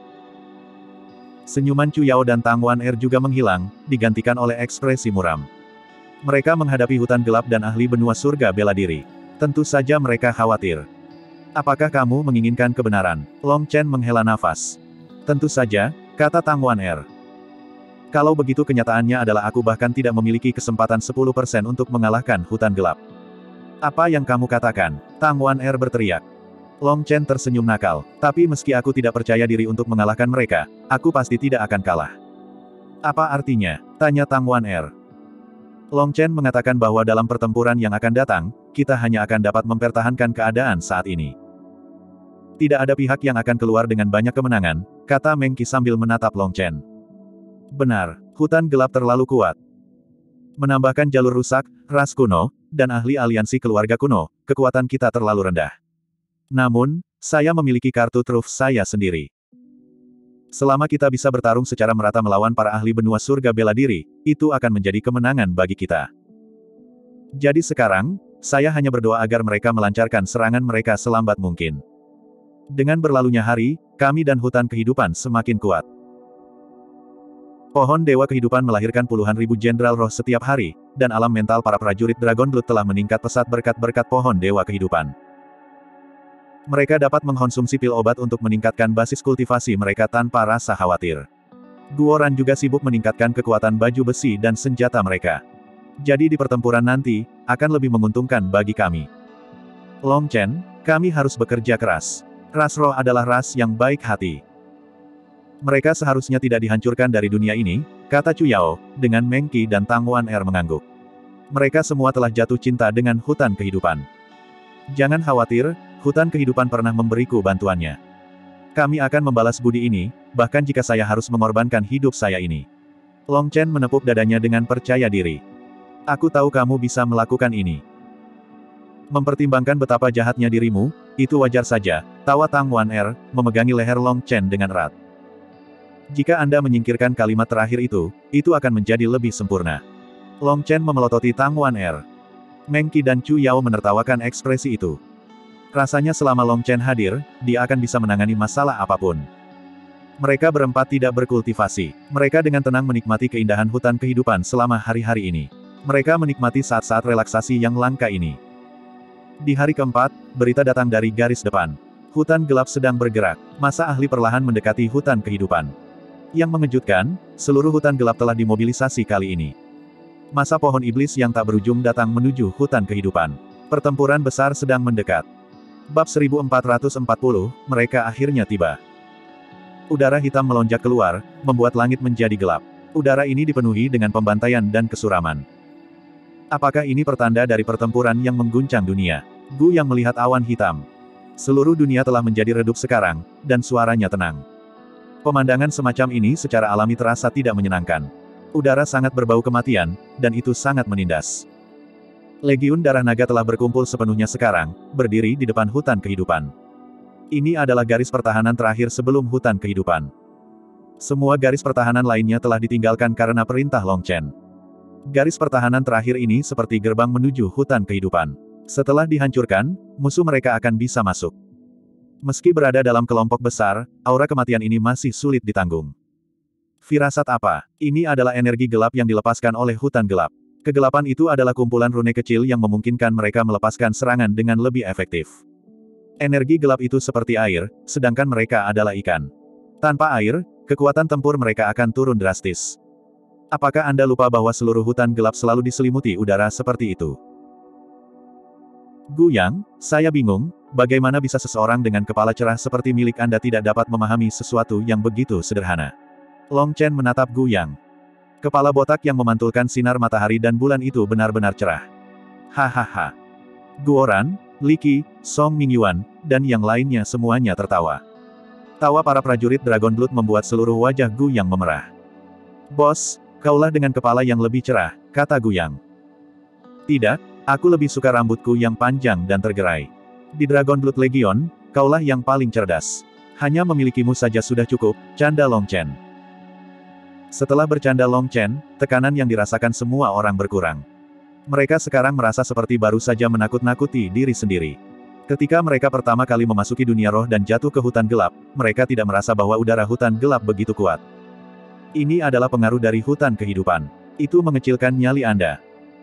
Senyuman Chu Yao dan Tang Wan Er juga menghilang, digantikan oleh ekspresi muram. Mereka menghadapi hutan gelap dan ahli benua surga bela diri. Tentu saja mereka khawatir. Apakah kamu menginginkan kebenaran? Long Chen menghela nafas. Tentu saja, kata Tang Wan Er. Kalau begitu kenyataannya adalah aku bahkan tidak memiliki kesempatan sepuluh persen untuk mengalahkan hutan gelap. Apa yang kamu katakan? Tang Wan Er berteriak. Long Chen tersenyum nakal, tapi meski aku tidak percaya diri untuk mengalahkan mereka, aku pasti tidak akan kalah. Apa artinya? Tanya Tang Wan Er. Long Chen mengatakan bahwa dalam pertempuran yang akan datang, kita hanya akan dapat mempertahankan keadaan saat ini. Tidak ada pihak yang akan keluar dengan banyak kemenangan, kata Meng Qi sambil menatap Long Chen. Benar, hutan gelap terlalu kuat. Menambahkan jalur rusak, ras kuno, dan ahli aliansi keluarga kuno, kekuatan kita terlalu rendah. Namun, saya memiliki kartu truf saya sendiri. Selama kita bisa bertarung secara merata melawan para ahli benua surga bela diri, itu akan menjadi kemenangan bagi kita. Jadi sekarang, saya hanya berdoa agar mereka melancarkan serangan mereka selambat mungkin. Dengan berlalunya hari, kami dan hutan kehidupan semakin kuat. Pohon Dewa Kehidupan melahirkan puluhan ribu jenderal roh setiap hari, dan alam mental para prajurit Dragon Blood telah meningkat pesat berkat-berkat pohon Dewa Kehidupan. Mereka dapat mengkonsumsi pil obat untuk meningkatkan basis kultivasi mereka tanpa rasa khawatir. Guoran juga sibuk meningkatkan kekuatan baju besi dan senjata mereka. Jadi di pertempuran nanti, akan lebih menguntungkan bagi kami. Long Chen, kami harus bekerja keras. Ras roh adalah ras yang baik hati. Mereka seharusnya tidak dihancurkan dari dunia ini, kata Chu Yao, dengan Meng Qi dan Tang Wan Er mengangguk. Mereka semua telah jatuh cinta dengan hutan kehidupan. Jangan khawatir, hutan kehidupan pernah memberiku bantuannya. Kami akan membalas budi ini, bahkan jika saya harus mengorbankan hidup saya ini. Long Chen menepuk dadanya dengan percaya diri. Aku tahu kamu bisa melakukan ini. Mempertimbangkan betapa jahatnya dirimu, itu wajar saja, tawa Tang Wan-er, memegangi leher Long Chen dengan erat. Jika Anda menyingkirkan kalimat terakhir itu, itu akan menjadi lebih sempurna. Long Chen memelototi Tang Wan-er. Meng Qi dan Chu Yao menertawakan ekspresi itu. Rasanya selama Long Chen hadir, dia akan bisa menangani masalah apapun. Mereka berempat tidak berkultivasi. Mereka dengan tenang menikmati keindahan hutan kehidupan selama hari-hari ini. Mereka menikmati saat-saat relaksasi yang langka ini. Di hari keempat, berita datang dari garis depan. Hutan gelap sedang bergerak. Masa ahli perlahan mendekati hutan kehidupan. Yang mengejutkan, seluruh hutan gelap telah dimobilisasi kali ini. Masa pohon iblis yang tak berujung datang menuju hutan kehidupan. Pertempuran besar sedang mendekat. Bab seribu empat ratus empat puluh, mereka akhirnya tiba. Udara hitam melonjak keluar, membuat langit menjadi gelap. Udara ini dipenuhi dengan pembantaian dan kesuraman. Apakah ini pertanda dari pertempuran yang mengguncang dunia? Gu yang melihat awan hitam. Seluruh dunia telah menjadi redup sekarang, dan suaranya tenang. Pemandangan semacam ini secara alami terasa tidak menyenangkan. Udara sangat berbau kematian, dan itu sangat menindas. Legiun Darah Naga telah berkumpul sepenuhnya sekarang, berdiri di depan hutan kehidupan. Ini adalah garis pertahanan terakhir sebelum hutan kehidupan. Semua garis pertahanan lainnya telah ditinggalkan karena perintah Long Chen. Garis pertahanan terakhir ini seperti gerbang menuju hutan kehidupan. Setelah dihancurkan, musuh mereka akan bisa masuk. Meski berada dalam kelompok besar, aura kematian ini masih sulit ditanggung. Firasat apa? Ini adalah energi gelap yang dilepaskan oleh hutan gelap. Kegelapan itu adalah kumpulan rune kecil yang memungkinkan mereka melepaskan serangan dengan lebih efektif. Energi gelap itu seperti air, sedangkan mereka adalah ikan. Tanpa air, kekuatan tempur mereka akan turun drastis. Apakah Anda lupa bahwa seluruh hutan gelap selalu diselimuti udara seperti itu? Gu Yang, saya bingung, bagaimana bisa seseorang dengan kepala cerah seperti milik Anda tidak dapat memahami sesuatu yang begitu sederhana? Long Chen menatap Gu Yang. Kepala botak yang memantulkan sinar matahari dan bulan itu benar-benar cerah. Hahaha. Guoran, Li Qi, Song Mingyuan, dan yang lainnya semuanya tertawa. Tawa para prajurit Dragon Blood membuat seluruh wajah Gu Yang memerah. Bos, kaulah dengan kepala yang lebih cerah, kata Gu Yang. Tidak, aku lebih suka rambutku yang panjang dan tergerai. Di Dragon Blood Legion, kaulah yang paling cerdas. Hanya memilikimu saja sudah cukup, canda Long Chen. Setelah bercanda Long Chen, tekanan yang dirasakan semua orang berkurang. Mereka sekarang merasa seperti baru saja menakut-nakuti diri sendiri. Ketika mereka pertama kali memasuki dunia roh dan jatuh ke hutan gelap, mereka tidak merasa bahwa udara hutan gelap begitu kuat. Ini adalah pengaruh dari hutan kehidupan. Itu mengecilkan nyali Anda.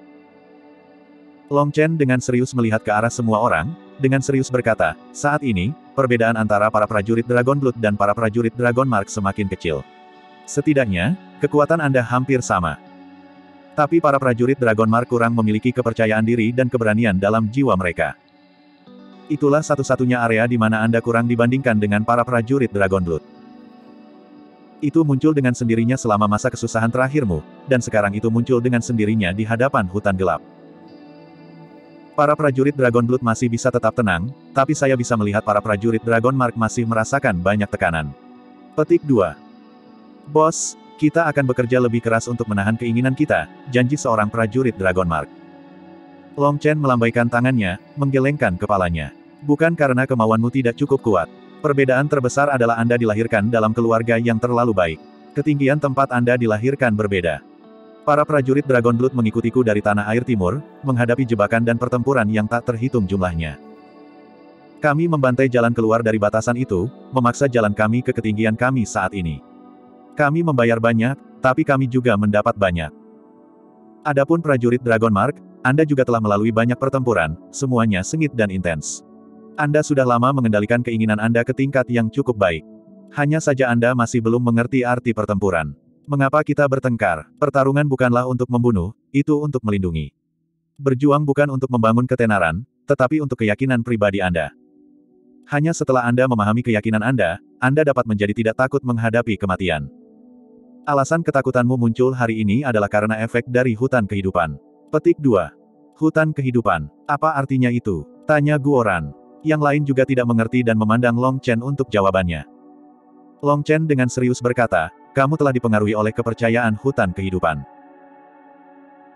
Long Chen dengan serius melihat ke arah semua orang, dengan serius berkata, saat ini, perbedaan antara para prajurit Dragon Blood dan para prajurit Dragon Mark semakin kecil. Setidaknya, kekuatan Anda hampir sama. Tapi para prajurit Dragon Mark kurang memiliki kepercayaan diri dan keberanian dalam jiwa mereka. Itulah satu-satunya area di mana Anda kurang dibandingkan dengan para prajurit Dragon Blood. Itu muncul dengan sendirinya selama masa kesusahan terakhirmu, dan sekarang itu muncul dengan sendirinya di hadapan hutan gelap. Para prajurit Dragon Blood masih bisa tetap tenang, tapi saya bisa melihat para prajurit Dragon Mark masih merasakan banyak tekanan. Petik dua. Bos, kita akan bekerja lebih keras untuk menahan keinginan kita, janji seorang prajurit Dragon Mark. Long Chen melambaikan tangannya, menggelengkan kepalanya. Bukan karena kemauanmu tidak cukup kuat. Perbedaan terbesar adalah Anda dilahirkan dalam keluarga yang terlalu baik. Ketinggian tempat Anda dilahirkan berbeda. Para prajurit Dragon Blood mengikutiku dari tanah air timur, menghadapi jebakan dan pertempuran yang tak terhitung jumlahnya. Kami membantai jalan keluar dari batasan itu, memaksa jalan kami ke ketinggian kami saat ini. Kami membayar banyak, tapi kami juga mendapat banyak. Adapun prajurit Dragon Mark, Anda juga telah melalui banyak pertempuran, semuanya sengit dan intens. Anda sudah lama mengendalikan keinginan Anda ke tingkat yang cukup baik. Hanya saja Anda masih belum mengerti arti pertempuran. Mengapa kita bertengkar? Pertarungan bukanlah untuk membunuh, itu untuk melindungi. Berjuang bukan untuk membangun ketenaran, tetapi untuk keyakinan pribadi Anda. Hanya setelah Anda memahami keyakinan Anda, Anda dapat menjadi tidak takut menghadapi kematian. Alasan ketakutanmu muncul hari ini adalah karena efek dari hutan kehidupan. Petik dua. Hutan kehidupan. Apa artinya itu? Tanya Guoran. Yang lain juga tidak mengerti dan memandang Long Chen untuk jawabannya. Long Chen dengan serius berkata, kamu telah dipengaruhi oleh kepercayaan hutan kehidupan.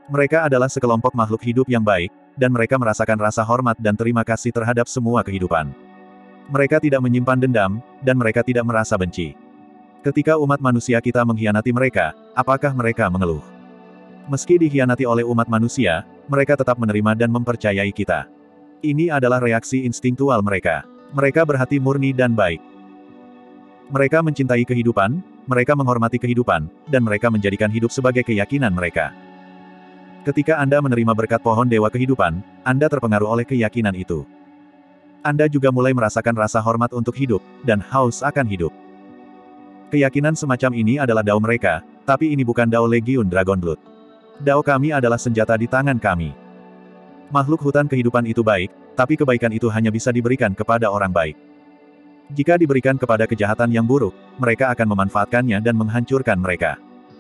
Mereka adalah sekelompok makhluk hidup yang baik, dan mereka merasakan rasa hormat dan terima kasih terhadap semua kehidupan. Mereka tidak menyimpan dendam, dan mereka tidak merasa benci. Ketika umat manusia kita mengkhianati mereka, apakah mereka mengeluh? Meski dikhianati oleh umat manusia, mereka tetap menerima dan mempercayai kita. Ini adalah reaksi instingtual mereka. Mereka berhati murni dan baik. Mereka mencintai kehidupan, mereka menghormati kehidupan, dan mereka menjadikan hidup sebagai keyakinan mereka. Ketika Anda menerima berkat pohon dewa kehidupan, Anda terpengaruh oleh keyakinan itu. Anda juga mulai merasakan rasa hormat untuk hidup, dan haus akan hidup. Keyakinan semacam ini adalah dao mereka, tapi ini bukan dao Legiun Dragonblood. Dao kami adalah senjata di tangan kami. Makhluk hutan kehidupan itu baik, tapi kebaikan itu hanya bisa diberikan kepada orang baik. Jika diberikan kepada kejahatan yang buruk, mereka akan memanfaatkannya dan menghancurkan mereka.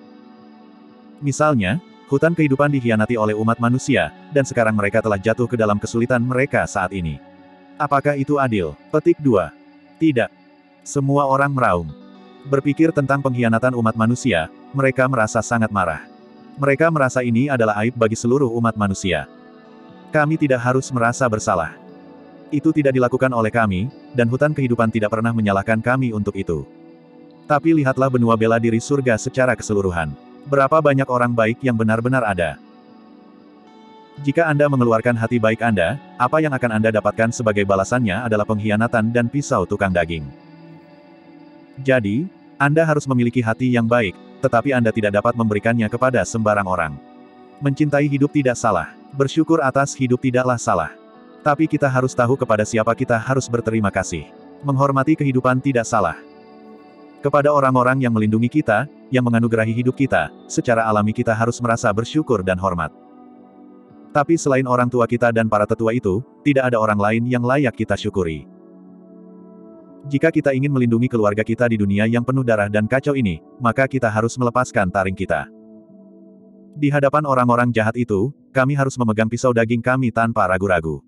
Misalnya, hutan kehidupan dikhianati oleh umat manusia, dan sekarang mereka telah jatuh ke dalam kesulitan mereka saat ini. Apakah itu adil? Petik dua. Tidak. Semua orang meraung. Berpikir tentang pengkhianatan umat manusia, mereka merasa sangat marah. Mereka merasa ini adalah aib bagi seluruh umat manusia. Kami tidak harus merasa bersalah. Itu tidak dilakukan oleh kami, dan hutan kehidupan tidak pernah menyalahkan kami untuk itu. Tapi lihatlah benua bela diri surga secara keseluruhan. Berapa banyak orang baik yang benar-benar ada. Jika Anda mengeluarkan hati baik Anda, apa yang akan Anda dapatkan sebagai balasannya adalah pengkhianatan dan pisau tukang daging. Jadi, Anda harus memiliki hati yang baik, tetapi Anda tidak dapat memberikannya kepada sembarang orang. Mencintai hidup tidak salah. Bersyukur atas hidup tidaklah salah. Tapi kita harus tahu kepada siapa kita harus berterima kasih. Menghormati kehidupan tidak salah. Kepada orang-orang yang melindungi kita, yang menganugerahi hidup kita, secara alami kita harus merasa bersyukur dan hormat. Tapi selain orang tua kita dan para tetua itu, tidak ada orang lain yang layak kita syukuri. Jika kita ingin melindungi keluarga kita di dunia yang penuh darah dan kacau ini, maka kita harus melepaskan taring kita. Di hadapan orang-orang jahat itu, kami harus memegang pisau daging kami tanpa ragu-ragu.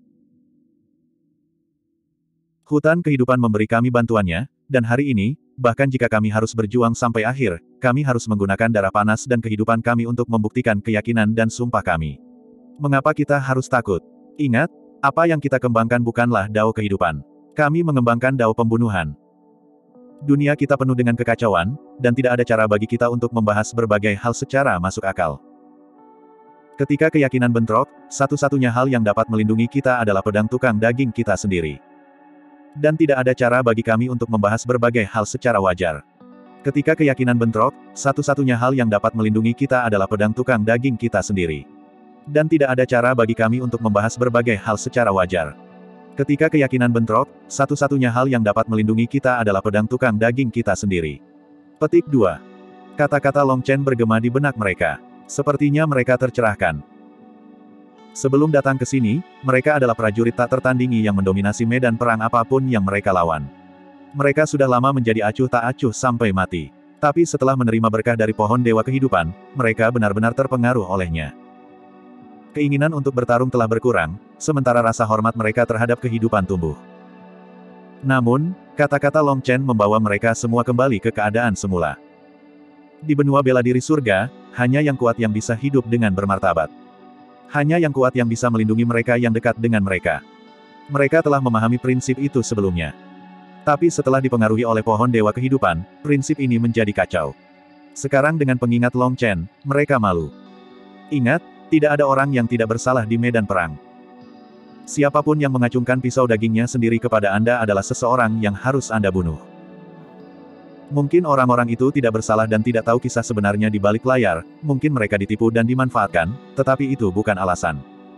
Hutan kehidupan memberi kami bantuannya, dan hari ini, bahkan jika kami harus berjuang sampai akhir, kami harus menggunakan darah panas dan kehidupan kami untuk membuktikan keyakinan dan sumpah kami. Mengapa kita harus takut? Ingat, apa yang kita kembangkan bukanlah dao kehidupan. Kami mengembangkan dao pembunuhan. Dunia kita penuh dengan kekacauan, dan tidak ada cara bagi kita untuk membahas berbagai hal secara masuk akal. Ketika keyakinan bentrok, satu-satunya hal yang dapat melindungi kita adalah pedang tukang daging kita sendiri. Dan tidak ada cara bagi kami untuk membahas berbagai hal secara wajar. Ketika keyakinan bentrok, satu-satunya hal yang dapat melindungi kita adalah pedang tukang daging kita sendiri. Dan tidak ada cara bagi kami untuk membahas berbagai hal secara wajar. Ketika keyakinan bentrok, satu-satunya hal yang dapat melindungi kita adalah pedang tukang daging kita sendiri. Petik dua. Kata-kata Long Chen bergema di benak mereka. Sepertinya mereka tercerahkan. Sebelum datang ke sini, mereka adalah prajurit tak tertandingi yang mendominasi medan perang apapun yang mereka lawan. Mereka sudah lama menjadi acuh tak acuh sampai mati. Tapi setelah menerima berkah dari pohon dewa kehidupan, mereka benar-benar terpengaruh olehnya. Keinginan untuk bertarung telah berkurang, sementara rasa hormat mereka terhadap kehidupan tumbuh. Namun, kata-kata Long Chen membawa mereka semua kembali ke keadaan semula. Di benua bela diri surga, hanya yang kuat yang bisa hidup dengan bermartabat. Hanya yang kuat yang bisa melindungi mereka yang dekat dengan mereka. Mereka telah memahami prinsip itu sebelumnya. Tapi setelah dipengaruhi oleh pohon dewa kehidupan, prinsip ini menjadi kacau. Sekarang dengan pengingat Long Chen, mereka malu. Ingat, tidak ada orang yang tidak bersalah di medan perang. Siapapun yang mengacungkan pisau dagingnya sendiri kepada Anda adalah seseorang yang harus Anda bunuh. Mungkin orang-orang itu tidak bersalah dan tidak tahu kisah sebenarnya di balik layar, mungkin mereka ditipu dan dimanfaatkan, tetapi itu bukan alasan.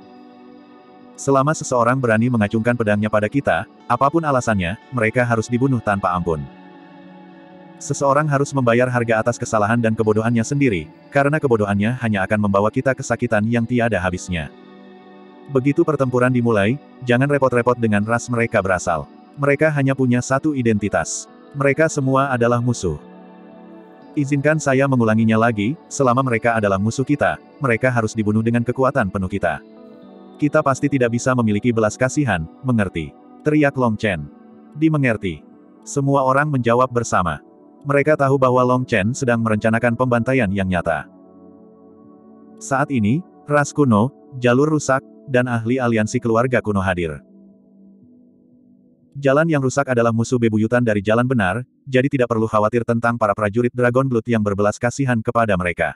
Selama seseorang berani mengacungkan pedangnya pada kita, apapun alasannya, mereka harus dibunuh tanpa ampun. Seseorang harus membayar harga atas kesalahan dan kebodohannya sendiri, karena kebodohannya hanya akan membawa kita kesakitan yang tiada habisnya. Begitu pertempuran dimulai, jangan repot-repot dengan ras mereka berasal. Mereka hanya punya satu identitas. Mereka semua adalah musuh. Izinkan saya mengulanginya lagi, selama mereka adalah musuh kita, mereka harus dibunuh dengan kekuatan penuh kita. Kita pasti tidak bisa memiliki belas kasihan, mengerti? Teriak Long Chen. Dimengerti. Semua orang menjawab bersama. Mereka tahu bahwa Long Chen sedang merencanakan pembantaian yang nyata. Saat ini, Ras kuno, jalur rusak, dan ahli aliansi keluarga kuno hadir. Jalan yang rusak adalah musuh bebuyutan dari jalan benar, jadi tidak perlu khawatir tentang para prajurit Dragon Blood yang berbelas kasihan kepada mereka.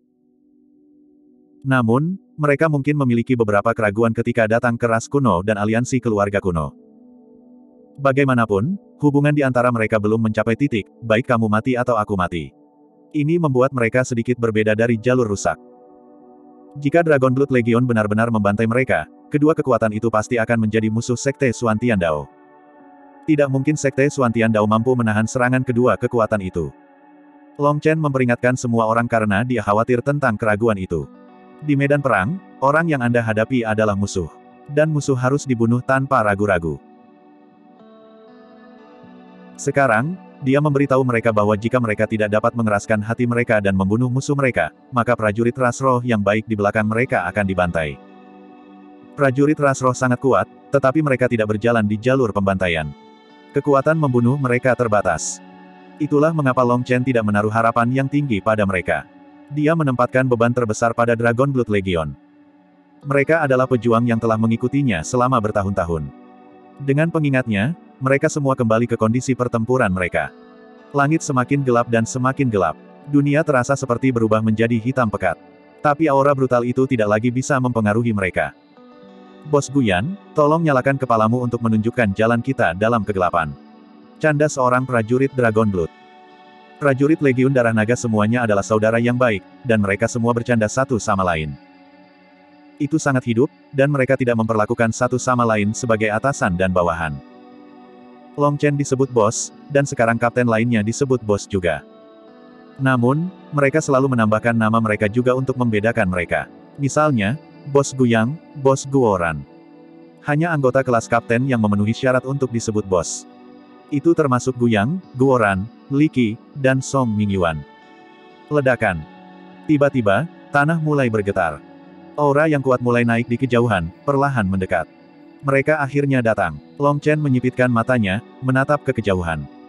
Namun, mereka mungkin memiliki beberapa keraguan ketika datang ke ras kuno dan aliansi keluarga kuno. Bagaimanapun, hubungan di antara mereka belum mencapai titik, baik kamu mati atau aku mati. Ini membuat mereka sedikit berbeda dari jalur rusak. Jika Dragon Blood Legion benar-benar membantai mereka, kedua kekuatan itu pasti akan menjadi musuh Sekte Xuantian Dao. Tidak mungkin Sekte Xuantian Dao mampu menahan serangan kedua kekuatan itu. Long Chen memperingatkan semua orang karena dia khawatir tentang keraguan itu. Di medan perang, orang yang Anda hadapi adalah musuh. Dan musuh harus dibunuh tanpa ragu-ragu. Sekarang, dia memberitahu mereka bahwa jika mereka tidak dapat mengeraskan hati mereka dan membunuh musuh mereka, maka prajurit ras roh yang baik di belakang mereka akan dibantai. Prajurit ras roh sangat kuat, tetapi mereka tidak berjalan di jalur pembantaian. Kekuatan membunuh mereka terbatas. Itulah mengapa Long Chen tidak menaruh harapan yang tinggi pada mereka. Dia menempatkan beban terbesar pada Dragon Blood Legion. Mereka adalah pejuang yang telah mengikutinya selama bertahun-tahun. Dengan pengingatnya, mereka semua kembali ke kondisi pertempuran mereka. Langit semakin gelap dan semakin gelap. Dunia terasa seperti berubah menjadi hitam pekat. Tapi aura brutal itu tidak lagi bisa mempengaruhi mereka. Bos Guyan, tolong nyalakan kepalamu untuk menunjukkan jalan kita dalam kegelapan. Canda seorang prajurit Dragon Blood. Prajurit Legiun Darah Naga semuanya adalah saudara yang baik, dan mereka semua bercanda satu sama lain. Itu sangat hidup, dan mereka tidak memperlakukan satu sama lain sebagai atasan dan bawahan. Long Chen disebut bos, dan sekarang kapten lainnya disebut bos juga. Namun, mereka selalu menambahkan nama mereka juga untuk membedakan mereka. Misalnya, Bos Guyang, Bos Guoran. Hanya anggota kelas kapten yang memenuhi syarat untuk disebut bos. Itu termasuk Guyang, Guoran, Li Qi, dan Song Mingyuan. Ledakan. Tiba-tiba, tanah mulai bergetar. Aura yang kuat mulai naik di kejauhan, perlahan mendekat. Mereka akhirnya datang. Long Chen menyipitkan matanya, menatap ke kejauhan.